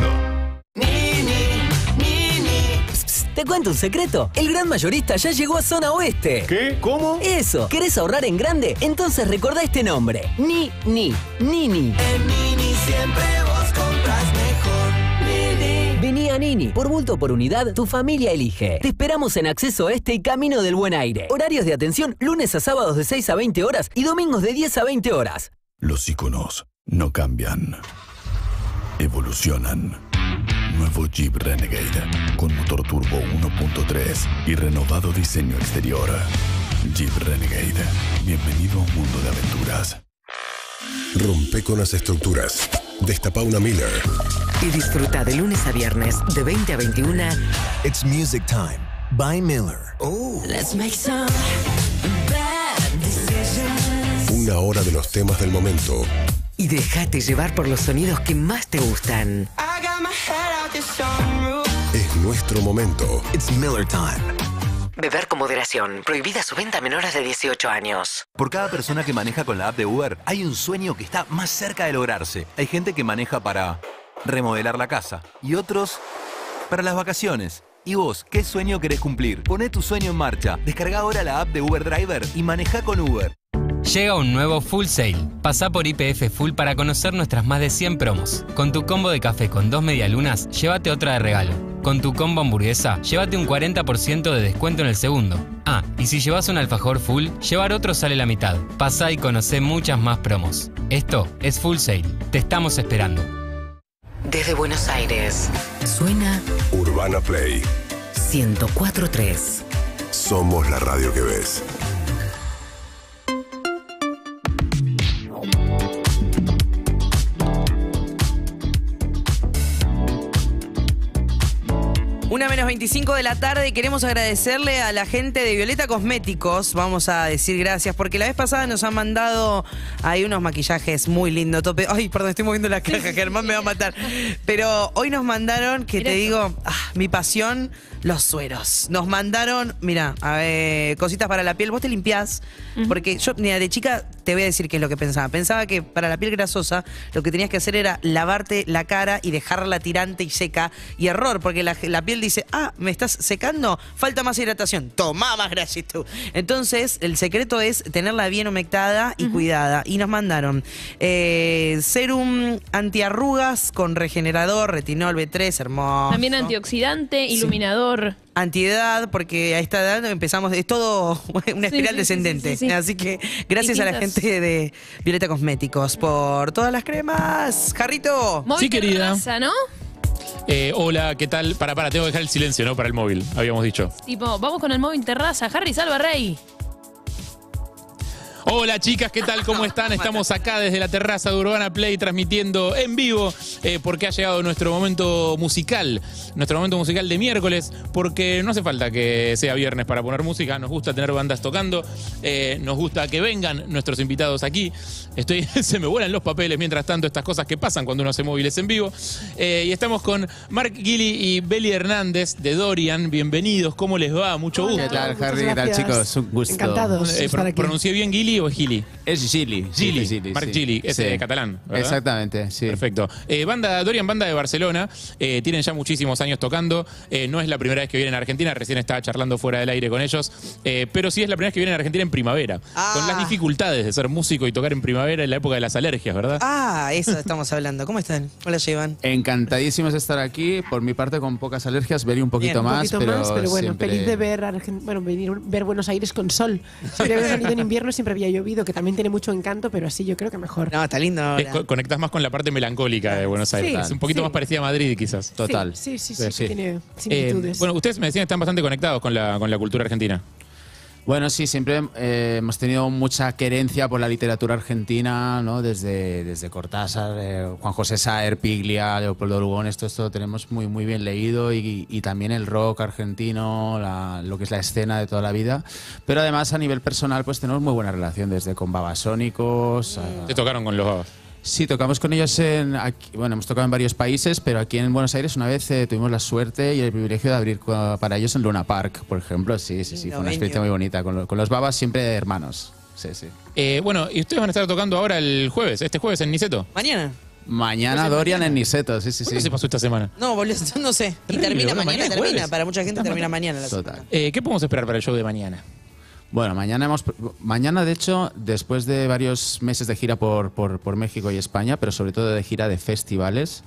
¿Te cuento un secreto? El gran mayorista ya llegó a Zona Oeste. ¿Qué? ¿Cómo? Eso. ¿Querés ahorrar en grande? Entonces recordá este nombre. Ni, ni, Nini. En Nini siempre vos compras mejor. Nini. Vení a Nini. Por bulto o por unidad, tu familia elige. Te esperamos en Acceso Este y Camino del Buen Aire. Horarios de atención lunes a sábados de seis a veinte horas y domingos de diez a veinte horas. Los iconos no cambian. Evolucionan. Nuevo Jeep Renegade con motor turbo uno punto tres y renovado diseño exterior. Jeep Renegade. Bienvenido a un mundo de aventuras. Rompe con las estructuras. Destapa una Miller. Y disfruta de lunes a viernes de veinte a veintiuna. It's Music Time by Miller. Oh. Let's make some bad decisions. Una hora de los temas del momento. Y déjate llevar por los sonidos que más te gustan. Es nuestro momento. It's Miller Time. Beber con moderación. Prohibida su venta a menores de dieciocho años. Por cada persona que maneja con la app de Uber, hay un sueño que está más cerca de lograrse. Hay gente que maneja para remodelar la casa y otros para las vacaciones. ¿Y vos, qué sueño querés cumplir? Poné tu sueño en marcha. Descarga ahora la app de Uber Driver y maneja con Uber. Llega un nuevo Full Sale. Pasá por I P F Full para conocer nuestras más de cien promos. Con tu combo de café con dos medialunas, llévate otra de regalo. Con tu combo hamburguesa, llévate un cuarenta por ciento de descuento en el segundo. Ah, y si llevas un alfajor full, llevar otro sale la mitad. Pasá y conocé muchas más promos. Esto es Full Sale. Te estamos esperando. Desde Buenos Aires, suena Urbana Play ciento cuatro punto tres. Somos la radio que ves. Una menos veinticinco de la tarde, queremos agradecerle a la gente de Violeta Cosméticos, vamos a decir gracias, porque la vez pasada nos han mandado ahí unos maquillajes muy lindos, tope. Ay, perdón, estoy moviendo la caja, Germán me va a matar. Pero hoy nos mandaron, que te digo, ah, mi pasión, los sueros. Nos mandaron, mira, a ver, cositas para la piel, vos te limpiás, uh-huh. porque yo, mira, de chica te voy a decir qué es lo que pensaba. Pensaba que para la piel grasosa lo que tenías que hacer era lavarte la cara y dejarla tirante y seca, y error, porque la, la piel dice, ah, ¿me estás secando? Falta más hidratación. Tomá más grasito. Entonces, el secreto es tenerla bien humectada y uh-huh. cuidada. Y nos mandaron eh, serum antiarrugas con regenerador, retinol B tres, hermoso. También antioxidante, iluminador. Sí. Antiedad, porque a esta edad empezamos, es todo una espiral sí, sí, descendente. Sí, sí, sí. Así que gracias Distintas. a la gente de Violeta Cosméticos por todas las cremas. Jarrito. Móvil sí, querida. Terraza, ¿no? Eh, hola, ¿qué tal? Para, para, tengo que dejar el silencio, ¿no? Para el móvil, habíamos dicho. Tipo, vamos con el móvil terraza. Harry, salva Rey. Hola chicas, ¿qué tal? ¿Cómo están? Estamos acá desde la terraza de Urbana Play transmitiendo en vivo eh, porque ha llegado nuestro momento musical, nuestro momento musical de miércoles, porque no hace falta que sea viernes para poner música, nos gusta tener bandas tocando, eh, nos gusta que vengan nuestros invitados aquí. Estoy, se me vuelan los papeles mientras tanto, estas cosas que pasan cuando uno hace móviles en vivo. Eh, y estamos con Mark Gili y Beli Hernández de Dorian. Bienvenidos, ¿cómo les va? Mucho gusto. ¿Qué tal, Harry? ¿Qué tal, chicos? Un gusto. Encantados eh, estar aquí. ¿Pronuncié bien Gili Gili o es Gili? Es Gili. Gili, sí, Gili, Marc sí. Gili, es Sí. eh, catalán, ¿verdad? Exactamente, sí. Perfecto. Eh, banda, Dorian, banda de Barcelona, eh, tienen ya muchísimos años tocando, eh, no es la primera vez que vienen a Argentina, recién estaba charlando fuera del aire con ellos, eh, pero sí es la primera vez que vienen a Argentina en primavera, Ah. con las dificultades de ser músico y tocar en primavera en la época de las alergias, ¿verdad? Ah, eso estamos hablando. ¿Cómo están? ¿Cómo la llevan? Encantadísimos de estar aquí. Por mi parte, con pocas alergias, vería un poquito Bien, un más. Un poquito pero más, pero bueno, siempre- feliz de ver, Argen- bueno, venir, ver Buenos Aires con sol. Siempre había salido en invierno, siempre había llovido, que también tiene mucho encanto, pero así yo creo que mejor. No, está lindo ahora. Eh, co- conectás más con la parte melancólica de Buenos Aires. Sí, es un poquito sí. más parecida a Madrid, quizás. Total. Sí, sí, sí, Sí, sí, sí. tiene Eh, similitudes. bueno, ustedes me decían que están bastante conectados con la, con la cultura argentina. Bueno, sí, siempre eh, hemos tenido mucha querencia por la literatura argentina, ¿no? Desde, desde Cortázar, eh, Juan José Saer, Piglia, Leopoldo Lugones, esto, esto lo tenemos muy, muy bien leído y, y también el rock argentino, la- lo que es la escena de toda la vida. Pero además a nivel personal pues tenemos muy buena relación, desde con Babasónicos. a- Te tocaron con los babas. Sí, tocamos con ellos en. Aquí, bueno, hemos tocado en varios países, pero aquí en Buenos Aires una vez eh, tuvimos la suerte y el privilegio de abrir co- para ellos en Luna Park, por ejemplo. Sí, sí, sí, fue una experiencia muy bonita. Con, lo- con los babas siempre hermanos. Sí, sí. Eh, bueno, y ustedes van a estar tocando ahora el jueves, este jueves en Niceto. ¿Mañana? Mañana Dorian en Niceto, sí, sí, sí. ¿Cuándo se pasó esta semana? No, boludo, no sé. Y Terrible, termina boludo, mañana, mañana termina. jueves. Para mucha gente Está termina mal. mañana la Total. Eh, ¿Qué podemos esperar para el show de mañana? Bueno, mañana hemos. Mañana, de hecho, después de varios meses de gira por, por, por México y España, pero sobre todo de gira de festivales,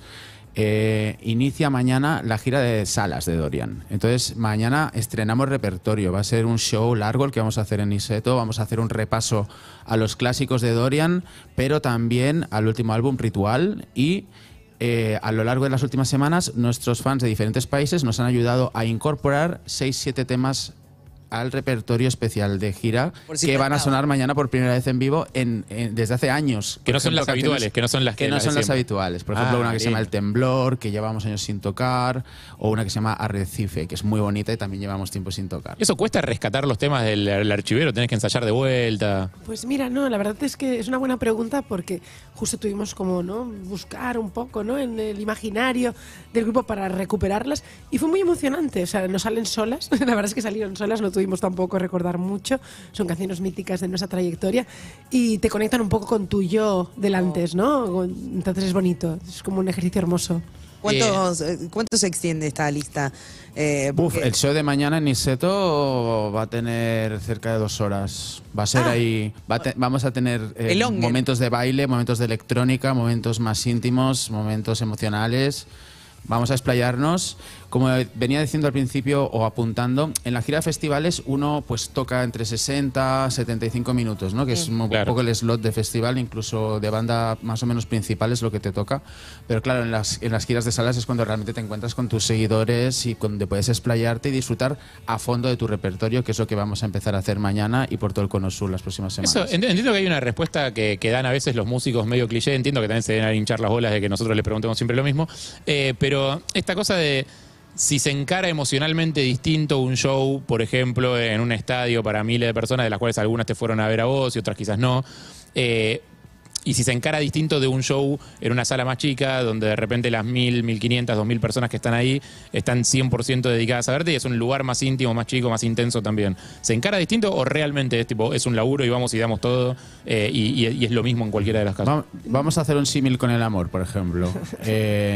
eh, inicia mañana la gira de salas de Dorian. Entonces, mañana estrenamos repertorio. Va a ser un show largo el que vamos a hacer en Niceto. Vamos a hacer un repaso a los clásicos de Dorian, pero también al último álbum, Ritual, y. Eh, a lo largo de las últimas semanas, nuestros fans de diferentes países nos han ayudado a incorporar seis siete temas al repertorio especial de gira Por si que van a faltaba. sonar mañana por primera vez en vivo en, en- desde hace años. Que Por no son las canciones habituales, que no son las que- no las de son las siempre. habituales. Por Ah, ejemplo, una que se llama bien. El Temblor, que llevamos años sin tocar, o una que se llama Arrecife, que es muy bonita y también llevamos tiempo sin tocar. ¿Eso cuesta rescatar los temas del, del archivero? ¿Tenés que ensayar de vuelta? Pues mira, no, la verdad es que es una buena pregunta porque justo tuvimos como, ¿no? Buscar un poco, ¿no? En el imaginario del grupo para recuperarlas y fue muy emocionante, o sea, no salen solas, la verdad es que salieron solas, no tuvimos tampoco recordar mucho, son canciones míticas de nuestra trayectoria y te conectan un poco con tu yo del antes, ¿no? Con- Entonces es bonito, es como un ejercicio hermoso. ¿Cuántos, eh, ¿Cuánto se extiende esta lista? Eh, Uf, porque- el show de mañana en Niceto va a tener cerca de dos horas. Va a ser Ah. ahí. va a te- vamos a tener eh, El longer. momentos de baile, momentos de electrónica, momentos más íntimos, momentos emocionales. Vamos a explayarnos. Como venía diciendo al principio o apuntando, en la gira de festivales uno pues toca entre sesenta, setenta y cinco minutos, ¿no? Que es un Claro. poco el slot de festival, incluso de banda más o menos principal es lo que te toca. Pero claro, en las, en las giras de salas es cuando realmente te encuentras con tus seguidores y donde puedes explayarte y disfrutar a fondo de tu repertorio, que es lo que vamos a empezar a hacer mañana y por todo el Cono Sur las próximas semanas. Eso, ent- entiendo que hay una respuesta que, que dan a veces los músicos medio cliché, entiendo que también se deben a hinchar las bolas de que nosotros le preguntemos siempre lo mismo, eh, pero esta cosa de si se encara emocionalmente distinto un show, por ejemplo, en un estadio para miles de personas, de las cuales algunas te fueron a ver a vos y otras quizás no, eh, y si se encara distinto de un show en una sala más chica, donde de repente las mil, mil quinientas, dos mil personas que están ahí están cien por ciento dedicadas a verte y es un lugar más íntimo, más chico, más intenso también. ¿Se encara distinto o realmente es tipo es un laburo y vamos y damos todo eh, y, y- y es lo mismo en cualquiera de las casas? Va- Vamos a hacer un símil con el amor, por ejemplo. Eh,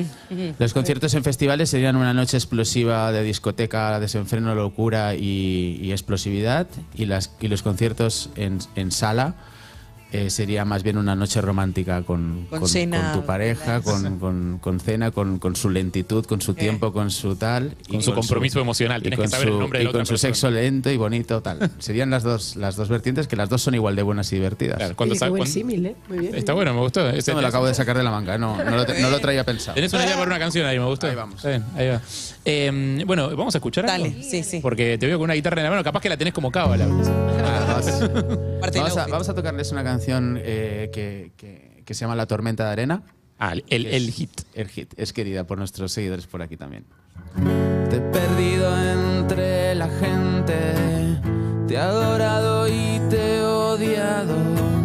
los conciertos en festivales serían una noche explosiva de discoteca, desenfreno, locura y, y explosividad. Y, las, y los conciertos en, en sala eh, sería más bien una noche romántica con, Con con- cena. con tu pareja, con, con- con cena, con, con su lentitud, con su tiempo, con su tal. Con su compromiso emocional, y tenés con que saber el su- nombre de y la otra con su persona. sexo lento y bonito, tal. Serían las dos, las dos vertientes, que las dos son igual de buenas y divertidas. Claro, cuando Oye, qué sa- buen cuando- símil, ¿eh? Muy bien. Está bueno, me gustó. Ese- Esto me lo acabo de sacar de la manga, no, no, lo, no lo traía pensado. Tenés una idea para una canción ahí, me gustó. Ahí vamos. Bien, ahí va. Eh, bueno, vamos a escuchar algo. Dale, sí, sí. Porque te veo con una guitarra en la mano, capaz que la tenés como cábala. Ah, vamos, Parte vamos del a, outfit. vamos a tocarles una canción eh, que, que- que se llama La Tormenta de Arena. Ah, el, el hit. El hit. Es querida por nuestros seguidores por aquí también. Te he perdido entre la gente, te he adorado y te he odiado.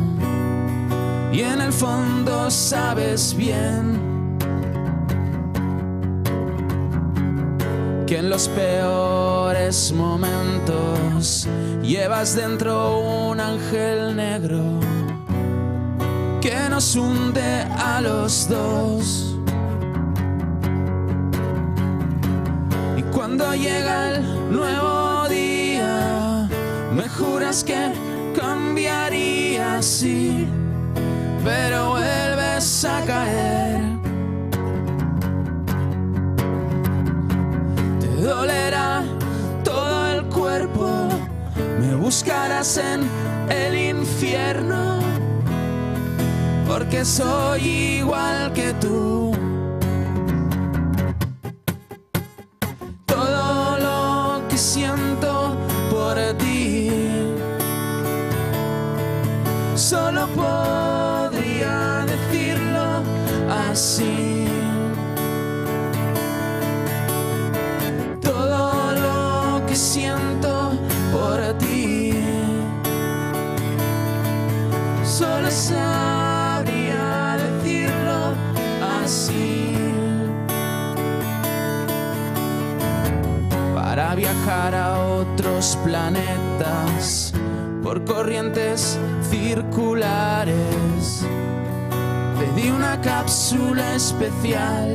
Y en el fondo sabes bien que en los peores momentos llevas dentro un ángel negro que nos hunde a los dos. Y cuando llega el nuevo día, me juras que cambiarías, sí, pero vuelves a caer. Te dolerá todo el cuerpo, me buscarás en el infierno, porque soy igual que tú. Todo lo que siento por ti solo podría decirlo así. Todo lo que siento por ti solo sabría decirlo así. Para viajar a otros planetas por corrientes circulares, pedí una cápsula especial,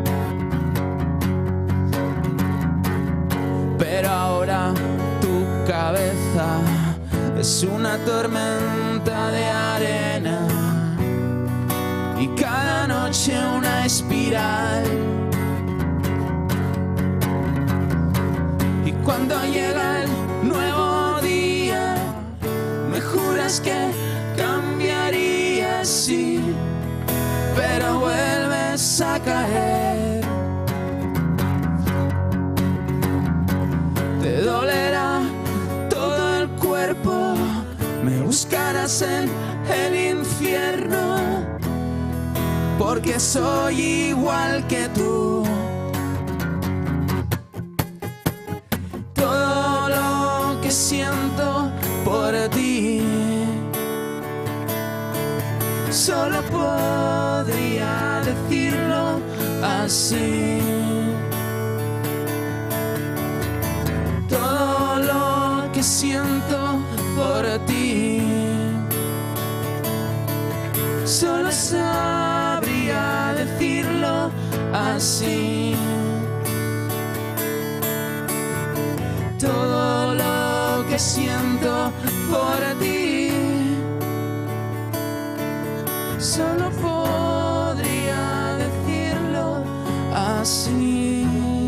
pero ahora tu cabeza es una tormenta de arena y cada noche una espiral. Y cuando llega el nuevo día, me juras que cambiarías, sí, pero vuelves a caer. Te dolerá todo el cuerpo, me buscarás en el infierno, porque soy igual que tú. Todo lo que siento por ti solo podría decirlo así. Todo lo que siento por ti solo sabría decirlo así. Todo lo que siento por ti solo podría decirlo así.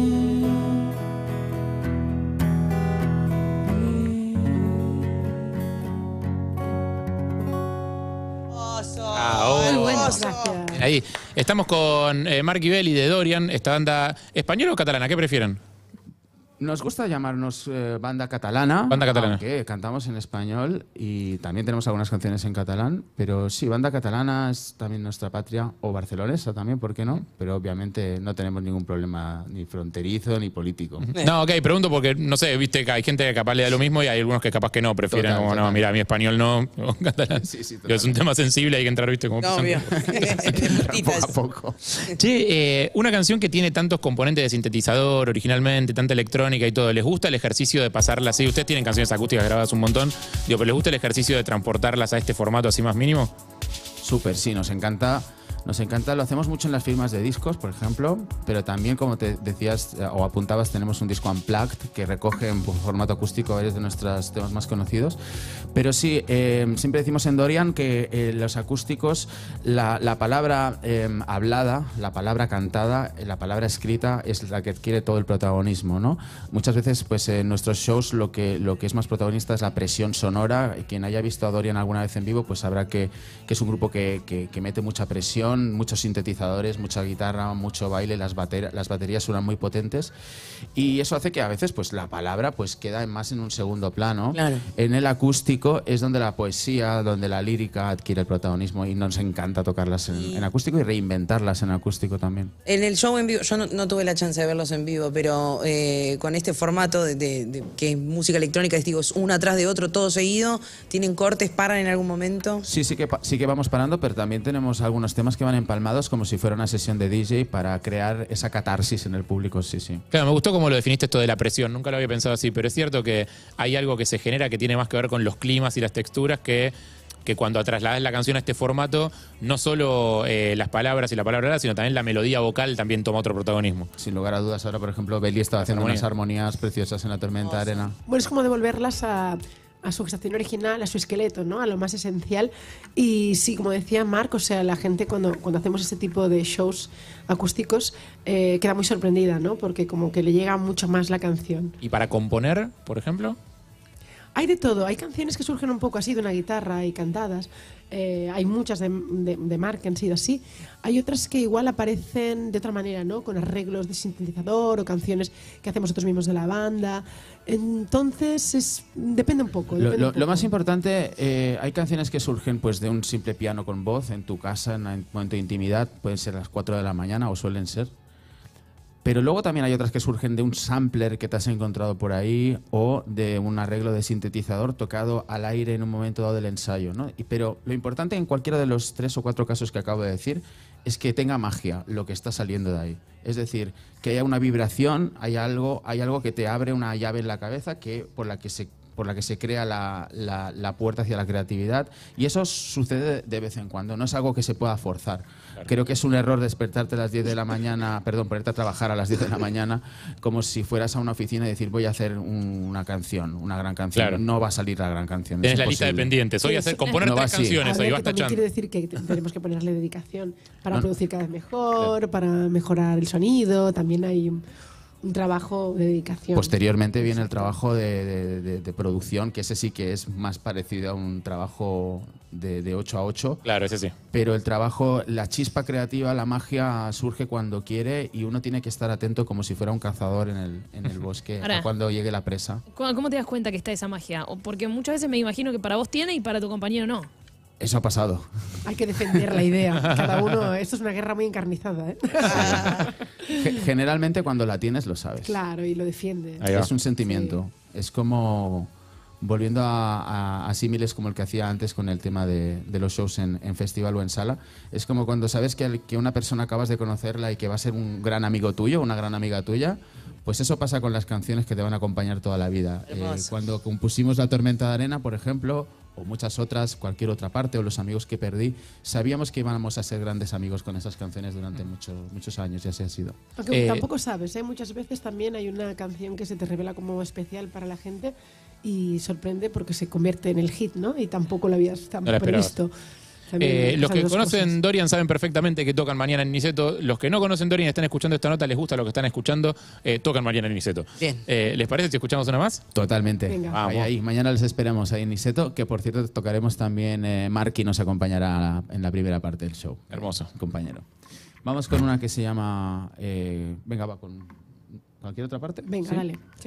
Ah, oh. Muy bueno, gracias. Ahí estamos con eh, Marc Ibelli de Dorian, esta banda española o catalana, ¿qué prefieren? Nos gusta llamarnos eh, banda catalana. Banda catalana. Aunque cantamos en español y también tenemos algunas canciones en catalán. Pero sí, banda catalana es también nuestra patria, o barcelonesa también, ¿por qué no? Pero obviamente no tenemos ningún problema ni fronterizo ni político. No, ok, pregunto porque, no sé, viste que hay gente que capaz le da lo mismo y hay algunos que capaz que no, prefieren Total, como, no, total. mira, mi español no, o catalán. Sí, sí, Pero es un tema sensible, hay que entrar, viste, como No, pasando. obvio. Poco a poco. Che, eh, una canción que tiene tantos componentes de sintetizador originalmente, tanta electrónica y todo, ¿les gusta el ejercicio de pasarla así? Ustedes tienen canciones acústicas grabadas un montón, digo, pero ¿les gusta el ejercicio de transportarlas a este formato así más mínimo? Súper, sí, nos encanta. Nos encanta, lo hacemos mucho en las firmas de discos, por ejemplo, pero también, como te decías eh, o apuntabas, tenemos un disco unplugged que recoge en formato acústico varios de nuestros temas más conocidos. Pero sí, eh, siempre decimos en Dorian que eh, los acústicos, la, la palabra eh, hablada, la palabra cantada, la palabra escrita es la que adquiere todo el protagonismo, ¿no? Muchas veces, pues en nuestros shows lo que, lo que es más protagonista es la presión sonora. Quien haya visto a Dorian alguna vez en vivo, pues sabrá que, que es un grupo que, que, que mete mucha presión, muchos sintetizadores, mucha guitarra, mucho baile, las, bater las baterías suenan muy potentes y eso hace que a veces pues la palabra pues queda más en un segundo plano. Claro. En el acústico es donde la poesía, donde la lírica adquiere el protagonismo y nos encanta tocarlas en, en acústico y reinventarlas en acústico también. En el show en vivo, yo no, no tuve la chance de verlos en vivo, pero eh, con este formato de, de, de que es música electrónica, es, digo, es uno atrás de otro, todo seguido, ¿tienen cortes, paran en algún momento? Sí, sí que, sí que vamos parando, pero también tenemos algunos temas que que van empalmados como si fuera una sesión de D J para crear esa catarsis en el público, sí, sí. Claro, me gustó cómo lo definiste esto de la presión, nunca lo había pensado así, pero es cierto que hay algo que se genera que tiene más que ver con los climas y las texturas que, que cuando trasladas la canción a este formato, no solo eh, las palabras y la palabra, sino también la melodía vocal también toma otro protagonismo. Sin lugar a dudas, ahora por ejemplo Beli estaba haciendo armonía. unas armonías preciosas en La Tormenta de Arena. Bueno, es como devolverlas a, a su gestación original, a su esqueleto, ¿no? A lo más esencial. Y sí, como decía Marc, o sea, la gente cuando, cuando hacemos este tipo de shows acústicos eh, queda muy sorprendida, ¿no? Porque como que le llega mucho más la canción. ¿Y para componer, por ejemplo? Hay de todo, hay canciones que surgen un poco así de una guitarra y cantadas, eh, hay muchas de, de, de Marc que han sido así, hay otras que igual aparecen de otra manera, ¿no? Con arreglos de sintetizador o canciones que hacemos nosotros mismos de la banda, entonces es, depende un poco. Lo, Depende lo- un poco. lo más importante, eh, hay canciones que surgen pues de un simple piano con voz en tu casa, en un momento de intimidad, pueden ser a las cuatro de la mañana o suelen ser. Pero luego también hay otras que surgen de un sampler que te has encontrado por ahí o de un arreglo de sintetizador tocado al aire en un momento dado del ensayo, ¿no? Y, pero lo importante en cualquiera de los tres o cuatro casos que acabo de decir es que tenga magia lo que está saliendo de ahí. Es decir, que haya una vibración, hay algo, hay algo que te abre una llave en la cabeza que, por la que se por la que se crea la, la, la puerta hacia la creatividad, y eso sucede de vez en cuando, no es algo que se pueda forzar. Claro. Creo que es un error despertarte a las diez de la mañana, perdón, ponerte a trabajar a las diez de la mañana como si fueras a una oficina y decir voy a hacer un, una canción, una gran canción. Claro. No va a salir la gran canción. Tienes es la lista de imposible. pendientes, hoy hacer, componer No va tres así. canciones, A ver, ahí que vas también tachando. quiere decir que te- tenemos que ponerle dedicación para No. producir cada vez mejor, para mejorar el sonido, también hay un, un trabajo de dedicación. Posteriormente viene el trabajo de, de- de- de producción, que ese sí que es más parecido a un trabajo de, de ocho a ocho. Claro, ese sí. Pero el trabajo, la chispa creativa, la magia surge cuando quiere y uno tiene que estar atento como si fuera un cazador en el, en el bosque Ahora. a cuando llegue la presa. ¿Cómo cómo te das cuenta que está esa magia? O porque muchas veces me imagino que para vos tiene y para tu compañero no. Eso ha pasado. Hay que defender la idea. Cada uno, esto es una guerra muy encarnizada, ¿eh? Ge- Generalmente cuando la tienes lo sabes. Claro, y lo defiende. Es un sentimiento. Es como, volviendo a, a- a símiles como el que hacía antes con el tema de, de los shows en, en festival o en sala, es como cuando sabes que, el- que una persona acabas de conocerla y que va a ser un gran amigo tuyo, una gran amiga tuya, pues eso pasa con las canciones que te van a acompañar toda la vida. Eh, Hermoso. cuando compusimos La Tormenta de Arena, por ejemplo, o muchas otras, cualquier otra parte, o Los amigos que perdí, sabíamos que íbamos a ser grandes amigos con esas canciones durante muchos muchos años y así ha sido. Aunque Eh, tampoco sabes, ¿eh? Muchas veces también hay una canción que se te revela como especial para la gente y sorprende porque se convierte en el hit, ¿no? Y tampoco lo habías tan No la esperabas. previsto. También Eh, los pasan que dos conocen cosas. Dorian saben perfectamente que tocan mañana en Niceto. Los que no conocen Dorian y están escuchando esta nota, les gusta lo que están escuchando, eh, tocan mañana en Niceto. Bien. Eh, ¿Les parece si escuchamos una más? Totalmente. Venga. Vamos. Ahí, ahí. Mañana les esperamos ahí en Niceto, que por cierto tocaremos también, eh, Marky nos acompañará en la primera parte del show. Hermoso. Compañero. Vamos con una que se llama... eh, venga, va con cualquier otra parte. Venga, ¿Sí? dale. Sí.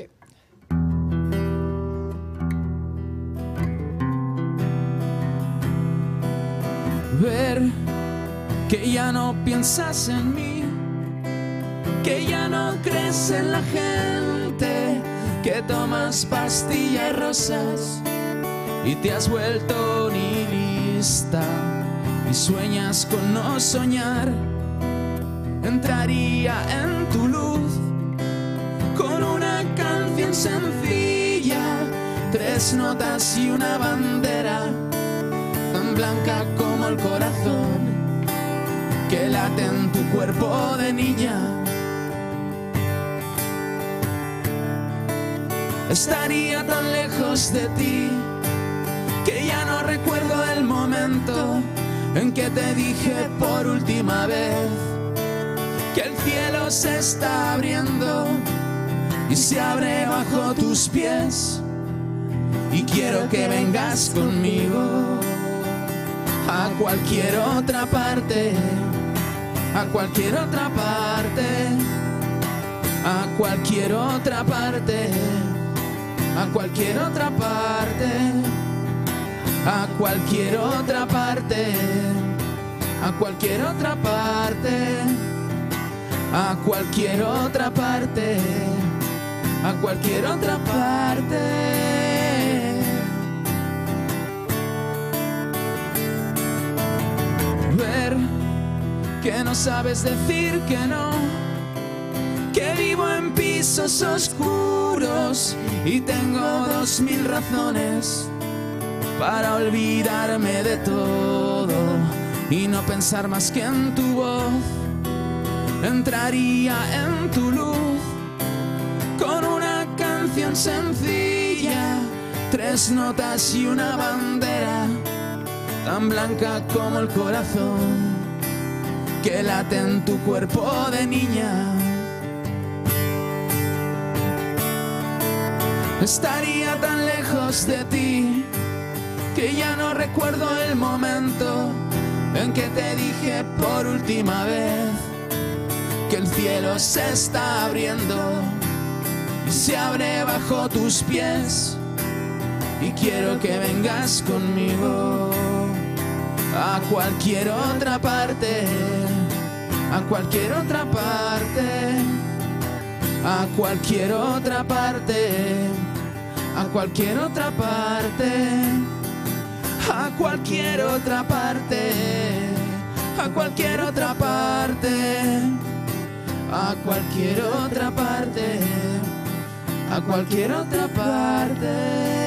Ver que ya no piensas en mí, que ya no crees en la gente, que tomas pastillas rosas y te has vuelto nihilista y sueñas con no soñar. Entraría en tu luz con una canción sencilla, tres notas y una bandera tan blanca como el corazón que late en tu cuerpo de niña. Estaría tan lejos de ti que ya no recuerdo el momento en que te dije por última vez que el cielo se está abriendo y se abre bajo tus pies y quiero que vengas conmigo a cualquier otra parte, a cualquier otra parte, a cualquier otra parte, a cualquier otra parte, a cualquier otra parte, a cualquier otra parte, a cualquier otra parte, a cualquier otra parte. Ver que no sabes decir que no, que vivo en pisos oscuros y tengo dos mil razones para olvidarme de todo y no pensar más que en tu voz. Entraría en tu luz con una canción sencilla, tres notas y una bandera tan blanca como el corazón que late en tu cuerpo de niña. Estaría tan lejos de ti que ya no recuerdo el momento en que te dije por última vez que el cielo se está abriendo y se abre bajo tus pies y quiero que vengas conmigo a cualquier otra parte, a cualquier otra parte, a cualquier otra parte, a cualquier otra parte, a cualquier otra parte, a cualquier otra parte, a cualquier otra parte, a cualquier otra parte.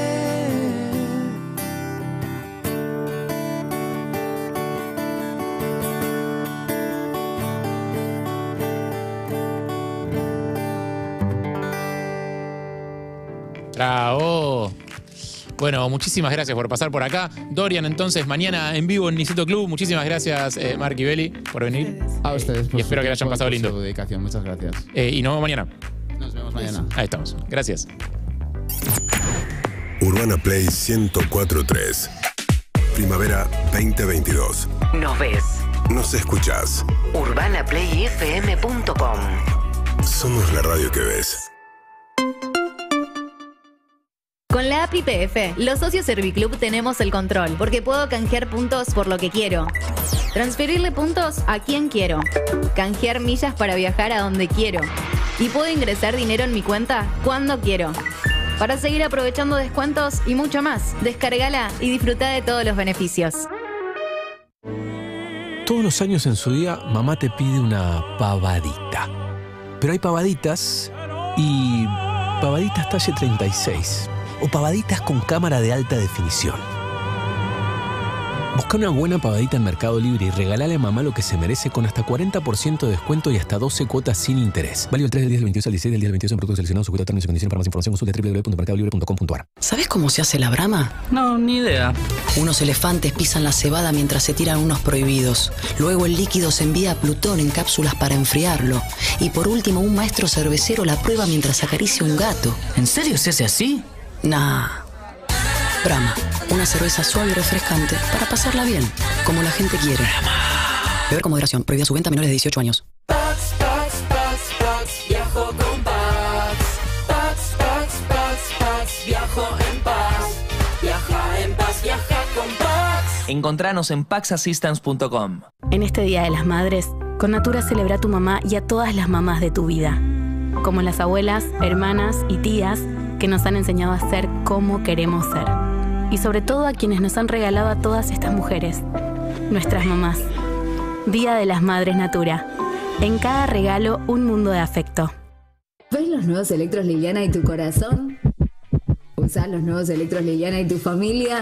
Bravo. Bueno, muchísimas gracias por pasar por acá. Dorian, entonces, mañana en vivo en Niceto Club. Muchísimas gracias, eh, Mark y Beli, por venir. A ustedes. Y espero que la hayan pasado lindo. Por su dedicación. Muchas gracias. Eh, y nos vemos mañana. Nos vemos mañana. Ahí estamos. Gracias. Urbana Play ciento cuatro punto tres. Primavera veinte veintidós. Nos ves. Nos escuchás. urbana play f m punto com. Somos la radio que ves. Con la app Y P F, los socios Serviclub tenemos el control, porque puedo canjear puntos por lo que quiero, transferirle puntos a quien quiero, canjear millas para viajar a donde quiero y puedo ingresar dinero en mi cuenta cuando quiero. Para seguir aprovechando descuentos y mucho más, descárgala y disfruta de todos los beneficios. Todos los años en su día, mamá te pide una pavadita. Pero hay pavaditas y pavaditas talle treinta y seis. O pavaditas con cámara de alta definición. Busca una buena pavadita en Mercado Libre y regalale a mamá lo que se merece con hasta cuarenta por ciento de descuento y hasta doce cuotas sin interés. Válido el tres del diez del veintidós al dieciséis del diez del veintidós en productos seleccionados sujetos a términos y condiciones. Para más información consulta doble u doble u doble u punto mercado libre punto com punto a r. ¿Sabes cómo se hace la brama? No, ni idea. Unos elefantes pisan la cebada mientras se tiran unos prohibidos. Luego el líquido se envía a Plutón en cápsulas para enfriarlo. Y por último un maestro cervecero la prueba mientras acaricia un gato. ¿En serio se hace así? Nah. Brahma, una cerveza suave y refrescante para pasarla bien, como la gente quiere. Beber con moderación, prohibida su venta a menores de dieciocho años. Pax, Pax, Pax, Pax, viajo con Pax. Pax, Pax, Pax, Pax, viajo en paz. Viaja en paz, viaja con Pax. Encontranos en pax assistance punto com. En este Día de las Madres, con Natura celebra a tu mamá y a todas las mamás de tu vida, como las abuelas, hermanas y tías que nos han enseñado a ser como queremos ser. Y sobre todo a quienes nos han regalado a todas estas mujeres, nuestras mamás. Día de las Madres Natura. En cada regalo, un mundo de afecto. ¿Ves los nuevos electros Liliana y tu corazón? ¿Usás los nuevos electros Liliana y tu familia?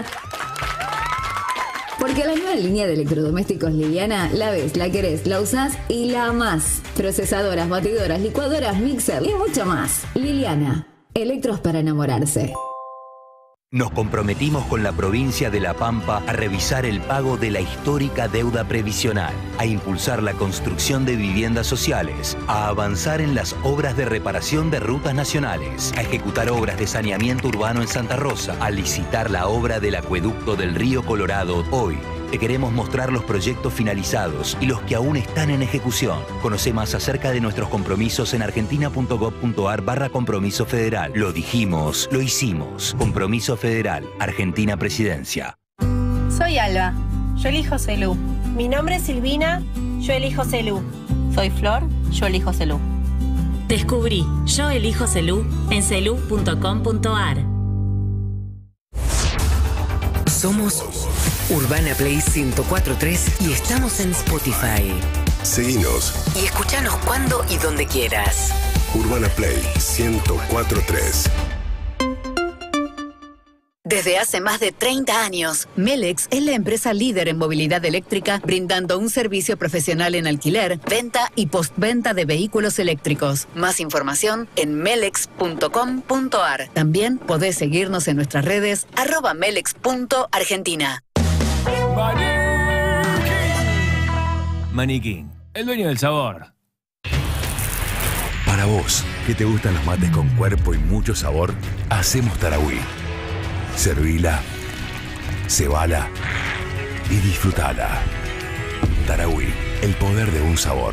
Porque la nueva línea de electrodomésticos Liliana la ves, la querés, la usás y la amás. Procesadoras, batidoras, licuadoras, mixer y mucho más. Liliana. Electros para enamorarse. Nos comprometimos con la provincia de La Pampa a revisar el pago de la histórica deuda previsional, a impulsar la construcción de viviendas sociales, a avanzar en las obras de reparación de rutas nacionales, a ejecutar obras de saneamiento urbano en Santa Rosa, a licitar la obra del acueducto del Río Colorado. Hoy te queremos mostrar los proyectos finalizados y los que aún están en ejecución. Conoce más acerca de nuestros compromisos en argentina.gov.ar barra compromiso federal. Lo dijimos, lo hicimos. Compromiso Federal, Argentina Presidencia. Soy Alba, yo elijo Celú. Mi nombre es Silvina, yo elijo Celú. Soy Flor, yo elijo Celú. Descubrí Yo elijo Celú en celú punto com punto a r. Somos Urbana Play ciento cuatro punto tres y estamos en Spotify. Seguinos. Y escuchanos cuando y donde quieras. Urbana Play ciento cuatro punto tres. Desde hace más de treinta años, Melex es la empresa líder en movilidad eléctrica, brindando un servicio profesional en alquiler, venta y postventa de vehículos eléctricos. Más información en melex punto com punto ar. También podés seguirnos en nuestras redes arroba melex punto argentina. Maniquín, el dueño del sabor. Para vos, que te gustan los mates con cuerpo y mucho sabor, hacemos Tarahui. Servila, cebala y disfrutala. Tarahui, el poder de un sabor.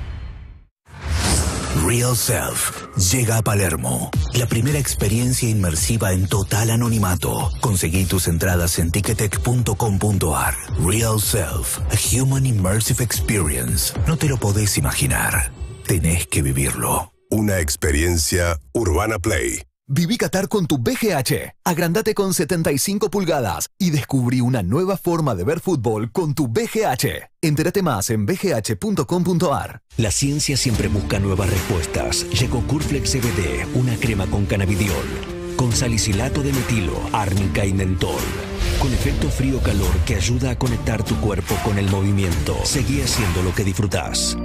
Real Self llega a Palermo. La primera experiencia inmersiva en total anonimato. Conseguí tus entradas en ticketek punto com punto ar. Real Self, a human immersive experience. No te lo podés imaginar. Tenés que vivirlo. Una experiencia Urbana Play. Viví Qatar con tu B G H. Agrandate con setenta y cinco pulgadas y descubrí una nueva forma de ver fútbol con tu B G H. Entérate más en b g h punto com punto ar. La ciencia siempre busca nuevas respuestas. Llegó Curflex C B D, una crema con cannabidiol, con salicilato de metilo, árnica y mentol, con efecto frío-calor que ayuda a conectar tu cuerpo con el movimiento. Seguí haciendo lo que disfrutás.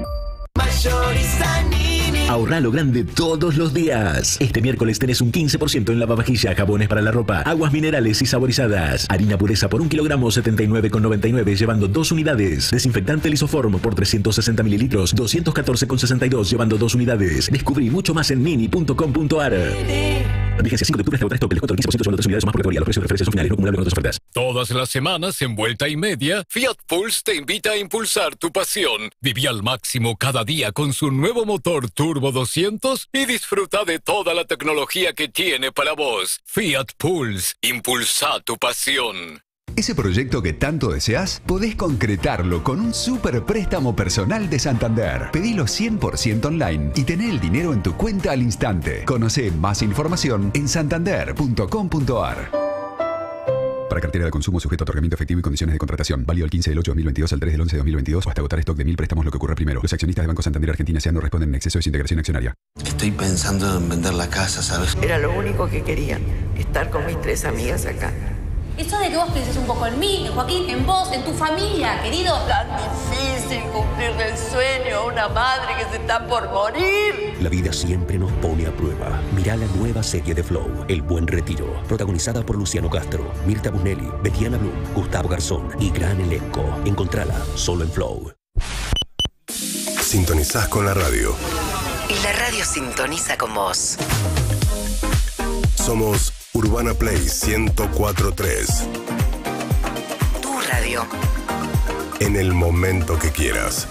Ahorrá lo grande todos los días. Este miércoles tenés un quince por ciento en lavavajilla, jabones para la ropa, aguas minerales y saborizadas. Harina pureza por un kilogramo setenta y nueve con noventa y nueve llevando dos unidades. Desinfectante Lisoform por trescientos sesenta mililitros, doscientos catorce con sesenta y dos llevando dos unidades. Descubrí mucho más en mini punto com punto ar. Vigencia cinco de octubre hasta agotar stock. El descuento del quince por ciento llevando tres unidades o más por categoría. Los precios de referencia son finales, no acumulables con otras ofertas. Todas las semanas, en Vuelta y Media, Fiat Pulse te invita a impulsar tu pasión. Viví al máximo cada día con su nuevo motor Turbo doscientos y disfruta de toda la tecnología que tiene para vos. Fiat Pulse, impulsa tu pasión. Ese proyecto que tanto deseas, podés concretarlo con un super préstamo personal de Santander. Pedilo cien por ciento online y tené el dinero en tu cuenta al instante. Conoce más información en santander punto com punto ar. Para cartera de consumo sujeto a otorgamiento efectivo y condiciones de contratación. Válido el quince del ocho de dos mil veintidós al tres del once de dos mil veintidós o hasta agotar stock de mil préstamos, lo que ocurra primero. Los accionistas de Banco Santander Argentina S A no responden en exceso de desintegración accionaria. Estoy pensando en vender la casa, ¿sabes? Era lo único que quería, estar con mis tres amigas acá. Eso de que vos pienses un poco en mí, en Joaquín, en vos, en tu familia, querido. Tan difícil cumplirle el sueño a una madre que se está por morir. La vida siempre nos pone a prueba. Mirá la nueva serie de Flow, El Buen Retiro. Protagonizada por Luciano Castro, Mirta Busnelli, Betiana Blum, Gustavo Garzón y gran elenco. Encontrala solo en Flow. Sintonizás con la radio. Y la radio sintoniza con vos. Somos Urbana Play ciento cuatro punto tres. Tu radio. En el momento que quieras.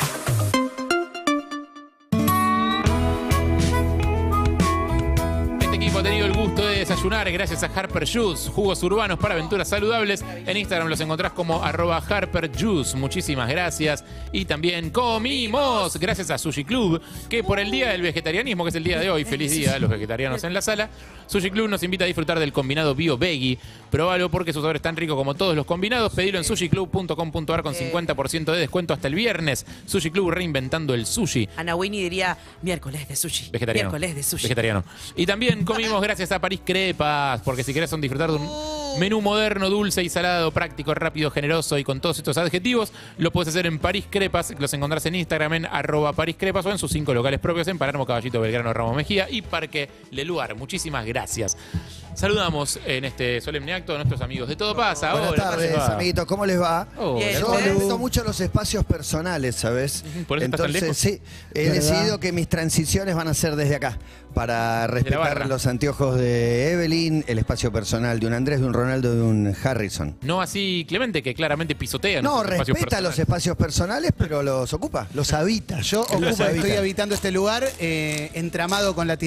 Este equipo ha tenido el gusto de desayunar gracias a Harper Juice, jugos urbanos para aventuras saludables. En Instagram los encontrás como arroba Harper Juice. Muchísimas gracias. Y también comimos gracias a Sushi Club, que por el Día del Vegetarianismo, que es el día de hoy, feliz día a los vegetarianos en la sala, Sushi Club nos invita a disfrutar del combinado Bio Veggie. Probalo porque su sabor es tan rico como todos los combinados. Pedilo en sushi club punto com punto ar con cincuenta por ciento de descuento hasta el viernes. Sushi Club, reinventando el sushi. Ana Winnie diría miércoles de sushi. Vegetariano. Miércoles de sushi. Vegetariano. Y también comimos gracias a París Crepas, porque si querés son disfrutar de un menú moderno, dulce y salado, práctico, rápido, generoso y con todos estos adjetivos, lo puedes hacer en París Crepas. Los encontrás en Instagram en arroba París Crepas o en sus cinco locales propios en Palermo, Caballito, Belgrano, Ramos Mejía y Parque Leluar. Muchísimas gracias. Saludamos en este solemne acto a nuestros amigos de Todo Pasa. Buenas Hola, tardes, ¿cómo les va? amiguitos. ¿Cómo les va? Oh, Yo Salud. respeto mucho los espacios personales, ¿sabes? ¿Por eso estás tan Entonces, lejos? sí, he ¿Verdad? decidido que mis transiciones van a ser desde acá, para respetar barra. los anteojos de Evelyn, el espacio personal de un Andrés, de un Ronaldo, de un Harrison. No así Clemente, que claramente pisotea No, nuestros espacios respeta los personales. espacios personales, pero los ocupa, los habita. Yo Los ocupo, habita. estoy habitando este lugar eh, entramado con la tierra.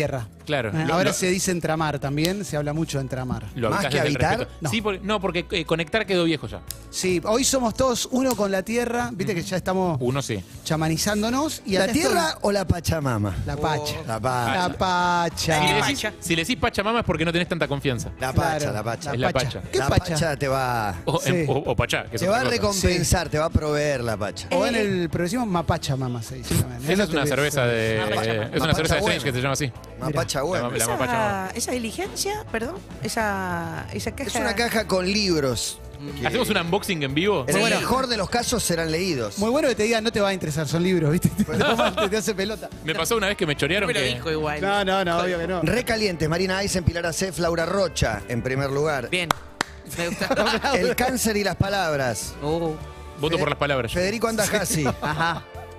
Claro. Eh, Lo- Ahora lo- se dice entramar también, se habla mucho de entramar. Lo ¿Más habitas que desde el habitar? respeto. No. Sí, porque, no, porque eh, conectar quedó viejo ya. Sí, hoy somos todos uno con la tierra, viste que ya estamos Uno sí. chamanizándonos. Y ¿La acá tierra estoy. o la Pachamama? La pacha. La pacha. La Si pacha. le, decís, si le decís Pachamama es porque no tenés tanta confianza. La pacha, Claro, la pacha. Es la pacha. ¿Qué la pacha? pacha te va... O, Sí. en- o- o Pachá, que es Te va a otra cosa. recompensar, te va a proveer la pacha. O en el progresivo Mapacha Mama se dice también. Esa No es te una olvides. cerveza de. Mapacha- es una Mapacha cerveza de buena. Strange que se llama así. Mapacha La, buena. la Mapacha. Esa, esa diligencia, perdón, esa, esa caja. Es una caja con libros. que ¿Hacemos un unboxing en vivo? En el Bueno. mejor de los casos serán leídos. Muy bueno que te digan, no te va a interesar, son libros, ¿viste? Te, toman, te, te hace pelota. Me pasó una vez que me chorearon. Me lo que- dijo igual. No, no, no, obvio que no. Recalientes, Marina Eisen, Pilar Acef, Laura Rocha, en primer lugar. Bien. Me gusta. El cáncer y las palabras. Oh. Voto por las palabras. yo. Federico Andajasi. Ajá.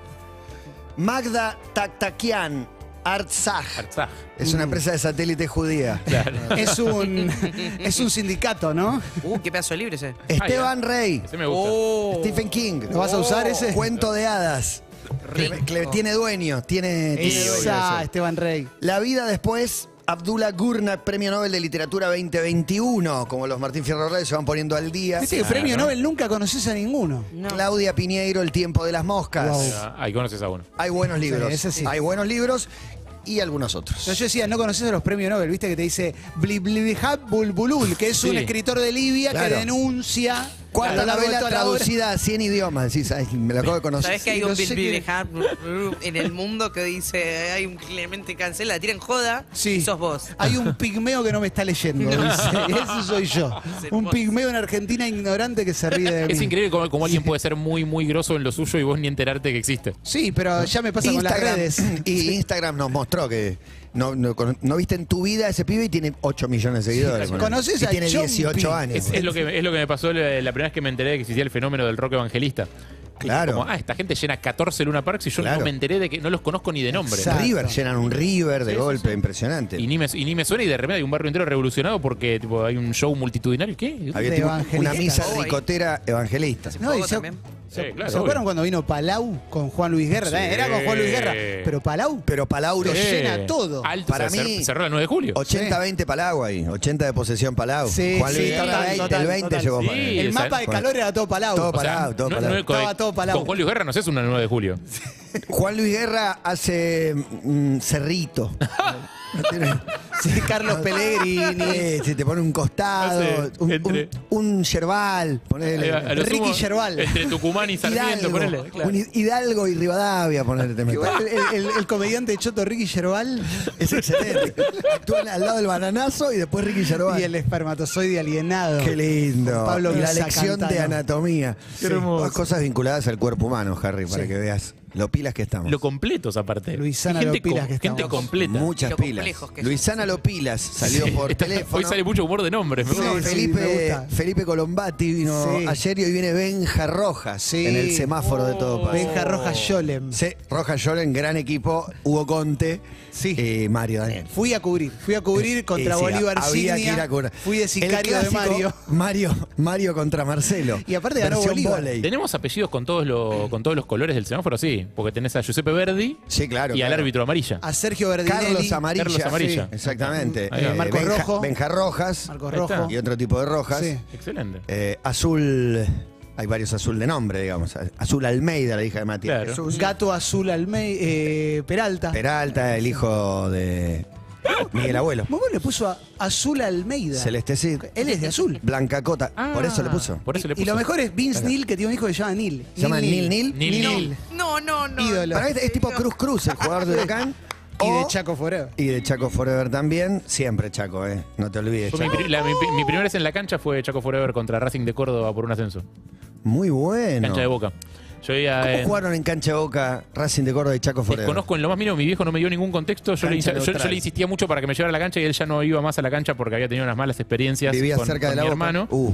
Magda Taktakian, Artsaj. Arzaj. Es una empresa de satélite judía. Claro. Es un, es un sindicato, ¿no? Uh, qué pedazo de libre ese. Esteban Rey. Ese me gusta. Oh. Stephen King. ¿Lo vas a usar ese? Cuento de hadas. Cle- cle- tiene dueño, tiene, tiene dueño Esa, eso. Esteban Rey. La vida después, Abdullah Gurnah, Premio Nobel de Literatura veinte veintiuno. Como los Martín Fierro Reyes se van poniendo al día. Viste que premio Nobel nunca conoces a ninguno. Claudia Piñeiro, El tiempo de las moscas. Wow. Ah, ahí conoces a uno. Hay buenos libros. Sí, ese sí. Hay buenos libros y algunos otros. No, yo decía, no conoces a los premios Nobel, viste que te dice Bliblibihab Bulbulul, que es un Sí. escritor de Libia Claro. que denuncia a ¿Cuánta lo largo de novela toda la obra. traducida a cien idiomas? Decís, ay, me la acabo de conocer. ¿Sabés que hay Sí, un no sé Bill qué- Billy en el mundo que dice hay un Clemente Cancela, la tira en joda Sí. y sos vos? Hay un pigmeo que no me está leyendo, dice. Y ese soy yo. Es Un hermoso. pigmeo en Argentina ignorante que se ríe de mí. Es increíble cómo, cómo alguien puede ser muy, muy grosso en lo suyo y vos ni enterarte que existe. Sí, pero ya me pasa con las Instagram, redes. y Instagram nos mostró que no, no, con- no viste en tu vida a ese pibe y tiene ocho millones de seguidores. Sí, ponele. ¿conoces y a tiene Chompi? dieciocho años. Es, es lo que, es lo que me pasó la, la primera vez que me enteré de que existía el fenómeno del rock evangelista. Claro. Como, ah, esta gente llena catorce Luna Parks y yo Claro. no me enteré de que no los conozco ni de nombre. Exacto. River, llenan un River de Sí, sí, golpe, sí. impresionante. Y ni, me, y ni me suena y de repente hay un barrio entero revolucionado porque tipo, hay un show multitudinario. ¿Qué? Había de tipo una evangelistas. misa Oh, ahí. ricotera evangelista. No, y Juego se, también. se- Sí, claro, ¿se obvio. acuerdan cuando vino Palau con Juan Luis Guerra? Sí. Era con Juan Luis Guerra. Pero Palau Pero Palau lo lo Sí. llena todo. Alto, Para o sea, mí- cer- cerró el nueve de julio. ochenta veinte Palau ahí, ochenta de posesión Palau. Sí, Juan Luis sí, Guerra, total, veinte, total, el veinte total. llegó Sí. para él. El o mapa sea, de calor era todo Palau. Todo O sea, Palau, todo no- Palau. no- con, Estaba todo Palau. con Juan Luis Guerra no sé, es un nueve de julio. Juan Luis Guerra hace mm, Cerrito. No tiene- Sí, Carlos Pellegrini. Eh, se te pone un costado, Hace un, entre- un, un yerbal, ponele. Ahí va, a lo Ricky sumo, Yerbal. Entre Tucumán y Sarmiento, Hidalgo, ponele. Claro. un Hidalgo y Rivadavia, ponele. te metes. Igual el, el- el comediante Choto Ricky Yerbal Es excelente. Actúan al lado del bananazo y después Ricky Yerbal. y el espermatozoide alienado. Qué lindo. Con Pablo y la Grossa lección de Cantano. anatomía. Qué hermoso. Todas cosas vinculadas al cuerpo humano, Harry, para Sí. que veas lo pilas que estamos. Lo completos aparte. Luisana Hay gente lo pilas com- que Gente estamos. completa. Muchas Lo pilas. complejos que Luisana Lopilas salió Sí, por está- teléfono. Hoy sale mucho humor de nombres. me Sí, Sí, gusta. sí, Felipe, me gusta. Felipe Colombati vino Sí. ayer y hoy viene Benja Rojas Sí. en el semáforo de todo pasa. Benja Rojas Yolem. Sí, Rojas Yolen, gran equipo. Hugo Conte, Sí. eh, Mario Daniel. Fui a cubrir, fui a cubrir contra Eh, sí, Bolívar había que Signia. ir a cubrir. Fui de El sicario de clásico, Mario. Mario. Mario contra Marcelo. Y aparte ganó Versión Bolívar. vóley. ¿Tenemos apellidos con todos, los, con todos los colores del semáforo? Sí, porque tenés a Giuseppe Verdi Sí, claro. y al claro. árbitro amarilla. A Sergio Verdinelli. Carlos Amarilla. Carlos Amarilla. Sí, exactamente. Ahí va. Eh, Marcos Benja- Rojo. Benja Rojas. Marcos Ahí está. Rojo. Y otro tipo de rojas. Sí. Excelente. Eh, azul. Hay varios azul de nombre, digamos. Azul Almeida, la hija de Matías Claro. Jesús. Gato Azul Almey, eh, Peralta. Peralta, el hijo de Miguel Abuelo. Muy bueno, le puso a Azul Almeida. Celeste Cid. Él es de azul. Blanca Cota. Ah, por eso le puso. Por eso le Y puso. lo mejor es Vince Neil, que tiene un hijo que se llama Neil. ¿Se llama Nil Nil? Nil Nil. Nil. No, no, no. Ídolo. Para mí es tipo Cruz Cruz, el jugador de Huracán. Y de O- Chaco Forever. Y de Chaco Forever también. Siempre Chaco, ¿eh? No te olvides. Fue mi, Chaco. pri- la- mi, mi primera vez en la cancha fue Chaco Forever contra Racing de Córdoba por un ascenso. Muy bueno. Cancha de Boca. Yo iba ¿Cómo en- jugaron en cancha de Boca Racing de Córdoba y Chaco Forever? Desconozco en lo más mínimo, mi viejo no me dio ningún contexto. Yo le, Cancha yo- yo neutral. le insistía mucho para que me llevara a la cancha y él ya no iba más a la cancha porque había tenido unas malas experiencias ¿Vivía con, cerca con de la mi Boca? hermano. Uh.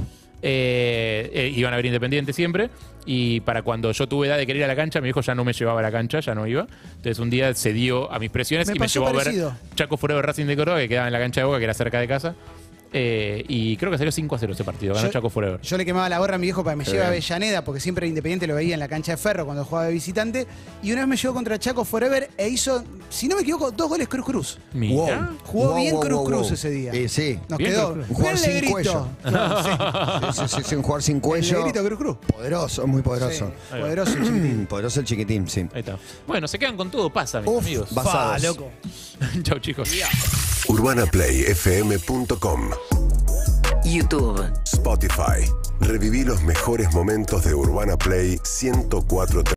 Eh, eh, iban a ver Independiente siempre. Y para cuando yo tuve edad de querer ir a la cancha, mi hijo ya no me llevaba a la cancha, ya no iba. Entonces un día cedió a mis presiones Me y me pasó llevó parecido. a ver Chaco Forever Racing de Córdoba, que quedaba en la cancha de Boca, que era cerca de casa. Eh, y creo que salió cinco a cero ese partido. Ganó Yo- Chaco Forever. Yo le quemaba la gorra a mi viejo para que me Qué lleve a bien. Avellaneda, porque siempre Independiente lo veía en la cancha de Ferro cuando jugaba de visitante. Y una vez me llevó contra Chaco Forever e hizo, si no me equivoco, dos goles Cruz Cruz. Mira. Wow. Jugó Wow, bien wow, Cruz wow, Cruz wow. ese día. Eh, sí. Nos Bien quedó Cruz Cruz. Un jugador bien sin negrito. cuello. Claro, sí. Sí, sí, sí, un jugador sin cuello. El negrito Cruz Cruz. Poderoso, muy poderoso. Sí, poderoso el chiquitín. Poderoso el chiquitín, sí. Ahí está. Bueno, se quedan con todo, pasa, mis Uf, amigos. basados. Fa, loco. Chau, chicos. urbana play f m punto com YouTube. Spotify. Reviví los mejores momentos de Urbana Play ciento cuatro.